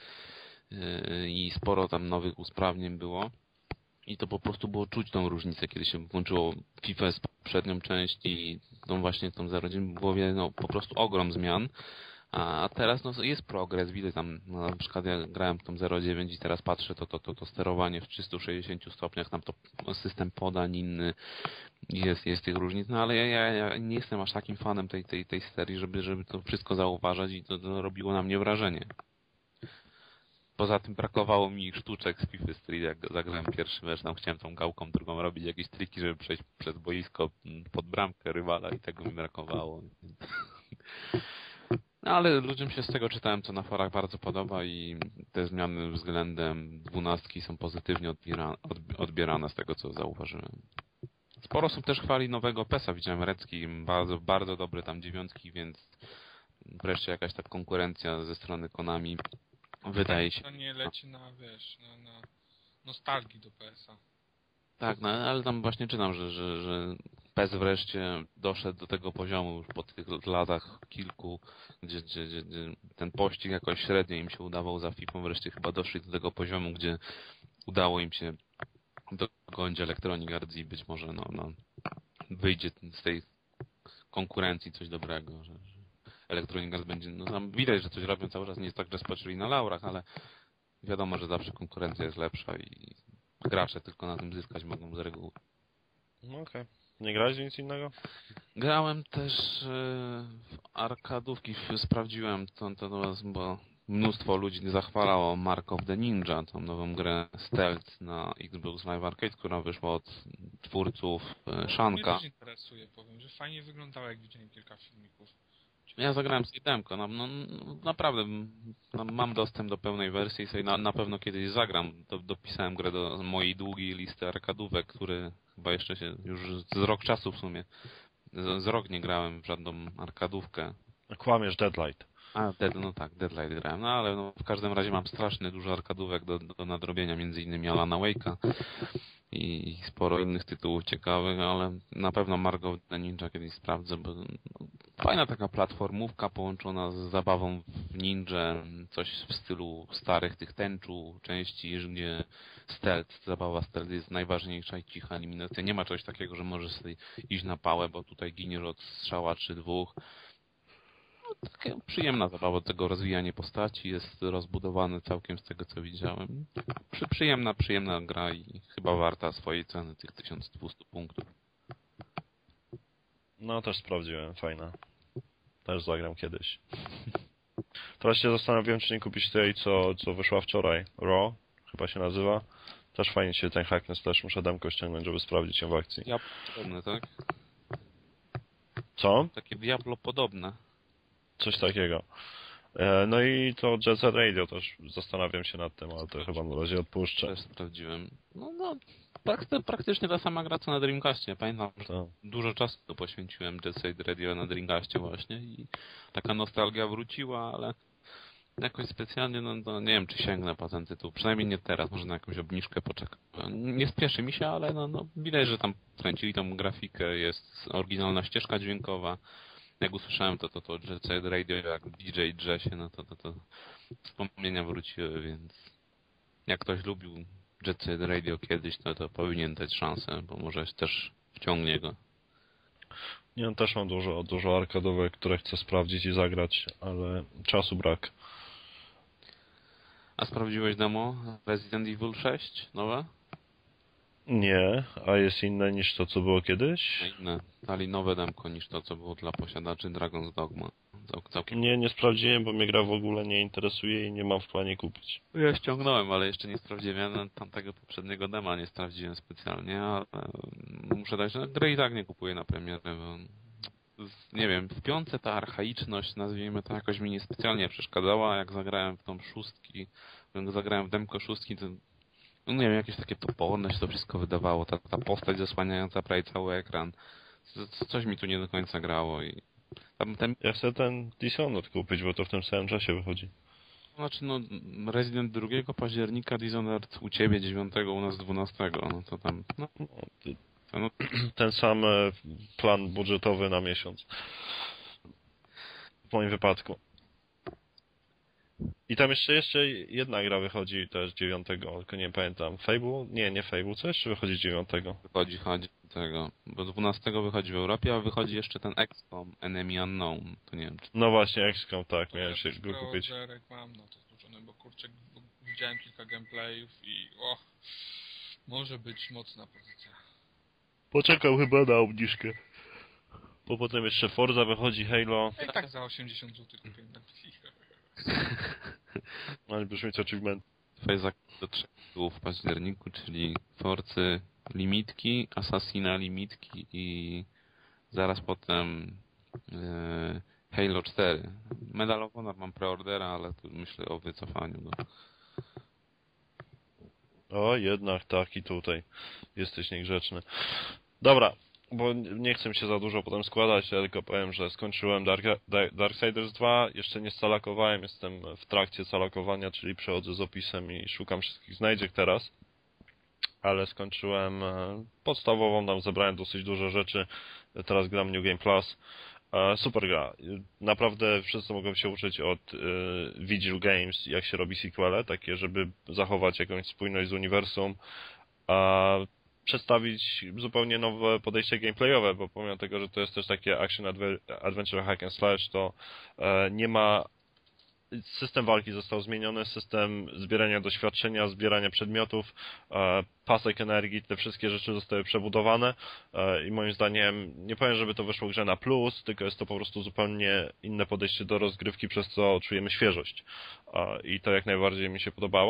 [SPEAKER 4] i sporo tam nowych usprawnień było. I to po prostu było czuć tą różnicę, kiedy się włączyło FIFA z poprzednią część i tą właśnie tą 09, było po prostu ogrom zmian. A teraz jest progres, widać tam, na przykład ja grałem w tą 09 i teraz patrzę, to sterowanie w 360 stopniach, tam to system podań inny, jest tych różnic, no ale ja nie jestem aż takim fanem tej serii, żeby to wszystko zauważać i to robiło na mnie wrażenie. Poza tym brakowało mi sztuczek z FIFA Street, jak zagrałem pierwszy mecz, tam chciałem tą gałką drugą robić jakieś triki, żeby przejść przez boisko pod bramkę rywala i tego mi brakowało. No, ale ludziom się z tego czytałem, co na forach bardzo podoba i te zmiany względem 12 są pozytywnie odbierane z tego, co zauważyłem. Sporo osób też chwali nowego PES-a, widziałem Recki, bardzo, bardzo dobry tam 9, więc wreszcie jakaś ta konkurencja ze strony Konami wydaje się.
[SPEAKER 3] To nie leci na, wiesz, na nostalgii do PS-a.
[SPEAKER 4] Tak, no ale tam właśnie czytam, że PES wreszcie doszedł do tego poziomu już po tych latach kilku, gdzie ten pościg jakoś średnio im się udawał za FIFA, wreszcie chyba doszli do tego poziomu, gdzie udało im się dogonić Electronic Arts i być może wyjdzie z tej konkurencji coś dobrego, że Electronic Arts będzie, tam widać, że coś robią cały czas, nie jest tak, że spoczyli na laurach, ale wiadomo, że zawsze konkurencja jest lepsza i gracze tylko na tym zyskać mogą z reguły.
[SPEAKER 1] No okej. Nie grałeś w nic innego?
[SPEAKER 4] Grałem też w arkadówki, sprawdziłem to, bo mnóstwo ludzi zachwalało Mark of the Ninja, tą nową grę Stealth na Xbox Live Arcade, która wyszła od twórców Shanka.
[SPEAKER 3] Mnie też interesuje, powiem, że fajnie wyglądało, jak widziałem kilka filmików.
[SPEAKER 4] Ja zagrałem z demko, naprawdę mam dostęp do pełnej wersji i sobie na pewno kiedyś zagram. Dopisałem grę do mojej długiej listy arkadówek, który chyba jeszcze się już z rok czasu w sumie. Z rok nie grałem w żadną arkadówkę.
[SPEAKER 1] Kłamiesz, Deadlight.
[SPEAKER 4] No tak, Deadlight grałem, ale w każdym razie mam strasznie dużo arkadówek do nadrobienia, między innymi Alana Wake'a i sporo innych tytułów ciekawych, ale na pewno Mark of the Ninja kiedyś sprawdzę, bo fajna taka platformówka połączona z zabawą w ninja, coś w stylu starych tych Tenchu części, gdzie zabawa stealth jest najważniejsza i cicha eliminacja. Nie ma czegoś takiego, że możesz sobie iść na pałę, bo tutaj giniesz od strzała czy dwóch. Taka przyjemna zabawa do tego, rozwijanie postaci jest rozbudowane całkiem z tego, co widziałem. Przyjemna gra i chyba warta swojej ceny, tych 1200 punktów.
[SPEAKER 1] No, też sprawdziłem, fajna. Też zagram kiedyś. Teraz się zastanawiam, czy nie kupić tej, co wyszła wczoraj. Raw, chyba się nazywa. Też fajnie się ten hackness, też muszę demko ściągnąć, żeby sprawdzić ją w akcji.
[SPEAKER 4] Diablo podobne, tak?
[SPEAKER 1] Co?
[SPEAKER 4] Takie Diablo podobne.
[SPEAKER 1] Coś takiego. No i to Jet Set Radio też zastanawiam się nad tym, ale to chyba na razie odpuszczę.
[SPEAKER 4] Też sprawdziłem. Praktycznie ta sama gra co na Dreamcastie. Pamiętam, że dużo czasu to poświęciłem Jet Set Radio na Dreamcastie właśnie i taka nostalgia wróciła, ale jakoś specjalnie, no nie wiem, czy sięgnę po ten tytuł. Przynajmniej nie teraz, może na jakąś obniżkę poczekam. Nie spieszy mi się, ale widać, że tam kręcili tą grafikę, jest oryginalna ścieżka dźwiękowa. Jak usłyszałem to Jet Set Radio, jak DJ Jessie, no to wspomnienia wróciły, więc jak ktoś lubił Jet Set Radio kiedyś, to powinien dać szansę, bo może też wciągnie go.
[SPEAKER 1] Nie, no też mam dużo arkadówek, które chcę sprawdzić i zagrać, ale czasu brak.
[SPEAKER 4] A sprawdziłeś demo Resident Evil 6 nowe?
[SPEAKER 1] Nie, a jest inne niż to, co było kiedyś?
[SPEAKER 4] Inne. Dali nowe demko niż to, co było dla posiadaczy Dragon's Dogma. Całkiem...
[SPEAKER 1] Nie sprawdziłem, bo mnie gra w ogóle nie interesuje i nie mam w planie kupić.
[SPEAKER 4] Ja ściągnąłem, ale jeszcze nie sprawdziłem. Ja tamtego poprzedniego dema nie sprawdziłem specjalnie, ale muszę dać, że gry i tak nie kupuję na premierę, bo nie wiem, w piątce ta archaiczność, nazwijmy to, jakoś mi niespecjalnie przeszkadzała. Jak zagrałem w tą szóstki, zagrałem w demko szóstki, to no nie wiem, jakieś takie toporne się to wszystko wydawało. Ta postać zasłaniająca prawie cały ekran. Coś mi tu nie do końca grało i
[SPEAKER 1] Ja chcę ten Dishonored kupić, bo to w tym samym czasie wychodzi.
[SPEAKER 4] Znaczy Resident 2 października, Dishonored u ciebie 9, u nas 12, no to tam...
[SPEAKER 1] Ten sam plan budżetowy na miesiąc. W moim wypadku. I tam jeszcze jedna gra wychodzi też 9, tylko nie pamiętam. Fable? Nie Fable. Co jeszcze wychodzi 9?
[SPEAKER 4] Wychodzi tego, bo 12 wychodzi w Europie, a wychodzi jeszcze ten XCOM, Enemy Unknown, to nie wiem czy...
[SPEAKER 1] No właśnie, XCOM, tak, miałem się go kupić.
[SPEAKER 3] Mam to złożone, bo kurczę, widziałem kilka gameplayów i może być mocna pozycja.
[SPEAKER 1] Poczekał chyba na obniżkę. Bo potem jeszcze Forza wychodzi, Halo.
[SPEAKER 3] I tak za 80 zł kupiłem na PC.
[SPEAKER 1] Ale brzmi to achievement.
[SPEAKER 4] Twoje do 3 tytułów w październiku, czyli Forcy limitki, Assassina limitki i zaraz potem Halo 4. Medal of Honor mam preordera, ale tu myślę o wycofaniu go.
[SPEAKER 1] O, jednak taki tutaj. Jesteś niegrzeczny. Dobra, bo nie chcę się za dużo potem składać, ja tylko powiem, że skończyłem Darksiders 2, jeszcze nie scalakowałem, jestem w trakcie scalakowania, czyli przechodzę z opisem i szukam wszystkich znajdziek teraz. Ale skończyłem podstawową, tam zebrałem dosyć dużo rzeczy, teraz gram New Game Plus. Super gra. Naprawdę wszyscy mogą się uczyć od Vigil Games, jak się robi sequele, takie, żeby zachować jakąś spójność z uniwersum, a przedstawić zupełnie nowe podejście gameplayowe, bo pomimo tego, że to jest też takie action adventure hack and slash, to nie ma... System walki został zmieniony, system zbierania doświadczenia, zbierania przedmiotów, pasek energii, te wszystkie rzeczy zostały przebudowane i moim zdaniem, nie powiem, żeby to wyszło grze na plus, tylko jest to po prostu zupełnie inne podejście do rozgrywki, przez co czujemy świeżość i to jak najbardziej mi się podobało.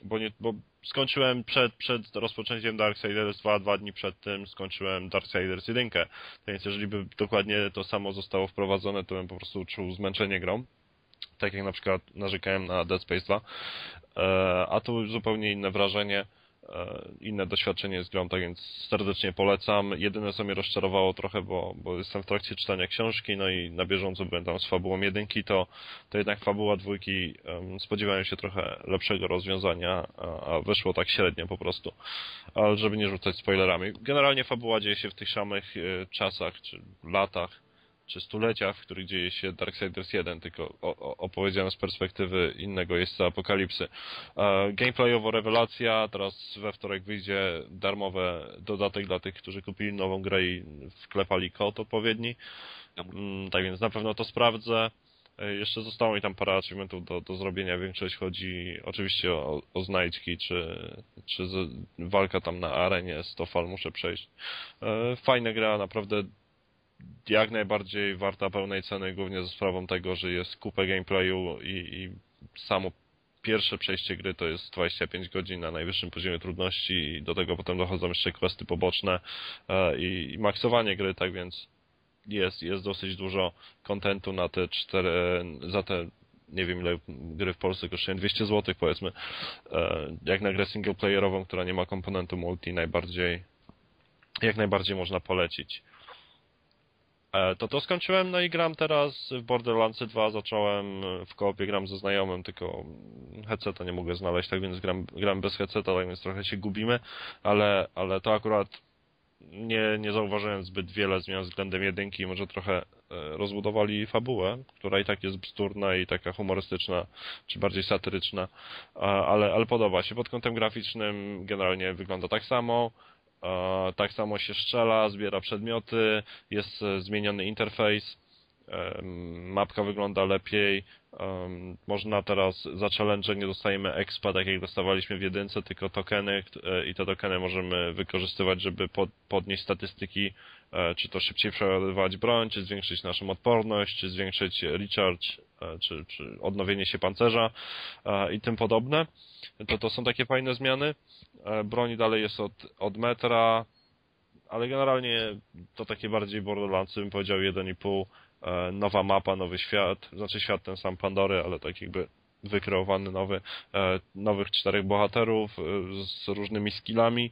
[SPEAKER 1] bo skończyłem przed rozpoczęciem Darksiders 2 dni przed tym skończyłem Darksiders 1. Tak więc jeżeli by dokładnie to samo zostało wprowadzone, to bym po prostu czuł zmęczenie grą. Tak jak na przykład narzekałem na Dead Space 2. A tu zupełnie inne wrażenie, inne doświadczenie z grą, tak więc serdecznie polecam. Jedyne co mnie rozczarowało trochę, bo jestem w trakcie czytania książki, no i na bieżąco byłem tam z fabułą 1, to jednak fabuła 2 spodziewałem się trochę lepszego rozwiązania, a wyszło tak średnio po prostu. Ale żeby nie rzucać spoilerami. Generalnie fabuła dzieje się w tych samych czasach, czy latach, czy stuleciach, w których dzieje się Darksiders 1, tylko opowiedziane z perspektywy innego jeźdźca apokalipsy. Gameplayowo rewelacja, teraz we wtorek wyjdzie darmowy dodatek dla tych, którzy kupili nową grę i wklepali kod odpowiedni. Tak więc na pewno to sprawdzę. Jeszcze zostało mi tam parę achievementów do zrobienia, większość chodzi oczywiście o znajdźki, czy walka tam na arenie, 100 fal muszę przejść. Fajna gra, naprawdę jak najbardziej warta pełnej ceny, głównie ze sprawą tego, że jest kupę gameplayu i samo pierwsze przejście gry to jest 25 godzin na najwyższym poziomie trudności i do tego potem dochodzą jeszcze questy poboczne i maksowanie gry, tak więc jest dosyć dużo kontentu na te za te nie wiem ile gry w Polsce kosztują, 200 zł powiedzmy, jak na grę singleplayerową, która nie ma komponentu multi, jak najbardziej można polecić. To skończyłem, no i gram teraz w Borderlands 2, zacząłem w koopie, gram ze znajomym, tylko headseta nie mogę znaleźć, tak więc gram bez headseta, tak więc trochę się gubimy, ale to akurat nie zauważyłem zbyt wiele zmian względem 1, może trochę rozbudowali fabułę, która i tak jest bzdurna i taka humorystyczna, czy bardziej satyryczna, ale podoba się. Pod kątem graficznym generalnie wygląda tak samo. Tak samo się strzela, zbiera przedmioty, jest zmieniony interfejs, mapka wygląda lepiej, można teraz za challenge nie dostajemy expa, tak jak dostawaliśmy w 1, tylko tokeny i te tokeny możemy wykorzystywać, żeby podnieść statystyki, czy to szybciej przeładowywać broń, czy zwiększyć naszą odporność, czy zwiększyć recharge, czy odnowienie się pancerza i tym podobne. To są takie fajne zmiany. Broń dalej jest od metra, ale generalnie to takie bardziej Borderlands, bym powiedział 1,5. Nowa mapa, nowy świat, znaczy świat ten sam Pandory, ale tak jakby wykreowany nowy, nowych 4 bohaterów z różnymi skillami.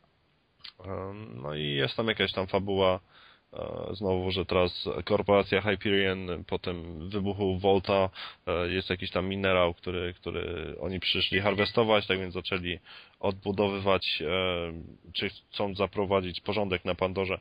[SPEAKER 1] No i jest tam jakaś tam fabuła, znowu, że teraz korporacja Hyperion po tym wybuchu Volta jest jakiś tam minerał, który oni przyszli harwestować, tak więc zaczęli odbudowywać, czy chcą zaprowadzić porządek na Pandorze.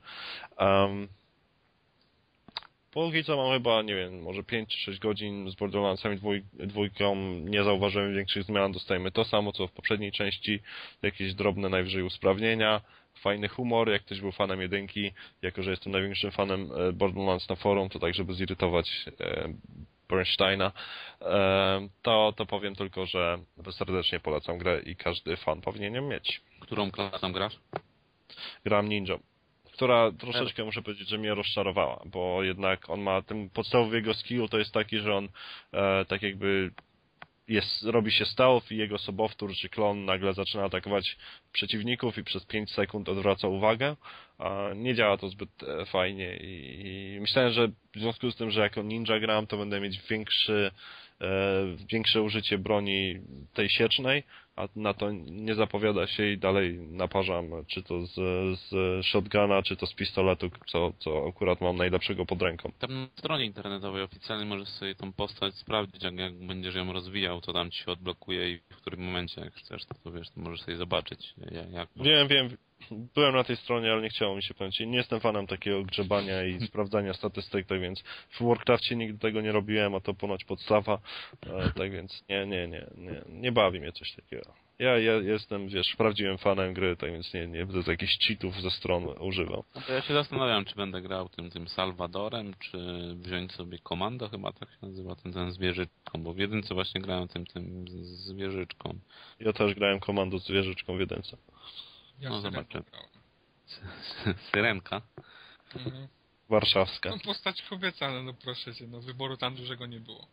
[SPEAKER 1] Póki co mam chyba, nie wiem, może 5 czy 6 godzin z Borderlandsami 2, nie zauważyłem większych zmian, dostajemy to samo co w poprzedniej części, jakieś drobne najwyżej usprawnienia, fajny humor, jak ktoś był fanem 1, jako że jestem największym fanem Borderlands na forum, to tak, żeby zirytować Bernsteina, to powiem tylko, że serdecznie polecam grę i każdy fan powinien ją mieć.
[SPEAKER 4] Którą klasą grasz?
[SPEAKER 1] Gram Ninja, która troszeczkę, muszę powiedzieć, że mnie rozczarowała, bo jednak on ma, ten podstawowy jego skill to jest taki, że on tak jakby robi się stealth i jego sobowtór czy klon nagle zaczyna atakować przeciwników i przez 5 sekund odwraca uwagę. Nie działa to zbyt fajnie i myślałem, że w związku z tym, że jako ninja gram, to będę mieć większe użycie broni tej siecznej, a na to nie zapowiada się i dalej naparzam, czy to z shotguna, czy to z pistoletu, co akurat mam najlepszego pod ręką.
[SPEAKER 4] Tam na stronie internetowej oficjalnej możesz sobie tą postać sprawdzić, jak będziesz ją rozwijał, to tam ci się odblokuje i w którym momencie, jak chcesz, to wiesz, to możesz sobie zobaczyć.
[SPEAKER 1] Wiem. Byłem na tej stronie, ale nie chciało mi się powiedzieć. Nie jestem fanem takiego grzebania i sprawdzania statystyk, tak więc w Warcraftie nigdy tego nie robiłem, a to ponoć podstawa, tak więc nie bawi mnie coś takiego. Ja jestem, wiesz, prawdziwym fanem gry, tak więc nie będę jakichś cheatów ze stron używał.
[SPEAKER 4] No to ja się zastanawiam, czy będę grał tym Salvadorem, czy wziąć sobie Komando, chyba tak się nazywa, ten zwierzyczką, bo w 1 właśnie grałem tym zwierzyczką.
[SPEAKER 1] Ja też grałem Komando z zwierzyczką w 1.
[SPEAKER 3] Ja
[SPEAKER 4] zobaczę. Syrenka.
[SPEAKER 3] Mhm.
[SPEAKER 1] Warszawska.
[SPEAKER 3] No postać kobieca, no proszę cię, no wyboru tam dużego nie było.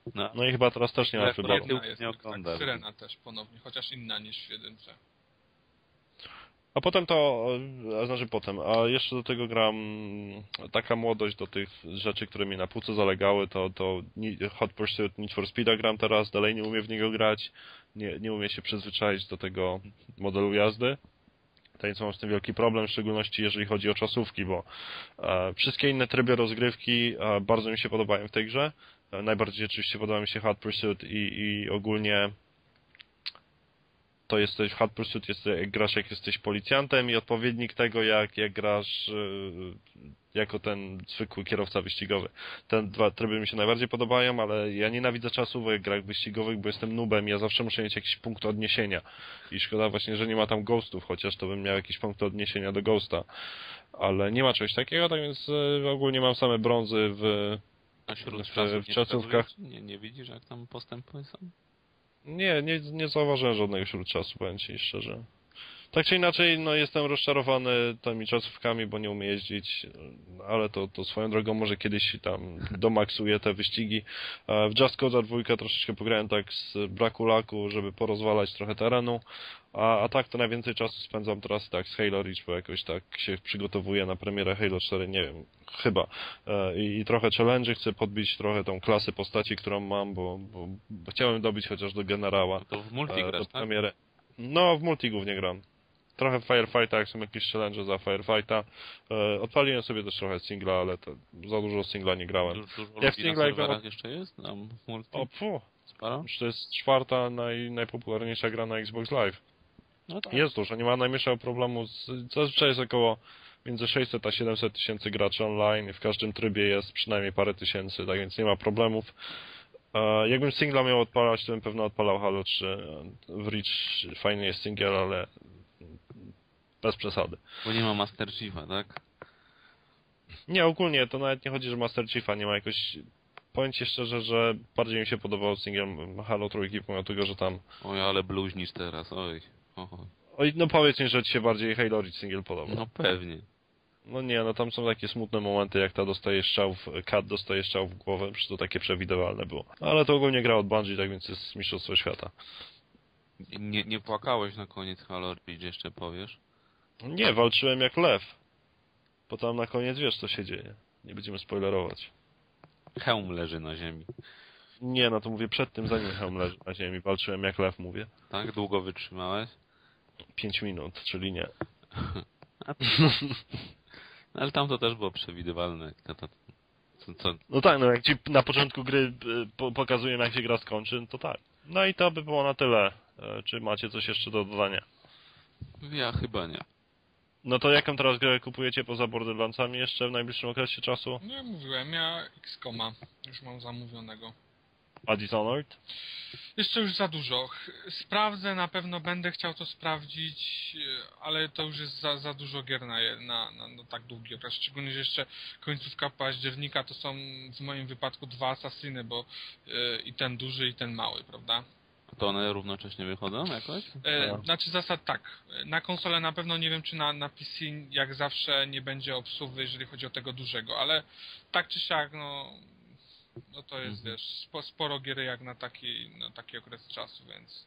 [SPEAKER 1] No i chyba teraz też nie ma wyboru.
[SPEAKER 3] Jedna jest, tak, Syrena też ponownie, chociaż inna niż w jedynce.
[SPEAKER 1] A potem a jeszcze do tego gram taka młodość do tych rzeczy, które mi na półce zalegały, to Hot Pursuit, Need for Speed'a gram teraz, dalej nie umiem w niego grać, nie umiem się przyzwyczaić do tego modelu jazdy. Tak więc mam z tym wielki problem, w szczególności jeżeli chodzi o czasówki, bo wszystkie inne tryby rozgrywki bardzo mi się podobają w tej grze. Najbardziej oczywiście podoba mi się Hot Pursuit i ogólnie to jesteś w Hot Pursuit, grasz jak jesteś policjantem i odpowiednik tego jak grasz jako ten zwykły kierowca wyścigowy. Te dwa tryby mi się najbardziej podobają, ale ja nienawidzę czasówek w grach wyścigowych, bo jestem noobem i ja zawsze muszę mieć jakiś punkt odniesienia. I szkoda właśnie, że nie ma tam ghostów, chociaż to bym miał jakiś punkt odniesienia do ghosta. Ale nie ma czegoś takiego, tak więc ogólnie mam same brązy w czasówkach.
[SPEAKER 4] Nie widzisz, jak tam postępy są?
[SPEAKER 1] Nie zauważyłem żadnego śródczasu, powiem ci szczerze. Tak czy inaczej, no jestem rozczarowany tymi czasówkami, bo nie umiem jeździć, ale to swoją drogą może kiedyś tam domaksuję te wyścigi. W Just Cause 2 troszeczkę pograłem tak z braku laku, żeby porozwalać trochę terenu, a tak to najwięcej czasu spędzam teraz tak z Halo Reach, bo jakoś tak się przygotowuję na premierę Halo 4, nie wiem, chyba. I trochę challenge, chcę podbić trochę tą klasę postaci, którą mam, bo chciałem dobić chociaż do generała.
[SPEAKER 4] To w multi grasz, tak?
[SPEAKER 1] Premierę. No, w multi głównie gram. Trochę w Firefighta, jak są jakieś challenge za Firefighta. Odpaliłem sobie też trochę singla, ale to za dużo singla nie grałem.
[SPEAKER 4] Dużo jak w singla na serwerach jeszcze jest? Tam w multi? Sporo?
[SPEAKER 1] To jest czwarta najpopularniejsza gra na Xbox Live.
[SPEAKER 4] No tak.
[SPEAKER 1] Jest dużo, nie ma najmniejszego problemu. Zazwyczaj jest około między 600 a 700 tysięcy graczy online. W każdym trybie jest przynajmniej parę tysięcy, tak więc nie ma problemów. Jakbym singla miał odpalać, to bym pewno odpalał Halo 3. W Reach fajny jest singiel, ale bez przesady.
[SPEAKER 4] Bo nie ma Master Chiefa, tak?
[SPEAKER 1] Nie, ogólnie to nawet nie chodzi, że Master Chiefa nie ma jakoś... Powiem ci szczerze, że bardziej mi się podobał singiel Halo 3, pomimo tego, że tam...
[SPEAKER 4] Oj, ale bluźnisz teraz, oj.
[SPEAKER 1] Oj, no powiedz mi, że ci się bardziej Halo Reach singiel podoba.
[SPEAKER 4] No pewnie.
[SPEAKER 1] No nie, no tam są takie smutne momenty, jak Kat dostaje strzał w głowę, przecież to takie przewidywalne było. Ale to ogólnie gra od Bungie, tak więc jest mistrzostwo świata.
[SPEAKER 4] Nie płakałeś na koniec Halo Reach, jeszcze powiesz?
[SPEAKER 1] Nie, walczyłem jak lew. Bo tam na koniec wiesz, co się dzieje. Nie będziemy spoilerować.
[SPEAKER 4] Hełm leży na ziemi.
[SPEAKER 1] Nie, no to mówię przed tym, zanim hełm leży na ziemi. Walczyłem jak lew, mówię.
[SPEAKER 4] Tak? Długo wytrzymałeś?
[SPEAKER 1] 5 minut, czyli nie.
[SPEAKER 4] Ale tam to też było przewidywalne.
[SPEAKER 1] No tak, no jak ci na początku gry pokazuję, jak się gra skończy, to tak. No i to by było na tyle. Czy macie coś jeszcze do dodania?
[SPEAKER 4] Ja chyba nie.
[SPEAKER 1] No to jaką teraz grę kupujecie poza Borderlandsami jeszcze w najbliższym okresie czasu?
[SPEAKER 3] No ja mówiłem, ja XCOMa już mam zamówionego.
[SPEAKER 1] A Dishonored?
[SPEAKER 3] Jeszcze już za dużo. Sprawdzę, na pewno będę chciał to sprawdzić, ale to już jest za dużo gier na tak długi okres. Szczególnie, że jeszcze końcówka października to są w moim wypadku 2 Assassiny, bo i ten duży, i ten mały, prawda?
[SPEAKER 4] To one równocześnie wychodzą jakoś?
[SPEAKER 3] Znaczy zasad tak. Na konsolę na pewno nie wiem, czy na PC jak zawsze nie będzie obsuwy, jeżeli chodzi o tego dużego, ale tak czy siak, no to jest, wiesz, sporo gier jak na taki okres czasu, więc...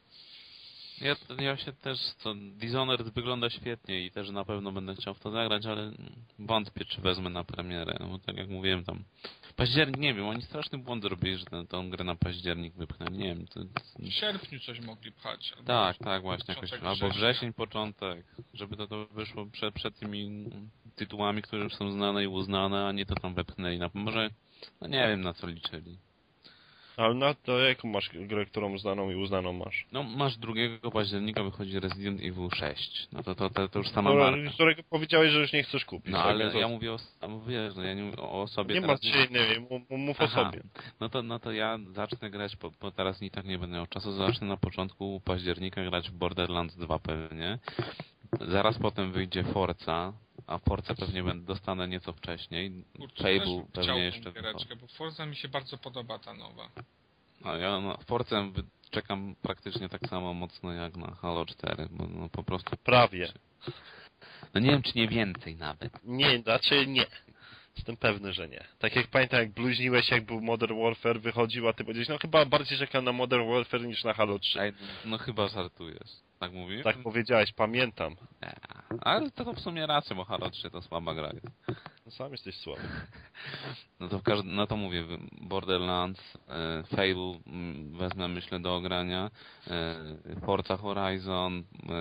[SPEAKER 4] Ja się też, Dishonored wygląda świetnie i też na pewno będę chciał w to zagrać, ale wątpię, czy wezmę na premierę, no bo tak jak mówiłem tam... Październik, nie wiem, oni straszny błąd robili, że tę grę na październik wypchnęli, nie wiem...
[SPEAKER 3] W sierpniu coś mogli pchać.
[SPEAKER 4] Tak, właśnie, jakoś, albo wrzesień, początek, żeby to wyszło przed tymi tytułami, które już są znane i uznane, a nie to tam wepchnęli, może, no nie wiem, na co liczyli.
[SPEAKER 1] Ale na to jaką masz grę, którą znaną i uznaną masz?
[SPEAKER 4] No masz 2 października wychodzi Resident Evil 6. No to już sama marka.
[SPEAKER 1] Którego powiedziałeś, że już nie chcesz kupić.
[SPEAKER 4] No
[SPEAKER 1] tak?
[SPEAKER 4] ale ja mówię ja nie mówię o sobie.
[SPEAKER 1] Nie masz się innej, mów o sobie.
[SPEAKER 4] No to ja zacznę grać, bo teraz i tak nie będę miał czasu, zacznę na początku października grać w Borderlands 2 pewnie. Zaraz potem wyjdzie Forza, a Forza pewnie dostanę nieco wcześniej. Fable pewnie jeszcze.
[SPEAKER 3] Bo Forza mi się bardzo podoba, ta nowa.
[SPEAKER 4] No ja na Forzę czekam praktycznie tak samo mocno jak na Halo 4, bo no po prostu...
[SPEAKER 1] Prawie.
[SPEAKER 4] No nie wiem, czy nie więcej nawet.
[SPEAKER 1] Nie, raczej nie. Jestem pewny, że nie. Tak jak pamiętam, jak bluźniłeś, jak był Modern Warfare wychodził, a ty powiedziałeś, no chyba bardziej czekam na Modern Warfare niż na Halo 3.
[SPEAKER 4] Ej, no chyba żartujesz. Tak mówisz?
[SPEAKER 1] Tak powiedziałeś, pamiętam.
[SPEAKER 4] Ale to w sumie racja, bo Halo 3 to słaba gra jest.
[SPEAKER 1] No sam jesteś słaby.
[SPEAKER 4] No to no to mówię, Borderlands, Fable wezmę myślę do ogrania, Forza Horizon,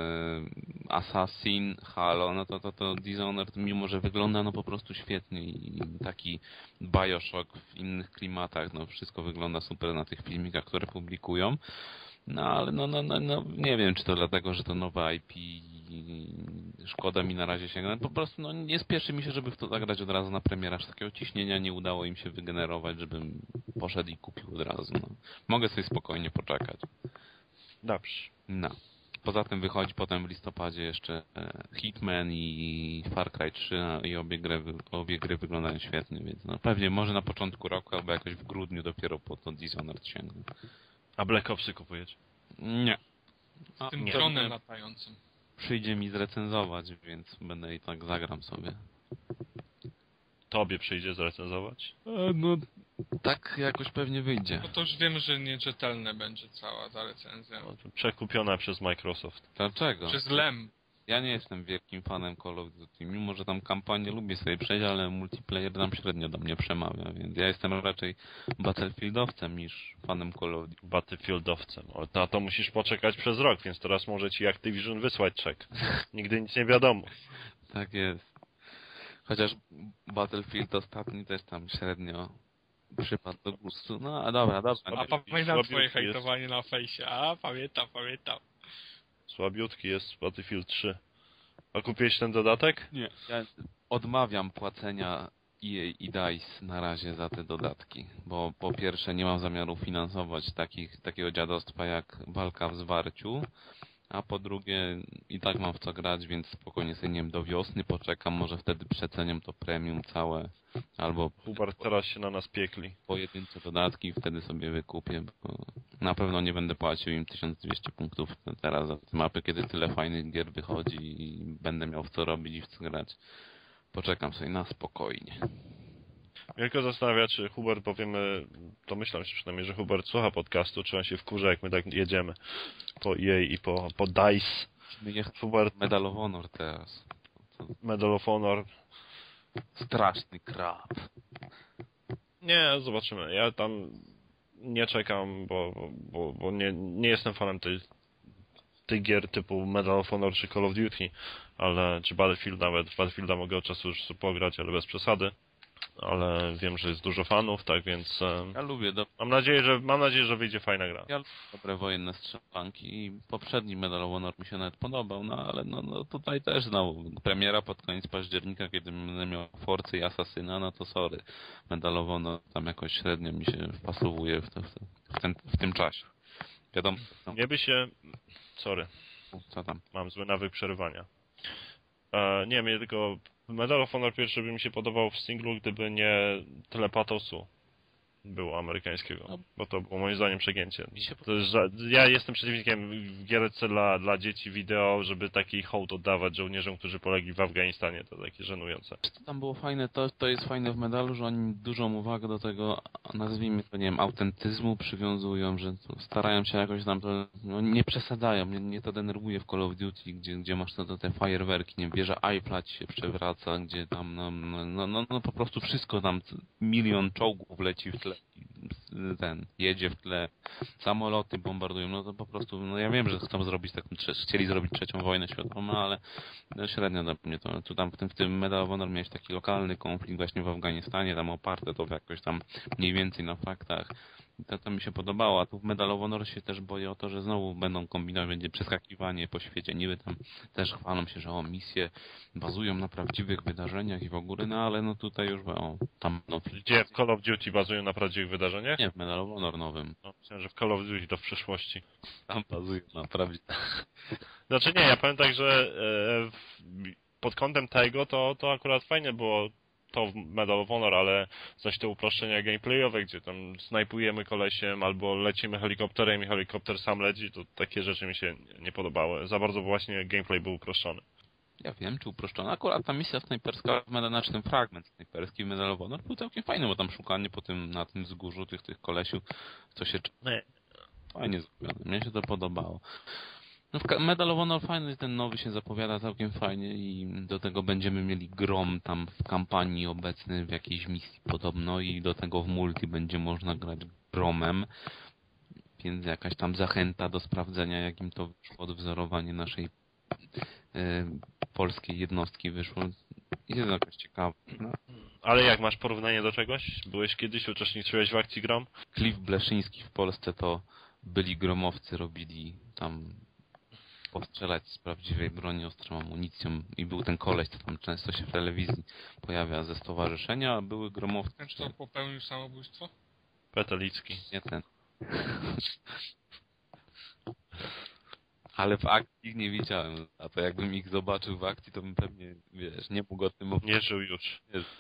[SPEAKER 4] Assassin, Halo, no to Dishonored, mimo że wygląda no po prostu świetnie i taki Bioshock w innych klimatach, no wszystko wygląda super na tych filmikach, które publikują. No ale no nie wiem, czy to dlatego, że to nowe IP i szkoda mi na razie sięgnąć. Po prostu no, nie spieszy mi się, żeby w to zagrać od razu na premierę. Aż takiego ciśnienia nie udało im się wygenerować, żebym poszedł i kupił od razu. No. Mogę sobie spokojnie poczekać.
[SPEAKER 1] Dobrze.
[SPEAKER 4] No. Poza tym wychodzi potem w listopadzie jeszcze Hitman i Far Cry 3 i obie gry wyglądają świetnie, więc no, pewnie może na początku roku albo jakoś w grudniu dopiero po to Dishonored sięgnę.
[SPEAKER 1] A Black Opsy kupujecie?
[SPEAKER 4] Nie.
[SPEAKER 3] Z tym dronem latającym.
[SPEAKER 4] Przyjdzie mi zrecenzować, więc będę i tak zagram sobie.
[SPEAKER 1] Tobie przyjdzie zrecenzować?
[SPEAKER 4] No, tak jakoś pewnie wyjdzie.
[SPEAKER 3] No to już wiem, że nierzetelne będzie cała ta recenzja.
[SPEAKER 1] No, przekupiona przez Microsoft.
[SPEAKER 4] Dlaczego?
[SPEAKER 3] Przez LEM.
[SPEAKER 4] Ja nie jestem wielkim fanem Call of Duty, mimo że tam kampanię lubię sobie przejść, ale multiplayer tam średnio do mnie przemawia, więc ja jestem raczej Battlefieldowcem niż fanem Call of Duty.
[SPEAKER 1] Battlefieldowcem. O, na to musisz poczekać przez rok, więc teraz może ci Activision wysłać czek. Nigdy nic nie wiadomo.
[SPEAKER 4] Tak jest. Chociaż Battlefield ostatni też tam średnio przypadł do gustu. No a dobra.
[SPEAKER 3] A pamiętam twoje hejtowanie na fejsie. A pamiętam.
[SPEAKER 1] Słabiutki jest Battlefield 3. A kupiłeś ten dodatek?
[SPEAKER 4] Nie. Ja odmawiam płacenia EA i DICE na razie za te dodatki, bo po pierwsze nie mam zamiaru finansować takiego dziadostwa jak walka w zwarciu, a po drugie i tak mam w co grać, więc spokojnie sobie nie wiem, do wiosny poczekam, może wtedy przeceniam to premium całe, albo
[SPEAKER 1] Hubert, teraz się na nas piekli.
[SPEAKER 4] pojedyncze dodatki wtedy sobie wykupię, bo na pewno nie będę płacił im 1200 punktów teraz za te mapy, kiedy tyle fajnych gier wychodzi i będę miał w co robić i w co grać. Poczekam sobie na spokojnie.
[SPEAKER 1] Mnie tylko zastanawia, czy Hubert, powiemy, domyślam się przynajmniej, że Hubert słucha podcastu, czy on się wkurza, jak my tak jedziemy po EA i po DICE.
[SPEAKER 4] Hubert, Medal of Honor teraz.
[SPEAKER 1] Medal of Honor.
[SPEAKER 4] Straszny krab.
[SPEAKER 1] Nie, zobaczymy. Ja tam nie czekam, bo nie jestem fanem tych gier typu Medal of Honor czy Call of Duty, ale czy Battlefield nawet. W Battlefielda mogę od czasu już pograć, ale bez przesady. Ale wiem, że jest dużo fanów, tak więc
[SPEAKER 4] Ja lubię.
[SPEAKER 1] mam nadzieję, że wyjdzie fajna gra.
[SPEAKER 4] Ja lubię dobre wojenne strzelanki i poprzedni Medal of Honor mi się nawet podobał, no ale no tutaj też znowu premiera pod koniec października, kiedy będę miał Forcy i Asasyna, no to sorry. Medal of Honor tam jakoś średnio mi się wpasowuje w tym czasie. Wiadomo. No.
[SPEAKER 1] Nie by się... Sorry.
[SPEAKER 4] Co tam?
[SPEAKER 1] Mam zły nawyk przerywania. Nie, mnie tylko... Medal of Honor pierwszy by mi się podobał w singlu, gdyby nie tyle patosu było amerykańskiego,
[SPEAKER 4] no,
[SPEAKER 1] bo to było moim zdaniem przegięcie. Ja jestem przeciwnikiem gierce dla dzieci wideo, żeby taki hołd oddawać żołnierzom, którzy polegli w Afganistanie. To takie żenujące.
[SPEAKER 4] Co tam było fajne, to jest fajne w Medalu, że oni dużą uwagę do tego, nazwijmy to, nie wiem, autentyzmu przywiązują, że starają się jakoś tam to, no, nie przesadzają, mnie to denerwuje w Call of Duty, gdzie masz te fajerwerki, nie wiem, wieża Eiffla ci się przewraca, gdzie tam, no po prostu wszystko tam, milion czołgów leci w tle. Jedzie w tle, samoloty bombardują, no to po prostu, no ja wiem, że chcą zrobić taką, chcieli zrobić trzecią wojnę światową, ale średnio dla mnie to, tu tam w tym Medal of Honor miałeś taki lokalny konflikt właśnie w Afganistanie, tam oparte to jakoś tam mniej więcej na faktach. To mi się podobało, a tu w Medal of Honor się też boję o to, że znowu będą kombinować, będzie przeskakiwanie po świecie, niby tam też chwalą się, że misje bazują na prawdziwych wydarzeniach i w ogóle, no ale no tutaj już tam... No,
[SPEAKER 1] gdzie w Call of Duty bazują na prawdziwych wydarzeniach?
[SPEAKER 4] Nie, w Medal of Honor nowym.
[SPEAKER 1] No, myślałem, że w Call of Duty to w przyszłości.
[SPEAKER 4] Tam bazują na prawdziwych.
[SPEAKER 1] Znaczy nie, ja powiem tak, że pod kątem tego to akurat fajnie było to w Medal of Honor, ale zaś te uproszczenia gameplayowe, gdzie tam snajpujemy kolesiem albo lecimy helikopterem i helikopter sam leci, to takie rzeczy mi się nie podobały. Za bardzo właśnie gameplay był uproszczony.
[SPEAKER 4] Ja wiem, czy uproszczona. Akurat ta misja snajperska, znaczy ten fragment snajperski w Medal of Honor był całkiem fajny, bo tam szukanie na tym wzgórzu tych kolesiów, co się... Fajnie zrobione. Mnie się to podobało. No Medal of Honor fajny, ten nowy się zapowiada całkiem fajnie i do tego będziemy mieli Grom tam w kampanii obecny w jakiejś misji podobno i do tego w multi będzie można grać Gromem, więc jakaś tam zachęta do sprawdzenia, jakim to wyszło odwzorowanie naszej polskiej jednostki wyszło. Jest jakaś ciekawa.
[SPEAKER 1] Ale jak, masz porównanie do czegoś? Byłeś kiedyś, uczestniczyłeś w akcji Grom?
[SPEAKER 4] Cliff Bleszyński w Polsce to byli gromowcy, robili tam postrzelać z prawdziwej broni ostrą amunicją i był ten koleś, co tam często się w telewizji pojawia ze stowarzyszenia, a były gromowcy.
[SPEAKER 3] Ten, co popełnił samobójstwo?
[SPEAKER 1] Petelicki.
[SPEAKER 4] Nie ten. Ale w akcji ich nie widziałem, a to jakbym ich zobaczył w akcji, to bym pewnie, wiesz, nie mógł o tym mówić.
[SPEAKER 1] Nie żył już.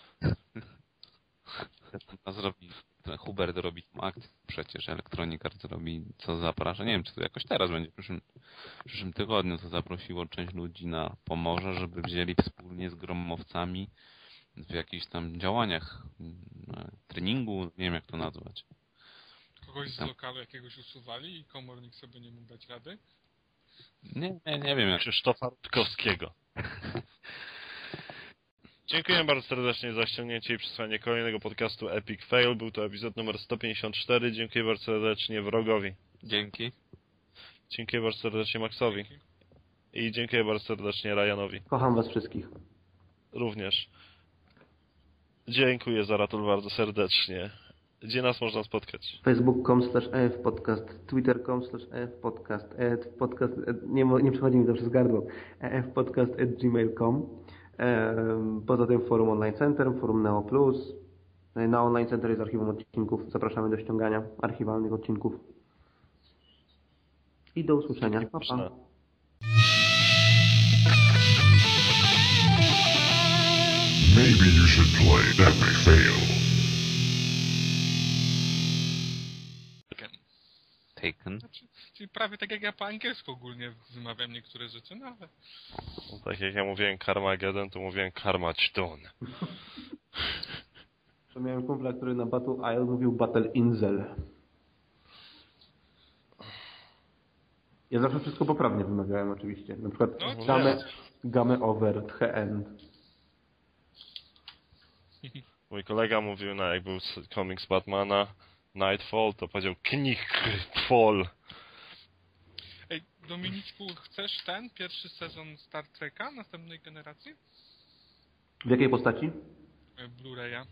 [SPEAKER 4] Hubert robi tą akcję przecież, Electronic Arts robi, co zaprasza. Nie wiem, czy to jakoś teraz będzie, w przyszłym tygodniu, to zaprosiło część ludzi na Pomorze, żeby wzięli wspólnie z gromowcami w jakichś tam działaniach, treningu, nie wiem jak to nazwać.
[SPEAKER 3] Kogoś z lokalu jakiegoś usuwali i komornik sobie nie mógł dać rady?
[SPEAKER 4] Nie wiem jak.
[SPEAKER 1] Krzysztofa Rutkowskiego. Dziękuję bardzo serdecznie za ściągnięcie i przesłanie kolejnego podcastu Epic Fail. Był to epizod numer 154. Dziękuję bardzo serdecznie Wrogowi.
[SPEAKER 4] Dzięki.
[SPEAKER 1] Dziękuję bardzo serdecznie Maxowi.
[SPEAKER 3] Dzięki.
[SPEAKER 1] I dziękuję bardzo serdecznie Ryanowi.
[SPEAKER 2] Kocham was wszystkich.
[SPEAKER 1] Również. Dziękuję Zaratul bardzo serdecznie. Gdzie nas można spotkać?
[SPEAKER 2] Facebook.com/efpodcast, Twitter.com/efpodcast, nie przechodzi mi to przez gardło, efpodcast@gmail.com. Poza tym forum Online Center, forum Neo Plus. Na Online Center jest archiwum odcinków. Zapraszamy do ściągania archiwalnych odcinków. I do usłyszenia. Pa, pa.
[SPEAKER 5] Maybe you should play Epic Fail.
[SPEAKER 4] Taken.
[SPEAKER 3] Znaczy, czyli prawie tak jak ja po angielsku ogólnie wymawiam niektóre rzeczy, no ale...
[SPEAKER 1] No, tak jak ja mówiłem Carmageddon, to mówiłem Carmageddon.
[SPEAKER 2] To miałem kumpla, który na Battle Isle mówił Battle Insel. Ja zawsze wszystko poprawnie wymawiałem oczywiście. Na przykład
[SPEAKER 3] No,
[SPEAKER 2] game over, the end.
[SPEAKER 1] Mój kolega mówił, jak był komiks Batmana Nightfall, to powiedział Knickfall.
[SPEAKER 3] Ej, Dominiczku, chcesz ten pierwszy sezon Star Treka następnej generacji?
[SPEAKER 2] W jakiej postaci?
[SPEAKER 3] Blu-raya.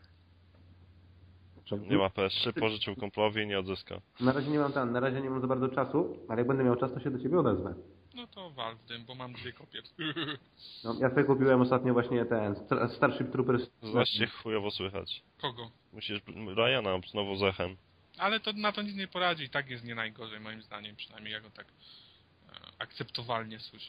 [SPEAKER 1] Nie ma PS3, pożyczył kumplowi i nie odzyskał.
[SPEAKER 2] Na razie nie mam za bardzo czasu, ale jak będę miał czas, to się do ciebie odezwę.
[SPEAKER 3] No to wal w tym, bo mam 2 kopie.
[SPEAKER 2] No, ja sobie kupiłem ostatnio właśnie ten Starship Troopers.
[SPEAKER 1] Właśnie chujowo słychać.
[SPEAKER 3] Kogo?
[SPEAKER 1] Musisz Ryana znowu zechem.
[SPEAKER 3] Ale to na to nic nie poradzi i tak jest nie najgorzej moim zdaniem, przynajmniej ja go tak akceptowalnie słyszę.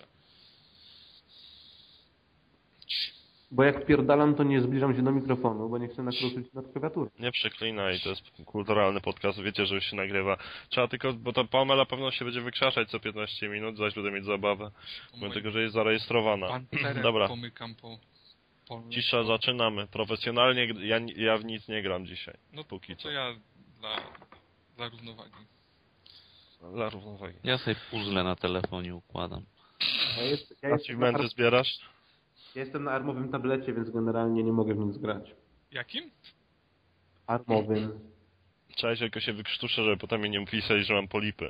[SPEAKER 2] Bo jak pierdalam, to nie zbliżam się do mikrofonu, bo nie chcę nakruszyć nad klawiaturę.
[SPEAKER 1] Nie przeklinaj, to jest kulturalny podcast, wiecie, że już się nagrywa. Trzeba tylko, bo ta Pamela pewno się będzie wykrzaszać co 15 minut, zaś będę mieć zabawę. Mimo tego, że jest zarejestrowana. Dobra.
[SPEAKER 3] Pomykam po
[SPEAKER 1] Cisza, zaczynamy. Profesjonalnie, ja w nic nie gram dzisiaj.
[SPEAKER 3] No
[SPEAKER 1] póki
[SPEAKER 3] to
[SPEAKER 1] co.
[SPEAKER 3] ja dla równowagi.
[SPEAKER 1] Dla równowagi.
[SPEAKER 4] Ja sobie puzzle na telefonie układam.
[SPEAKER 1] Achievementy zbierasz?
[SPEAKER 2] Ja jestem na armowym tablecie, więc generalnie nie mogę w nim zgrać.
[SPEAKER 3] Jakim?
[SPEAKER 2] Armowym.
[SPEAKER 1] Trzeba tylko się wykrztuszę, żeby potem mi nie pisać, że mam polipy.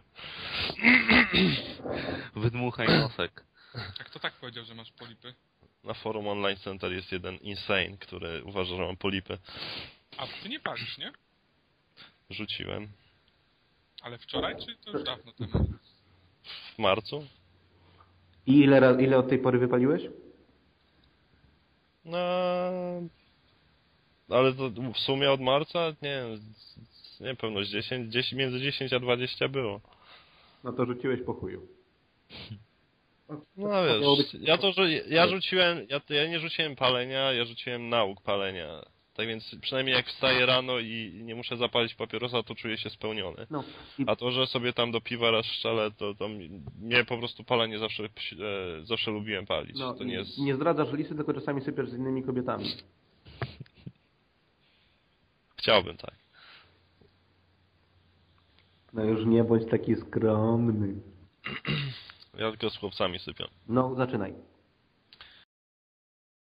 [SPEAKER 4] Wydmuchaj nosek.
[SPEAKER 3] Jak to tak powiedział, że masz polipy?
[SPEAKER 1] Na forum Online Center jest jeden insane, który uważa, że mam polipy.
[SPEAKER 3] A ty nie palisz, nie?
[SPEAKER 1] Rzuciłem.
[SPEAKER 3] Ale wczoraj, czy to już dawno temu?
[SPEAKER 1] W marcu?
[SPEAKER 2] I ile od tej pory wypaliłeś?
[SPEAKER 1] No... Ale to w sumie od marca? Nie pewno, między 10 a 20 było.
[SPEAKER 2] No to rzuciłeś po chuju.
[SPEAKER 1] No wiesz, ja nie rzuciłem palenia, ja rzuciłem nauk palenia. Tak więc przynajmniej jak wstaję rano i nie muszę zapalić papierosa, to czuję się spełniony.
[SPEAKER 2] No.
[SPEAKER 1] A to, że sobie tam do piwa raz szczelę, to mnie po prostu palenie zawsze lubiłem palić.
[SPEAKER 2] No,
[SPEAKER 1] To nie jest...
[SPEAKER 2] nie zdradzasz listy, tylko czasami sypiesz z innymi kobietami.
[SPEAKER 1] Chciałbym, tak.
[SPEAKER 2] No już nie bądź taki skromny.
[SPEAKER 1] Ja tylko z chłopcami sypiam.
[SPEAKER 2] No, zaczynaj.